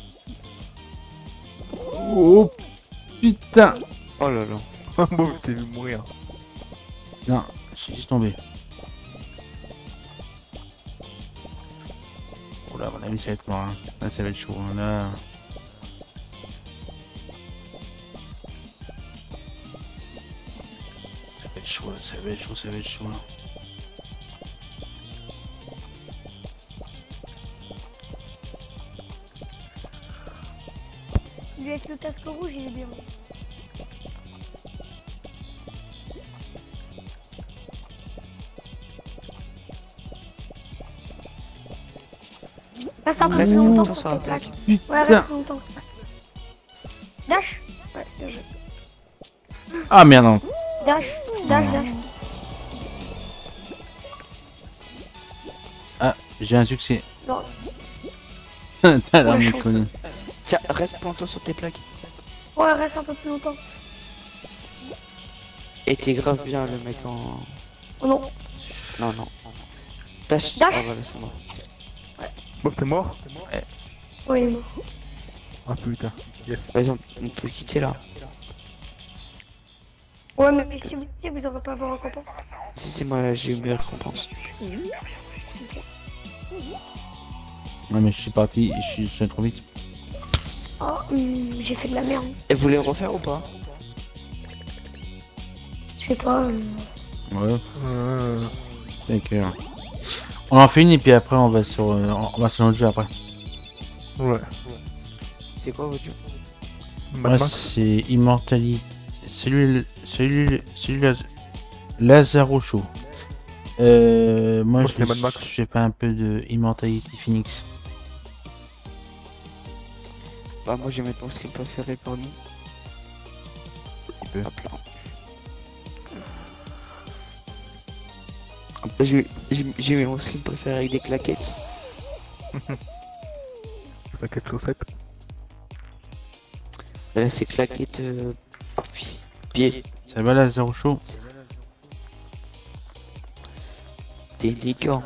Oh putain. Oh là là. Bon, je t'ai vu mourir. Non, je suis juste tombé. Oula, à mon avis, ça va être mort. Hein. Là, ça va être chaud. Hein. Là. Ça va être chaud, là. Ça va être chaud, ça va être chaud. Là. Lui avec le casque rouge, il est bien. Reste un peu Reste plus longtemps longtemps sur sur tes la plaques. plaque. Ouais, Putain. reste longtemps. Dash. Ouais, bien joué. Ah merde, non. Dash, dash, dash. Ah, j'ai un succès. Non. T'as l'air Ouais, me chaud. connaît. Tiens, reste plus longtemps sur tes plaques. Ouais, reste un peu plus longtemps. Et t'es grave bien le mec en... Oh non. Non, non. Dash. Dash. Ah voilà, c'est mort. Bon, t'es mort? Ouais, il est mort. Ah putain. Yes. Par exemple, on peut quitter là. Ouais, mais si vous quittez, vous aurez pas vos récompenses. Si c'est moi, j'ai eu mes récompenses. Non, mais je suis parti, je suis je suis trop vite. Oh, hum, j'ai fait de la merde. Et vous voulez refaire ou pas? Je sais pas. euh, Ouais, Euh... d'accord. On en fait une et puis après on va sur, euh, on va sur notre jeu après. Ouais. C'est quoi votre jeu? Mad Moi Max. c'est Immortality. Celui, celui, celui Laz... Lazaro Show. Euh, moi Moi, je c'est Mad Max. je fais pas un peu de Immortality Phoenix. Bah moi j'ai mettre mon skin préféré pour nous. petit peu. Hop là. Après, J'ai j'ai- j'ai mis mon skin préféré avec des claquettes. Claquettes chaussettes. Là c'est claquettes euh... pi- pied. Ça va Lazaro Show? T'es une licorne.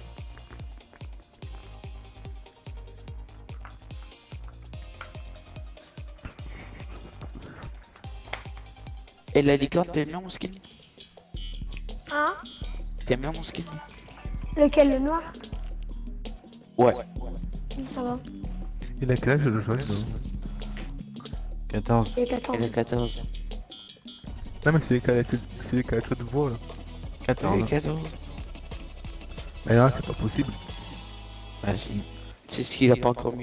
Et la licorne, t'aimes bien mon skin? Hein? T'aimes bien mon skin? Lequel, le noir? Ouais. Ça va. Il a quel âge le jeune? quatorze. Il est quatorze. Elle a quatorze. Non mais c'est les qualités c'est les qualités de voix là. Elle a quatorze. quatorze. Mais là c'est pas possible. Ah si. C'est ce qu'il a pas encore mis.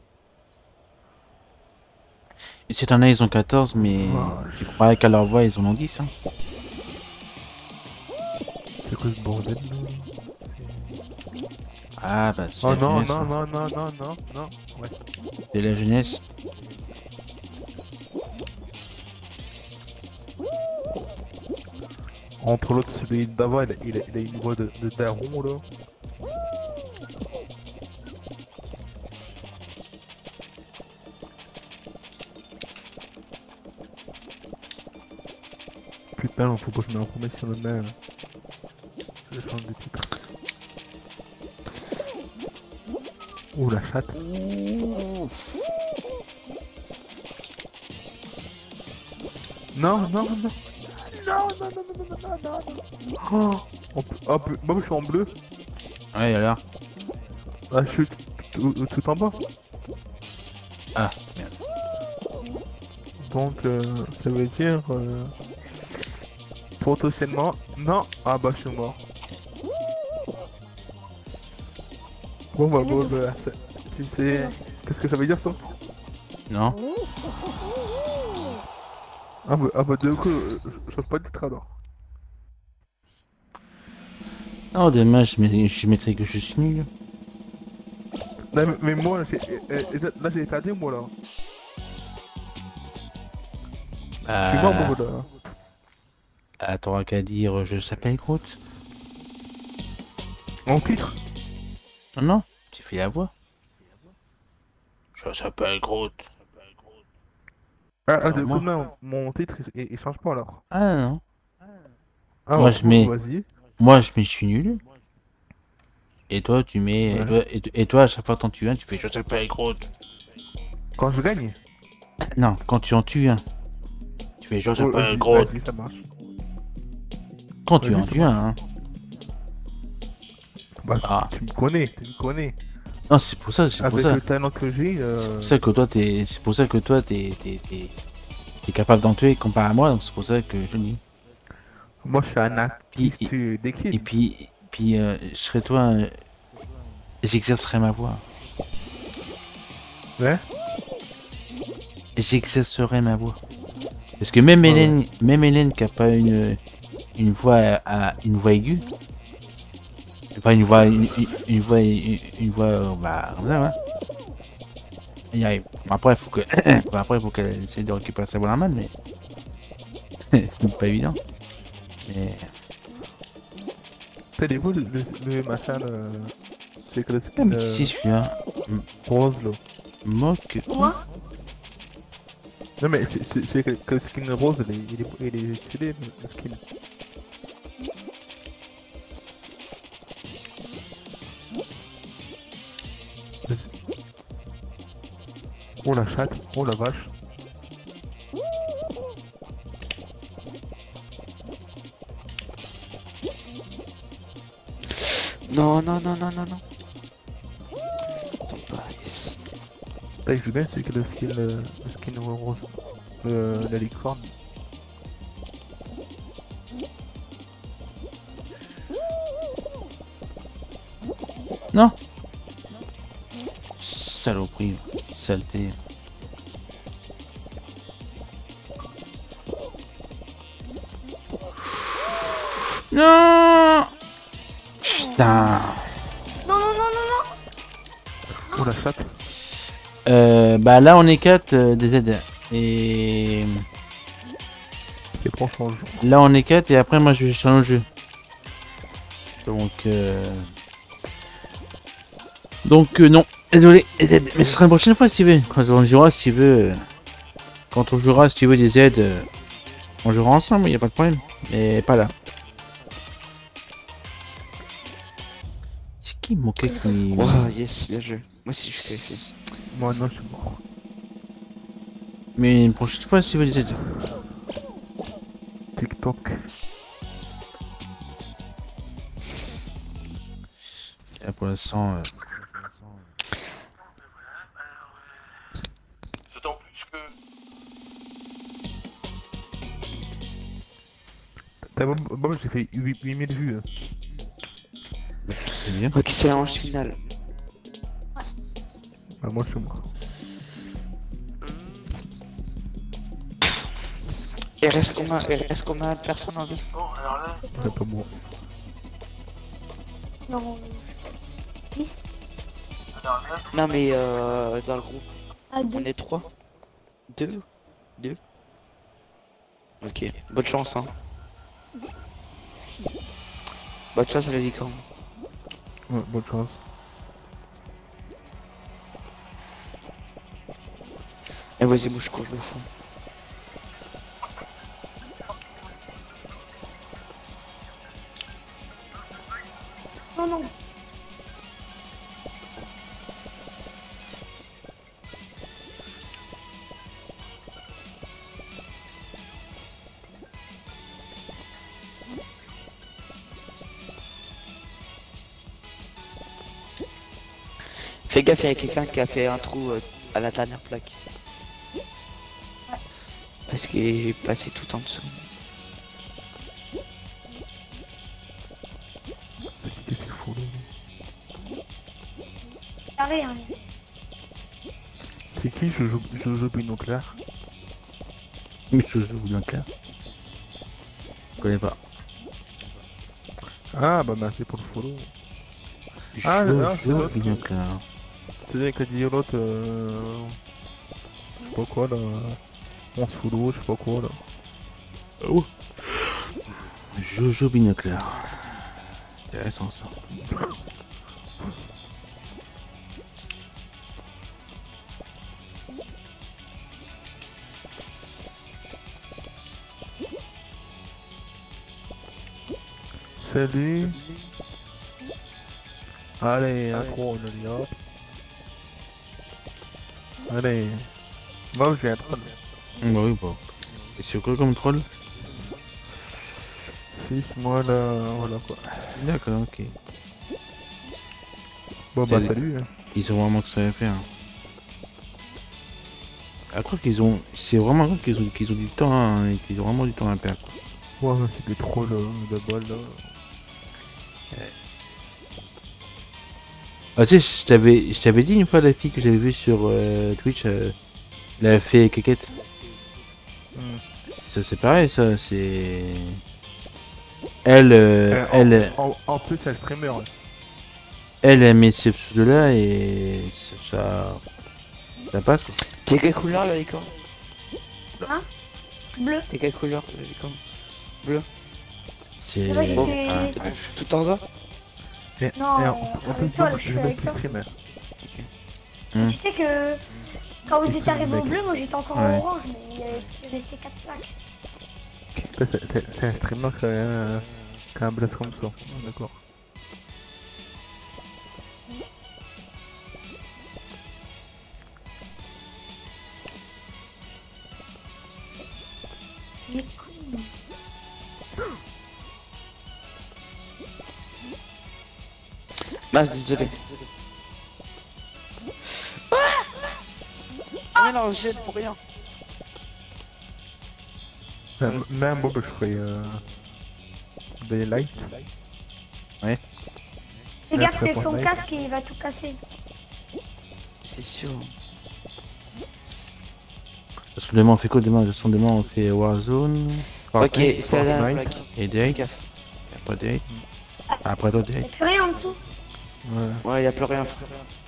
Et cette année ils ont quatorze mais Ah, tu croyais qu'à leur voix ils en ont dix hein. C'est quoi ce bordel là? Ah bah c'est Oh la non, jeunesse. non, hein. non, non, non, non, non. Ouais. C'est la jeunesse. Entre l'autre, celui d'avant, il, a- il, a- il a une voix de, de daron là. Putain, on faut pas que je me remette sur le même. Je vais changer de titre. Ouh, la chatte. Non, non, non. Non, non, non, non, non, non, non, non, non. Oh, on peut- ah, peut- moi je suis en bleu. Ouais alors. Ah, je suis tout, tout- tout en bas. Ah merde. Donc, euh, ça veut dire... Euh, potentiellement... Non. Ah bah, je suis mort. Bon, bah, bon, bah, ça- tu sais... Qu'est-ce que ça veut dire, ça? Non. Ah bah, ah bah du coup, euh, je change pas de titre alors. Non demain je, mets- je mettrai que je suis nul. Non, mais, mais moi, j'ai- euh, euh, là, j'ai éclaté, moi, là. Je suis mort, Ah, moi, là. ah t'auras qu'à dire je s'appelle Groot. En titre? Non non, tu fais la voix. Je s'appelle Groot. Ah, ah, Alors, du moi- coup, non, mon titre, il, il change pas, alors. Ah non. Ah, Moi, ouais, je mets- Vas-y. Moi je mets je suis nul. Et toi tu mets. Et Ouais. toi, et, et toi à chaque fois que t'en tues un, tu fais je s'appelle Groot. Quand je gagne? Non, quand tu en tues un, tu fais je Ouais, s'appelle vas-y, Groot. vas-y, ça marche. Quand tu vas-y, en ça tues un, hein. Bah, Ah. tu me connais, tu me connais. Non, c'est pour ça, c'est pour Avec ça. le talent que j'ai, euh... C'est pour ça que toi, t'es, c'est pour ça que toi, t'es, t'es, t'es, t'es capable d'en tuer comparé à moi, donc c'est pour ça que je dis. moi je suis un Puis, actif tu- des kills. et puis, puis, euh, je serais toi, euh, j'exercerais ma voix. Ouais. J'exercerais ma voix. Parce que même Ouais, Hélène, même Hélène qui a pas une, une voix à, une voix aiguë, pas une voix, une, une, une voix, une, une voix, euh, bah, comme ça, ouais. Il y arrive. Bon, après, faut que, bon, après, faut qu'elle essaie de récupérer sa voix normale, mais c'est pas évident. Mais... T'as des vous le, le, le machin, le... c'est que le Ah, skin mais qui c'est euh, celui-là? rose là. Moque. Moi Non mais c'est- c'est c'est que, que le skin rose, il est, il est, il est stylé le, le skin. Oh la chatte, oh la vache. Non, non, non, non, non, non. Tombe pas, yes. T'as je veux bien c'est que le skin, euh, le skin rose, euh, la licorne. Non. Saloperie, saleté. Non. Putain. Non, non, non, non, non. Oh la chatte. Euh, bah là on est quatre euh, D Z et Les prends change. là on est quatre et après moi je vais sur un autre jeu. Donc euh... donc euh, non, désolé D Z, mais ce sera une prochaine fois si tu veux. Quand on jouera si tu veux, euh, quand on jouera si tu veux D Z, euh, on jouera ensemble, y a pas de problème, mais pas là. C'est qui mon qui Oh yes, bien joué. Moi aussi je suis fait. Moi non je suis mort. Mais une prochaine fois si tu veux D Z. TikTok. Et pour l'instant. Euh... D'autant plus que... T'as bon, bon j'ai fait huit mille vues. C'est bien. Ok, c'est la manche finale. Bah moi je suis mort. Il reste combien, il reste combien de personnes en vie? C'est pas bon. Non. dix Non mais euh, dans le groupe, à on deux. est trois. Deux. Deux. Ok, bonne chance hein. Bonne chance à la licorne. Ouais, bonne chance. Et vas-y, moi je cours le fond. Non, non. Fais gaffe, il y a quelqu'un qui a fait un trou euh, à la dernière plaque. Parce qu'il est passé tout en dessous. C'est qui qui c'est fou là? Carré, hein. C'est qui je joue, je joue binoclard? Mais je joue bien clair. Je connais pas. Ah bah merci pour le follow. Ah, Joue, non, c'est joue l'autre. bien clair. C'est vrai que dit l'autre, euh... je sais pas quoi là. On se follow, je sais pas quoi là. Oh. Jojo Binoclard. Intéressant ça. Salut. Allez, un gros, on y hop. Allez. Moi j'ai un troll. Bah oui, bah. Et c'est quoi comme troll? six mois là, voilà quoi. D'accord, ok. Bon bah Salut. salut. Hein. Ils ont vraiment que ça à faire. Je crois qu'ils ont. C'est vraiment vrai qu'ils ont, qu'ils ont du temps, hein, et qu'ils ont vraiment du temps à perdre. Ouais, mais c'est des trolls là, de balle là. Ah, tu sais, je t'avais, je t'avais dit une fois la fille que j'avais vue sur euh, Twitch, euh, la fée Kékette. Hmm. Ça, c'est pareil, ça, c'est. Elle, euh, Euh, en- elle, en, en plus, elle streamer. Ouais. elle, elle met ces pseudos-là et ça, ça, ça passe quoi. T'es quelle couleur la licorne? Bleu. T'es quelle couleur la licorne? Bleu. C'est. C'est vrai, j'ai Oh. fait- Ah, Ah, tout en bas? Et, Non, et euh, en, en avec plus, toi, moi, je je suis vais avec plus toi. streamer. Hmm. Tu sais que quand vous Et êtes tout, arrivé au mec. bleu, moi j'étais encore Ouais. en orange, mais il y avait resté quatre plaques. Ça, C'est c'est- c'est un streamer qui a, un- qui a un blast comme ça. Ah, d'accord. Mais con. Ah, désolé. Ah mais non, je jette pour rien. Même, même moi, bah, je ferais euh, des lights. Ouais. Fais Ouais, gaffe, après, c'est pour son light. casque, il va tout casser. C'est sûr. Parce que demain on fait quoi demain? De toute façon, demain on fait Warzone. Ok, Fortnite, c'est la dernière Fortnite. plaque. Et Fais Date. gaffe. Après Date. Après toi Date. Y'a plus rien en dessous. Ouais. Ouais, y'a plus rien, frère.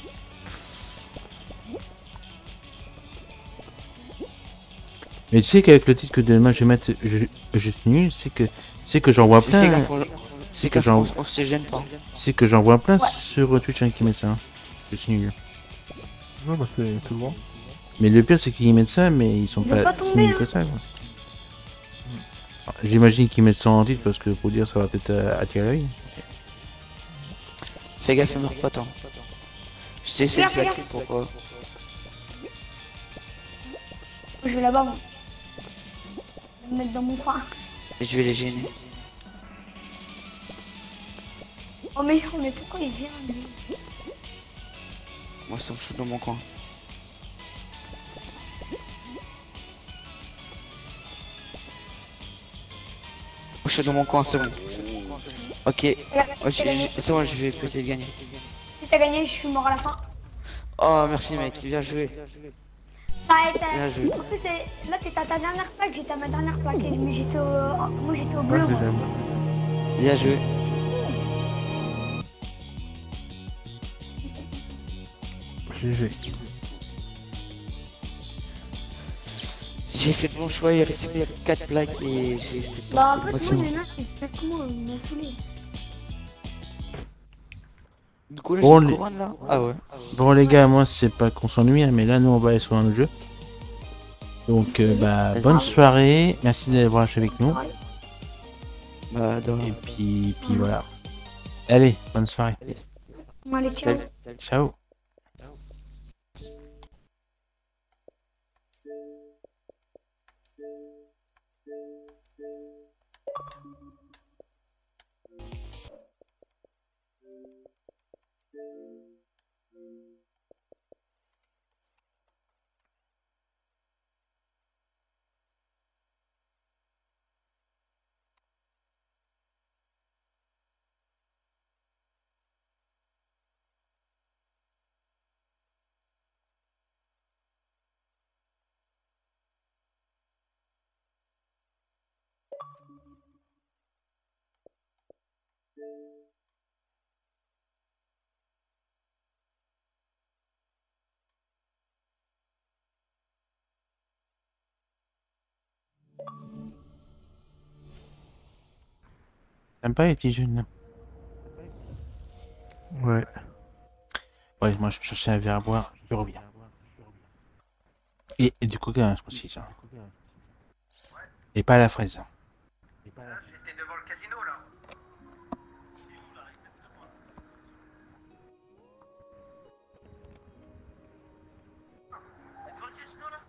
Mais tu sais qu'avec le titre que demain je vais mettre ju- juste nul, c'est que c'est que j'en vois Fais plein. gaffe, on- C'est fais que gaffe, j'en on, on se gêne pas. c'est que j'en vois plein Ouais. sur Twitch hein, qui mettent ça. Hein. Juste nul. Non, bah c'est souvent. Mais le pire c'est qu'ils mettent ça mais ils sont Ils vont pas, pas si tomber, nuls hein. que ça quoi. Alors, j'imagine qu'ils mettent ça en titre parce que pour dire ça va peut-être euh, attirer l'œil. Fais gaffe, meurs pas tant. Je sais, c'est Fais gaffe, fais plaqué, gaffe. pourquoi? Je vais là-bas, moi. Je vais me mettre dans mon coin. Et je vais les gêner. Oh mais non, mais pourquoi il vient lui? Moi, ça me fout dans mon coin. Oh, je suis dans mon coin, c'est bon. Ok, ouais, Regarde, je- t'as gagné. je- c'est bon, je vais peut-être gagner. Si t'as gagné, je suis mort à la fin. Oh, merci mec, bien joué. Ah, et t'as- Bien joué. En plus, c'est- là t'es à ta dernière plaque, j'étais à ma dernière plaque. et- Mais j'étais au... Moi j'étais au bleu. Ouais, moi. j'aime. Bien joué. G G. J'ai fait le bon choix, il restait quatre plaques et j'ai essayé de Bah en tenter le fait, moi maximum. il y en a qui fait que moi, il m'a saoulé. Du coup, là, Bon, j'ai les- une couronne là. Ah ouais. Bon les gars, moi c'est pas qu'on s'ennuie, hein, mais là nous on va aller sur un autre jeu. Donc euh, bah bonne soirée, merci d'avoir acheté avec nous. Bah, dans... Et puis, puis voilà. Allez, bonne soirée. Bon, allez, ciao. Salut. Ciao. Sympa les petits jeunes là. Ouais. Bon, allez, moi je vais chercher un verre à boire, je reviens. Et, et du coca, hein, je pense que c'est ça. Et pas à la fraise. J'étais devant le casino là. Devant le casino là.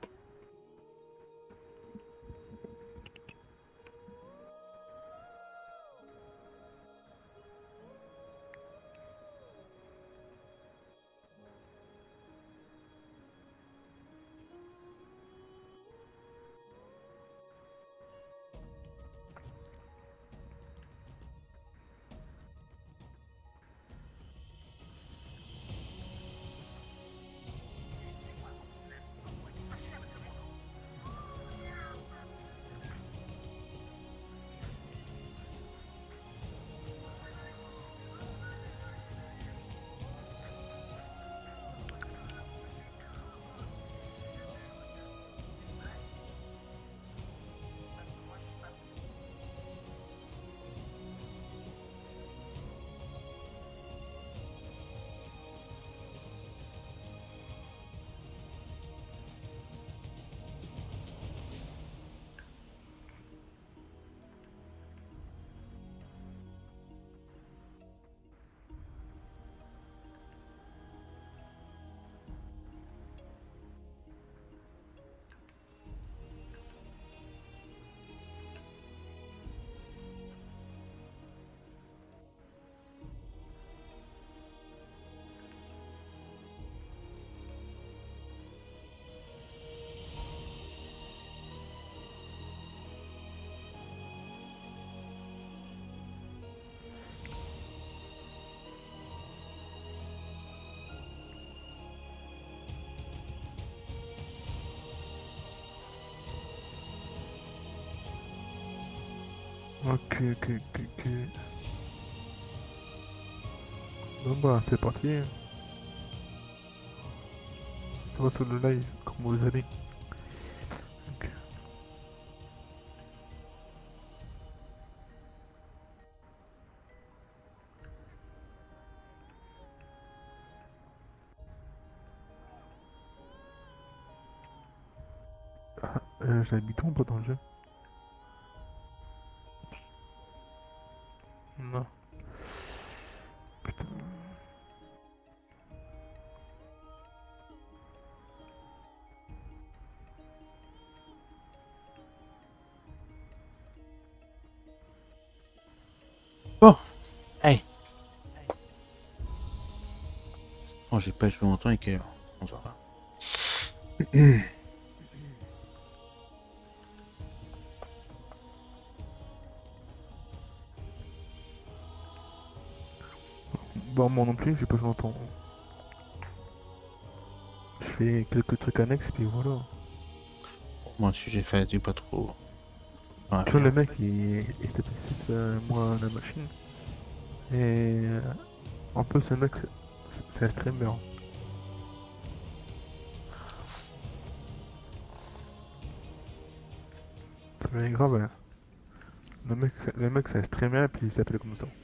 Ok, ok, ok, ok. Bon bah, c'est parti. Ça va sur le live, comment vous allez? Ok. Ah, euh, j'habite où pas dans le jeu? Non. Putain. Bon, hey. Oh, j'ai pas joué longtemps et que... On s'en va. Bon, moi non plus, j'ai pas joué longtemps. Je fais quelques trucs annexes, puis voilà. Moi aussi, j'ai fait du pas trop. Ah, Tu vois, le mec, il, il était passé sur moi la machine. Et euh, en plus, ce mec, c'est c'est un streamer. C'est grave, hein. Le mec, c'est- le mec, c'est un streamer, puis il s'appelle comme ça.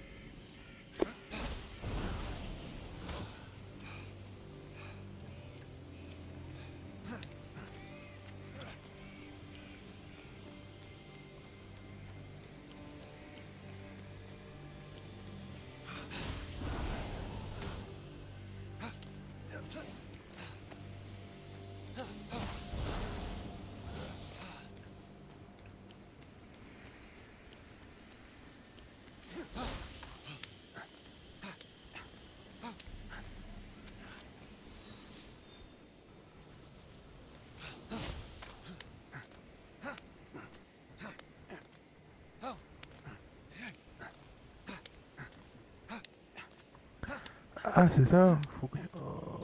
Ah, c'est ça. Faut que... oh.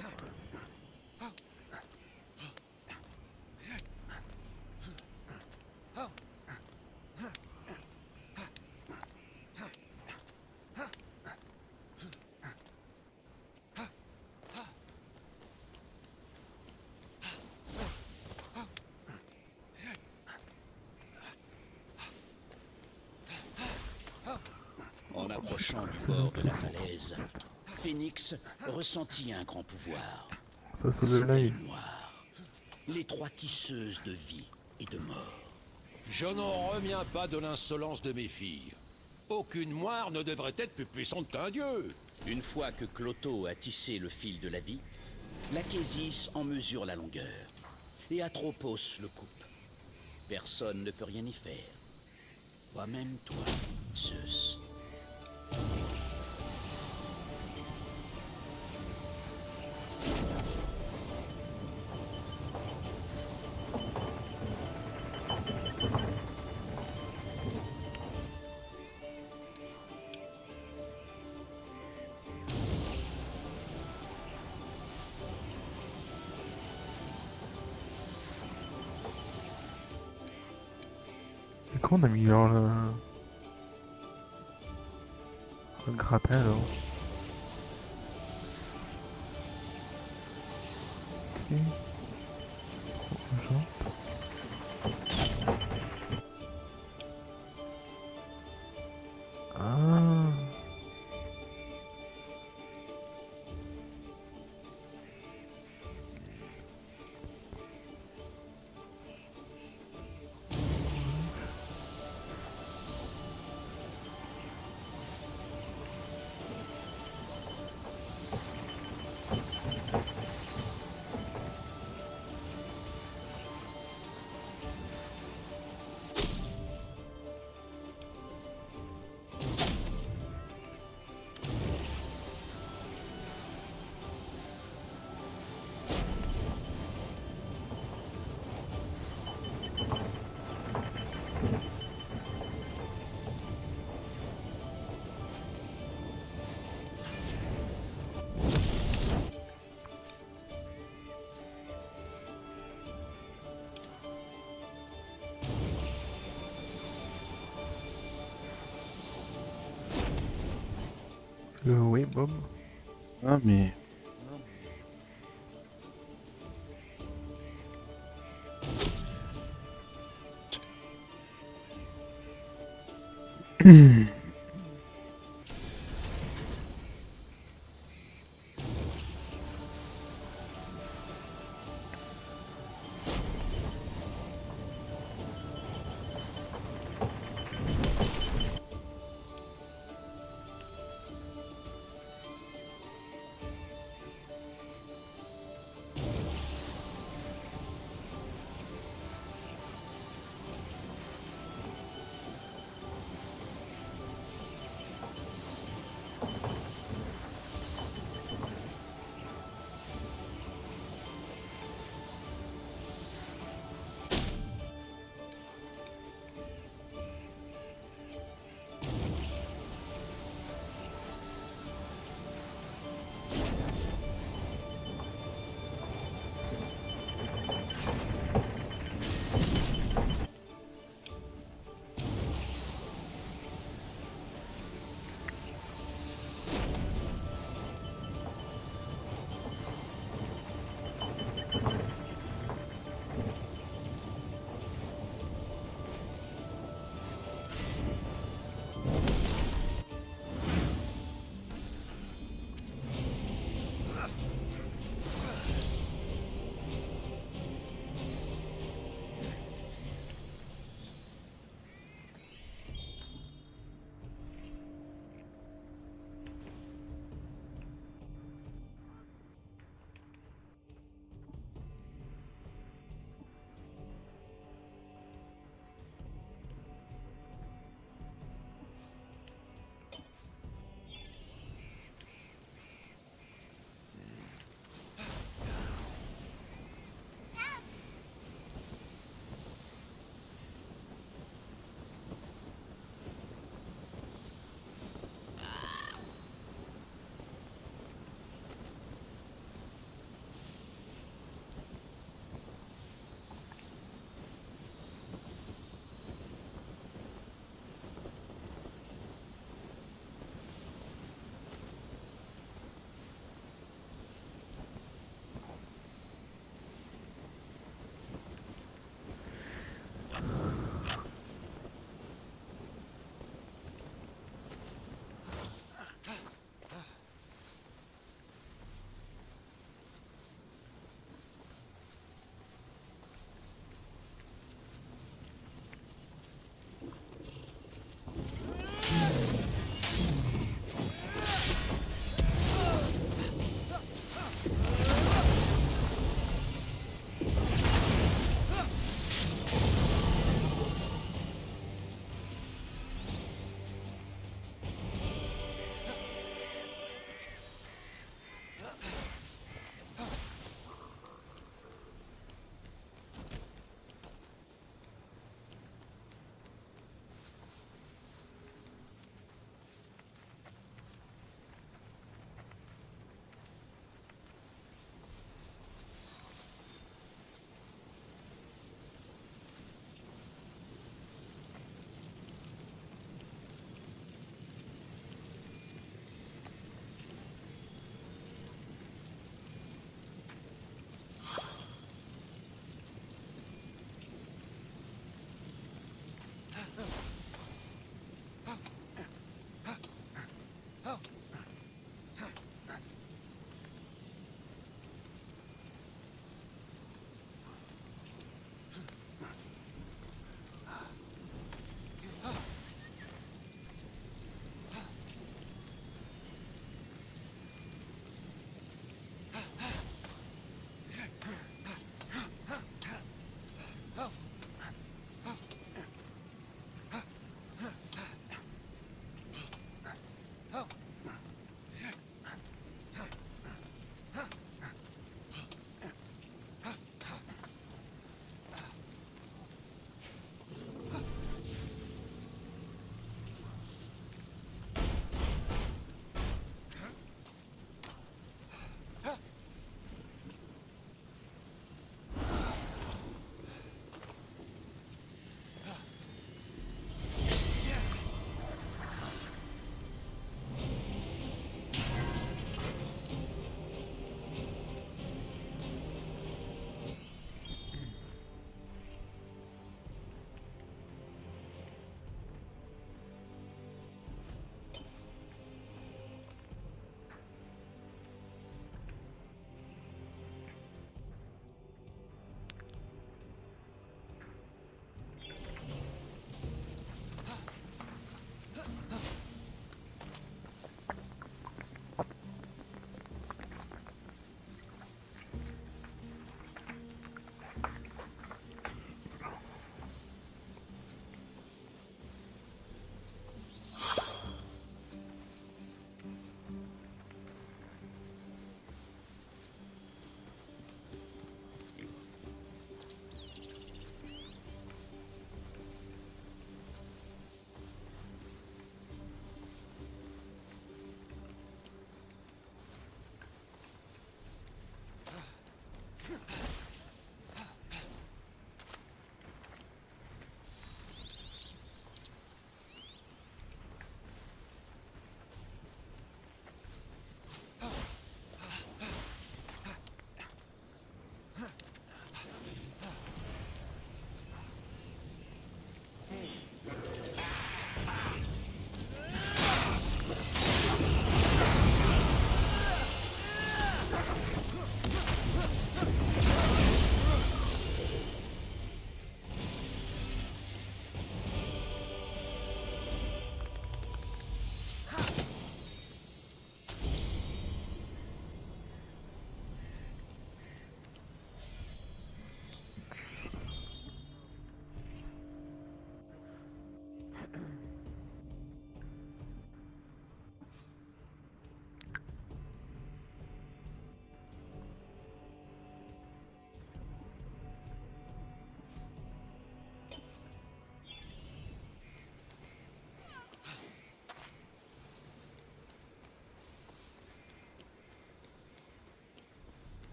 En approchant du bord de la falaise, Phénix ressentit un grand pouvoir. Ça, c'est le C'était les live. Noirs, les trois tisseuses de vie et de mort. Je n'en reviens pas de l'insolence de mes filles. Aucune moire ne devrait être plus puissante qu'un dieu. Une fois que Clotho a tissé le fil de la vie, l'Achésis en mesure la longueur, et Atropos le coupe. Personne ne peut rien y faire. Pas même toi, Zeus. Et comment on a mis genre le... le grappin là? Ok. Genre. Ah. Euh, oui, Bob. Ah, mais.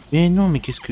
Mais non, mais qu'est-ce que...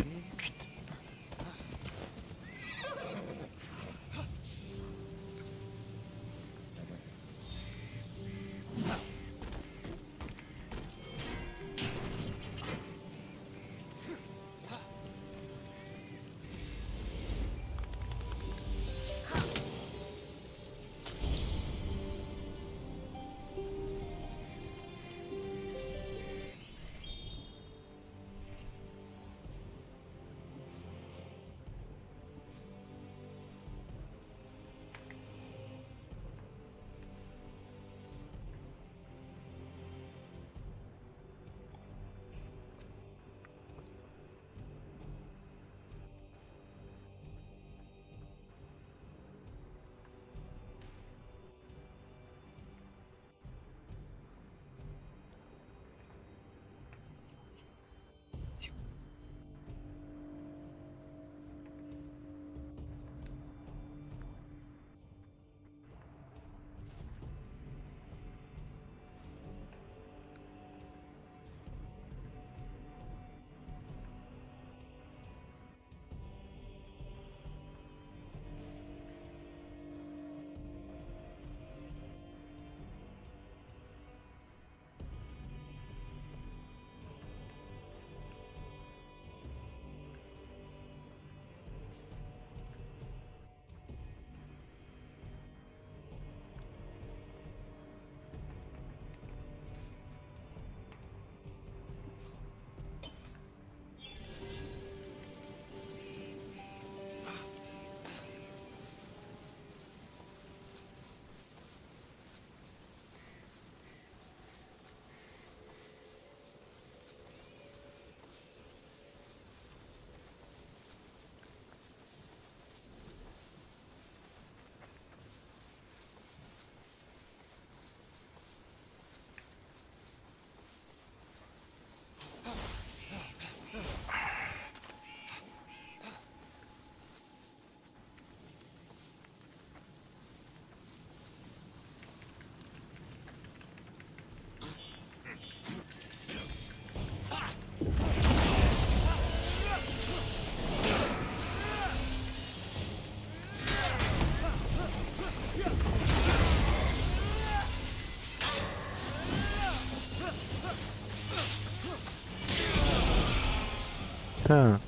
Putain.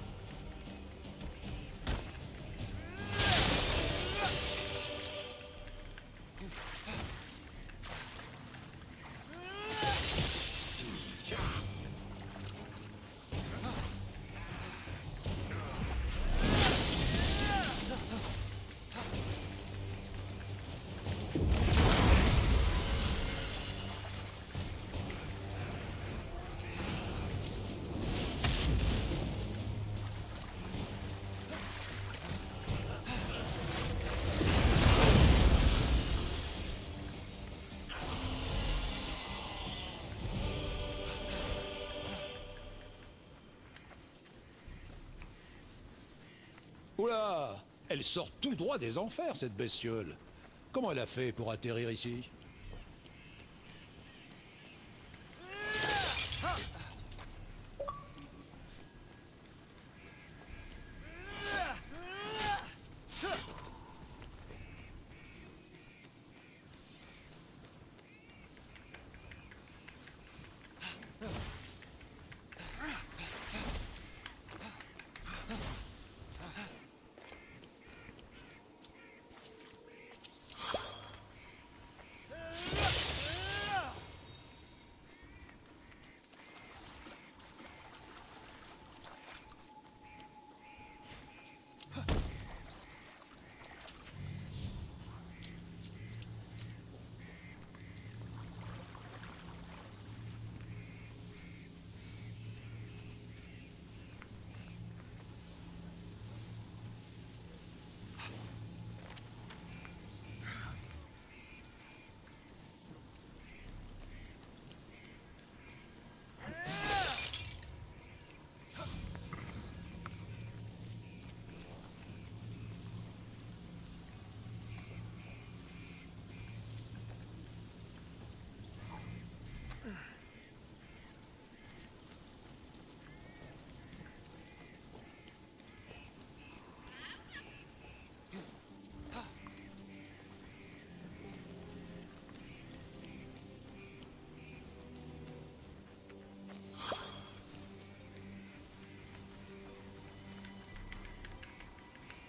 Oula! Elle sort tout droit des enfers, cette bestiole. Comment elle a fait pour atterrir ici?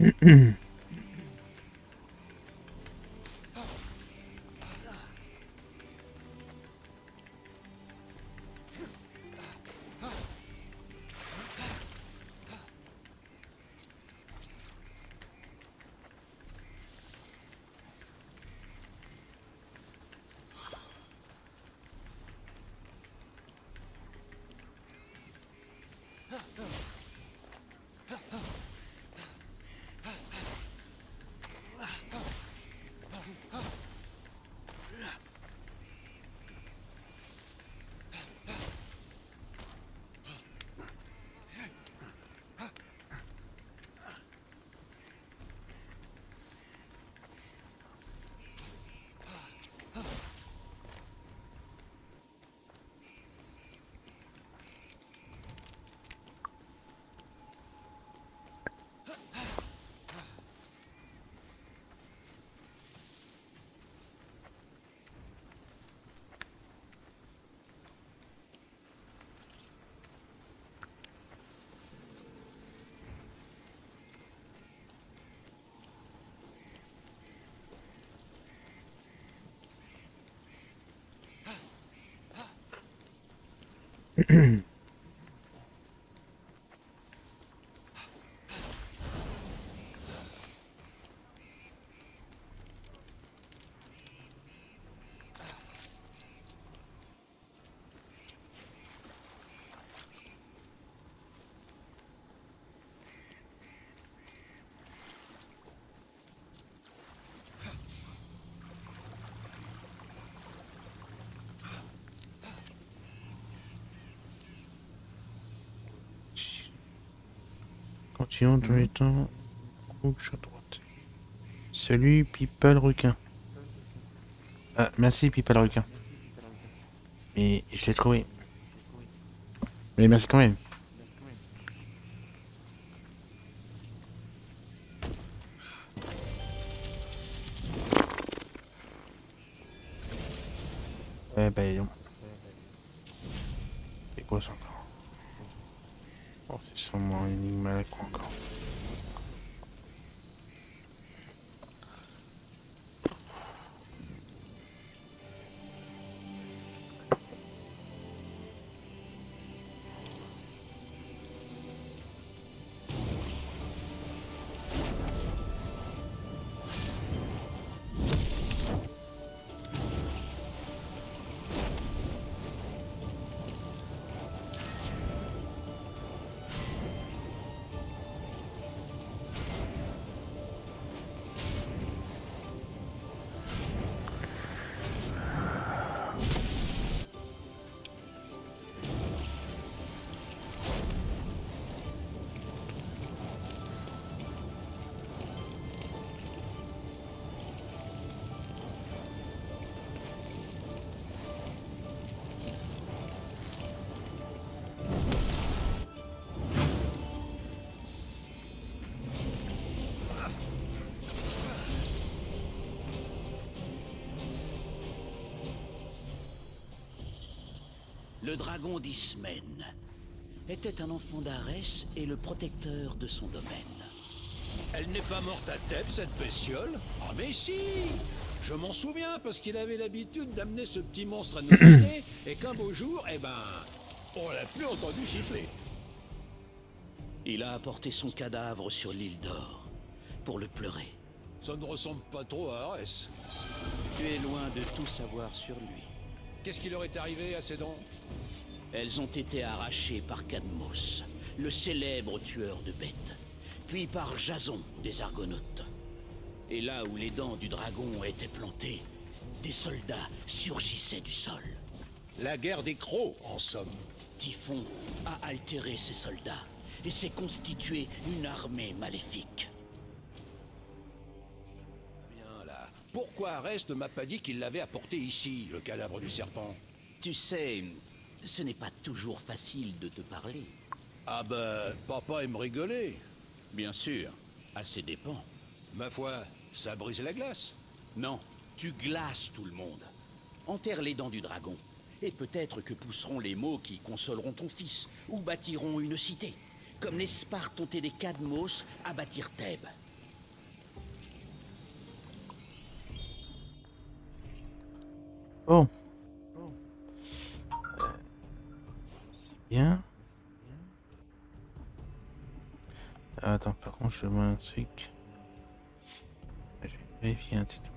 Continuons dans les temps. Gauche à droite. Salut Pipa le requin. Ah, merci Pipa le requin. Mais je l'ai trouvé. Mais merci quand même. Ouais bah non. C'est quoi ça encore? Oh, c'est sûrement une énigme à la con encore. Le dragon d'Ismen était un enfant d'Arès et le protecteur de son domaine. Elle n'est pas morte à Thèbes, cette bestiole? Ah mais si! Je m'en souviens, parce qu'il avait l'habitude d'amener ce petit monstre à nous donner, et qu'un beau jour, eh ben, on l'a plus entendu siffler. Il a apporté son cadavre sur l'île d'Or, pour le pleurer. Ça ne ressemble pas trop à Arès. Tu es loin de tout savoir sur lui. Qu'est-ce qui leur est arrivé à ces dents? Elles ont été arrachées par Cadmos, le célèbre tueur de bêtes, puis par Jason des Argonautes. Et là où les dents du dragon étaient plantées, des soldats surgissaient du sol. La guerre des crocs, en somme. Typhon a altéré ces soldats et s'est constitué une armée maléfique. Bien là. Pourquoi Arès ne m'a pas dit qu'il l'avait apporté ici, le cadavre du serpent? Tu sais, ce n'est pas toujours facile de te parler. Ah ben, papa aime rigoler. Bien sûr, à ses dépens. Ma foi, ça brise la glace. Non, tu glaces tout le monde. Enterre les dents du dragon. Et peut-être que pousseront les mots qui consoleront ton fils, ou bâtiront une cité, comme les Spartes ont aidé Cadmos à bâtir Thèbes. Bon. Euh, c'est bien. Attends, par contre, je vois un truc. Je vais vérifier un truc.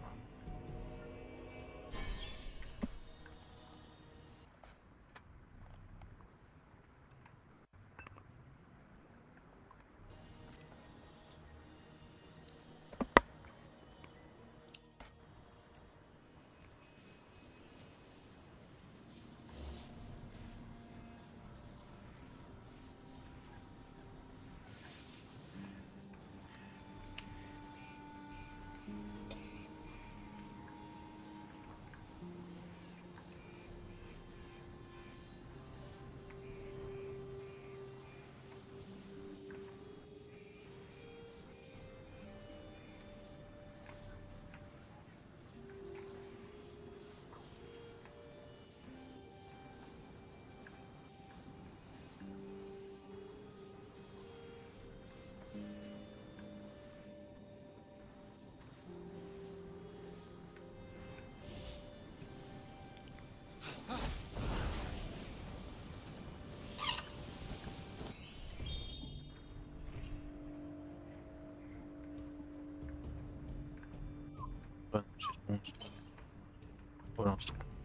Voilà.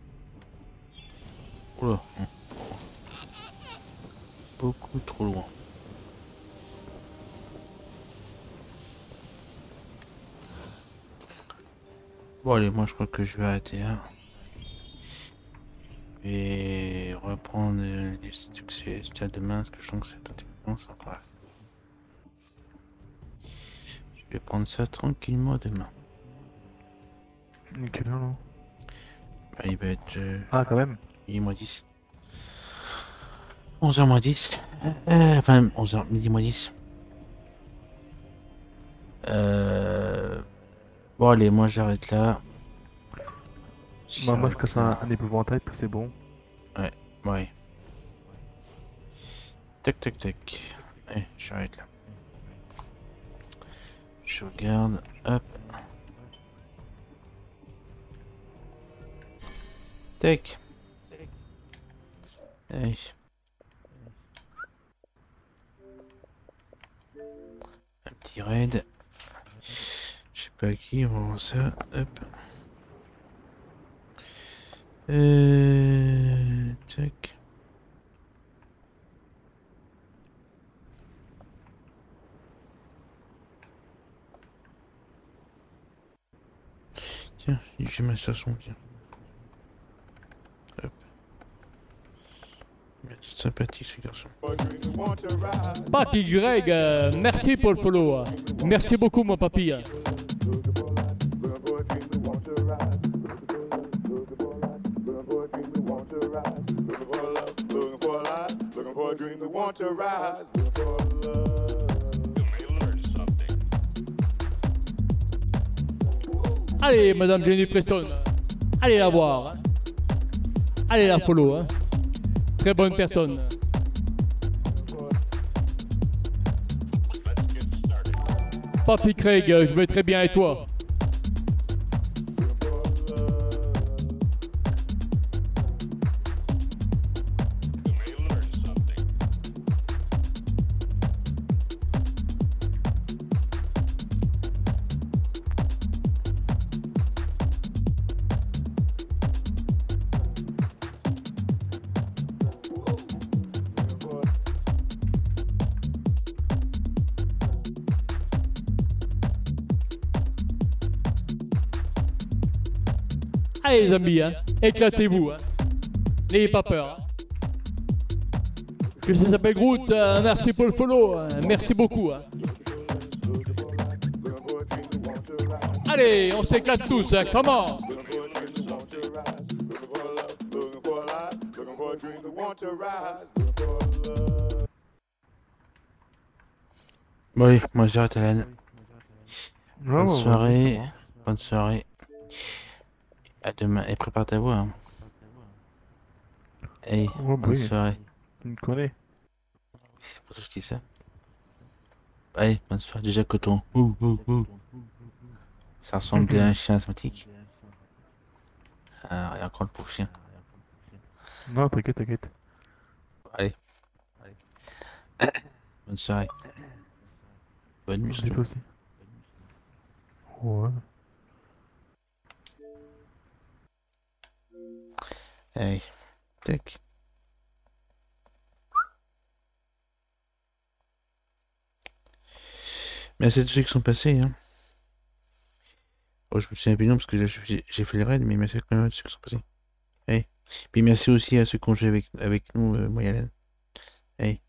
Oula. Beaucoup trop loin. Bon allez, moi je crois que je vais arrêter là. Et reprendre les succès stade demain, parce que je sens que c'est un peu encore. Je vais prendre ça tranquillement demain. Nickel, non? Bah, il va être... Euh... Ah, quand même. Il est moins dix. onze heures moins dix. Euh, enfin, onze heures, midi moins dix. Euh... Bon, allez, moi j'arrête là. Bah, moi je casse un, un épouvantail, puis c'est bon. Ouais, ouais. Tac, tac, tac. Allez, j'arrête là. Je regarde, hop. Tac. Allez. Un petit raid. Je sais pas à qui, on va voir ça. Hop. Euh... Tac. Tiens, j'ai ma chanson, tiens. Hop. C'est sympathique ce garçon. Papy Greg, euh, merci pour le follow. Merci beaucoup mon papy. Allez, Madame Jenny Preston, allez la voir. Hein. Allez la follow. Hein. Très bonne personne. Papy Craig, je vais très bien et toi? Allez les amis, hein, éclatez-vous, hein. N'ayez pas peur. Hein. Je sais, ça s'appelle Groot, euh, merci pour le follow, hein. Merci beaucoup. Hein. Allez, on s'éclate tous, hein. Comment? Oui, moi j'arrête Hélène. Bonne Oh, soirée, ouais, bonne soirée. À demain, et prépare ta voix. Hein. Hey, oh, bonne oui. soirée. Tu me connais. C'est pour ça que je dis ça. Allez, bonne soirée, déjà coton. Ouh, ouh, ouh. Ça ressemble à un chien asthmatique. Ah, et encore le pauvre chien. Non, t'inquiète, t'inquiète. Allez. Bonne soirée. Bonne nuit. Dis surtout. toi aussi. Ouais. Allez. Tac. Merci à tous ceux qui sont passés. Hein. Oh, je me souviens plus non parce que j'ai j'ai fait les raids, mais merci quand même à ceux qui sont passés. Allez. Puis merci aussi à ceux qui ont joué avec, avec nous, euh, moi et Alan. Allez.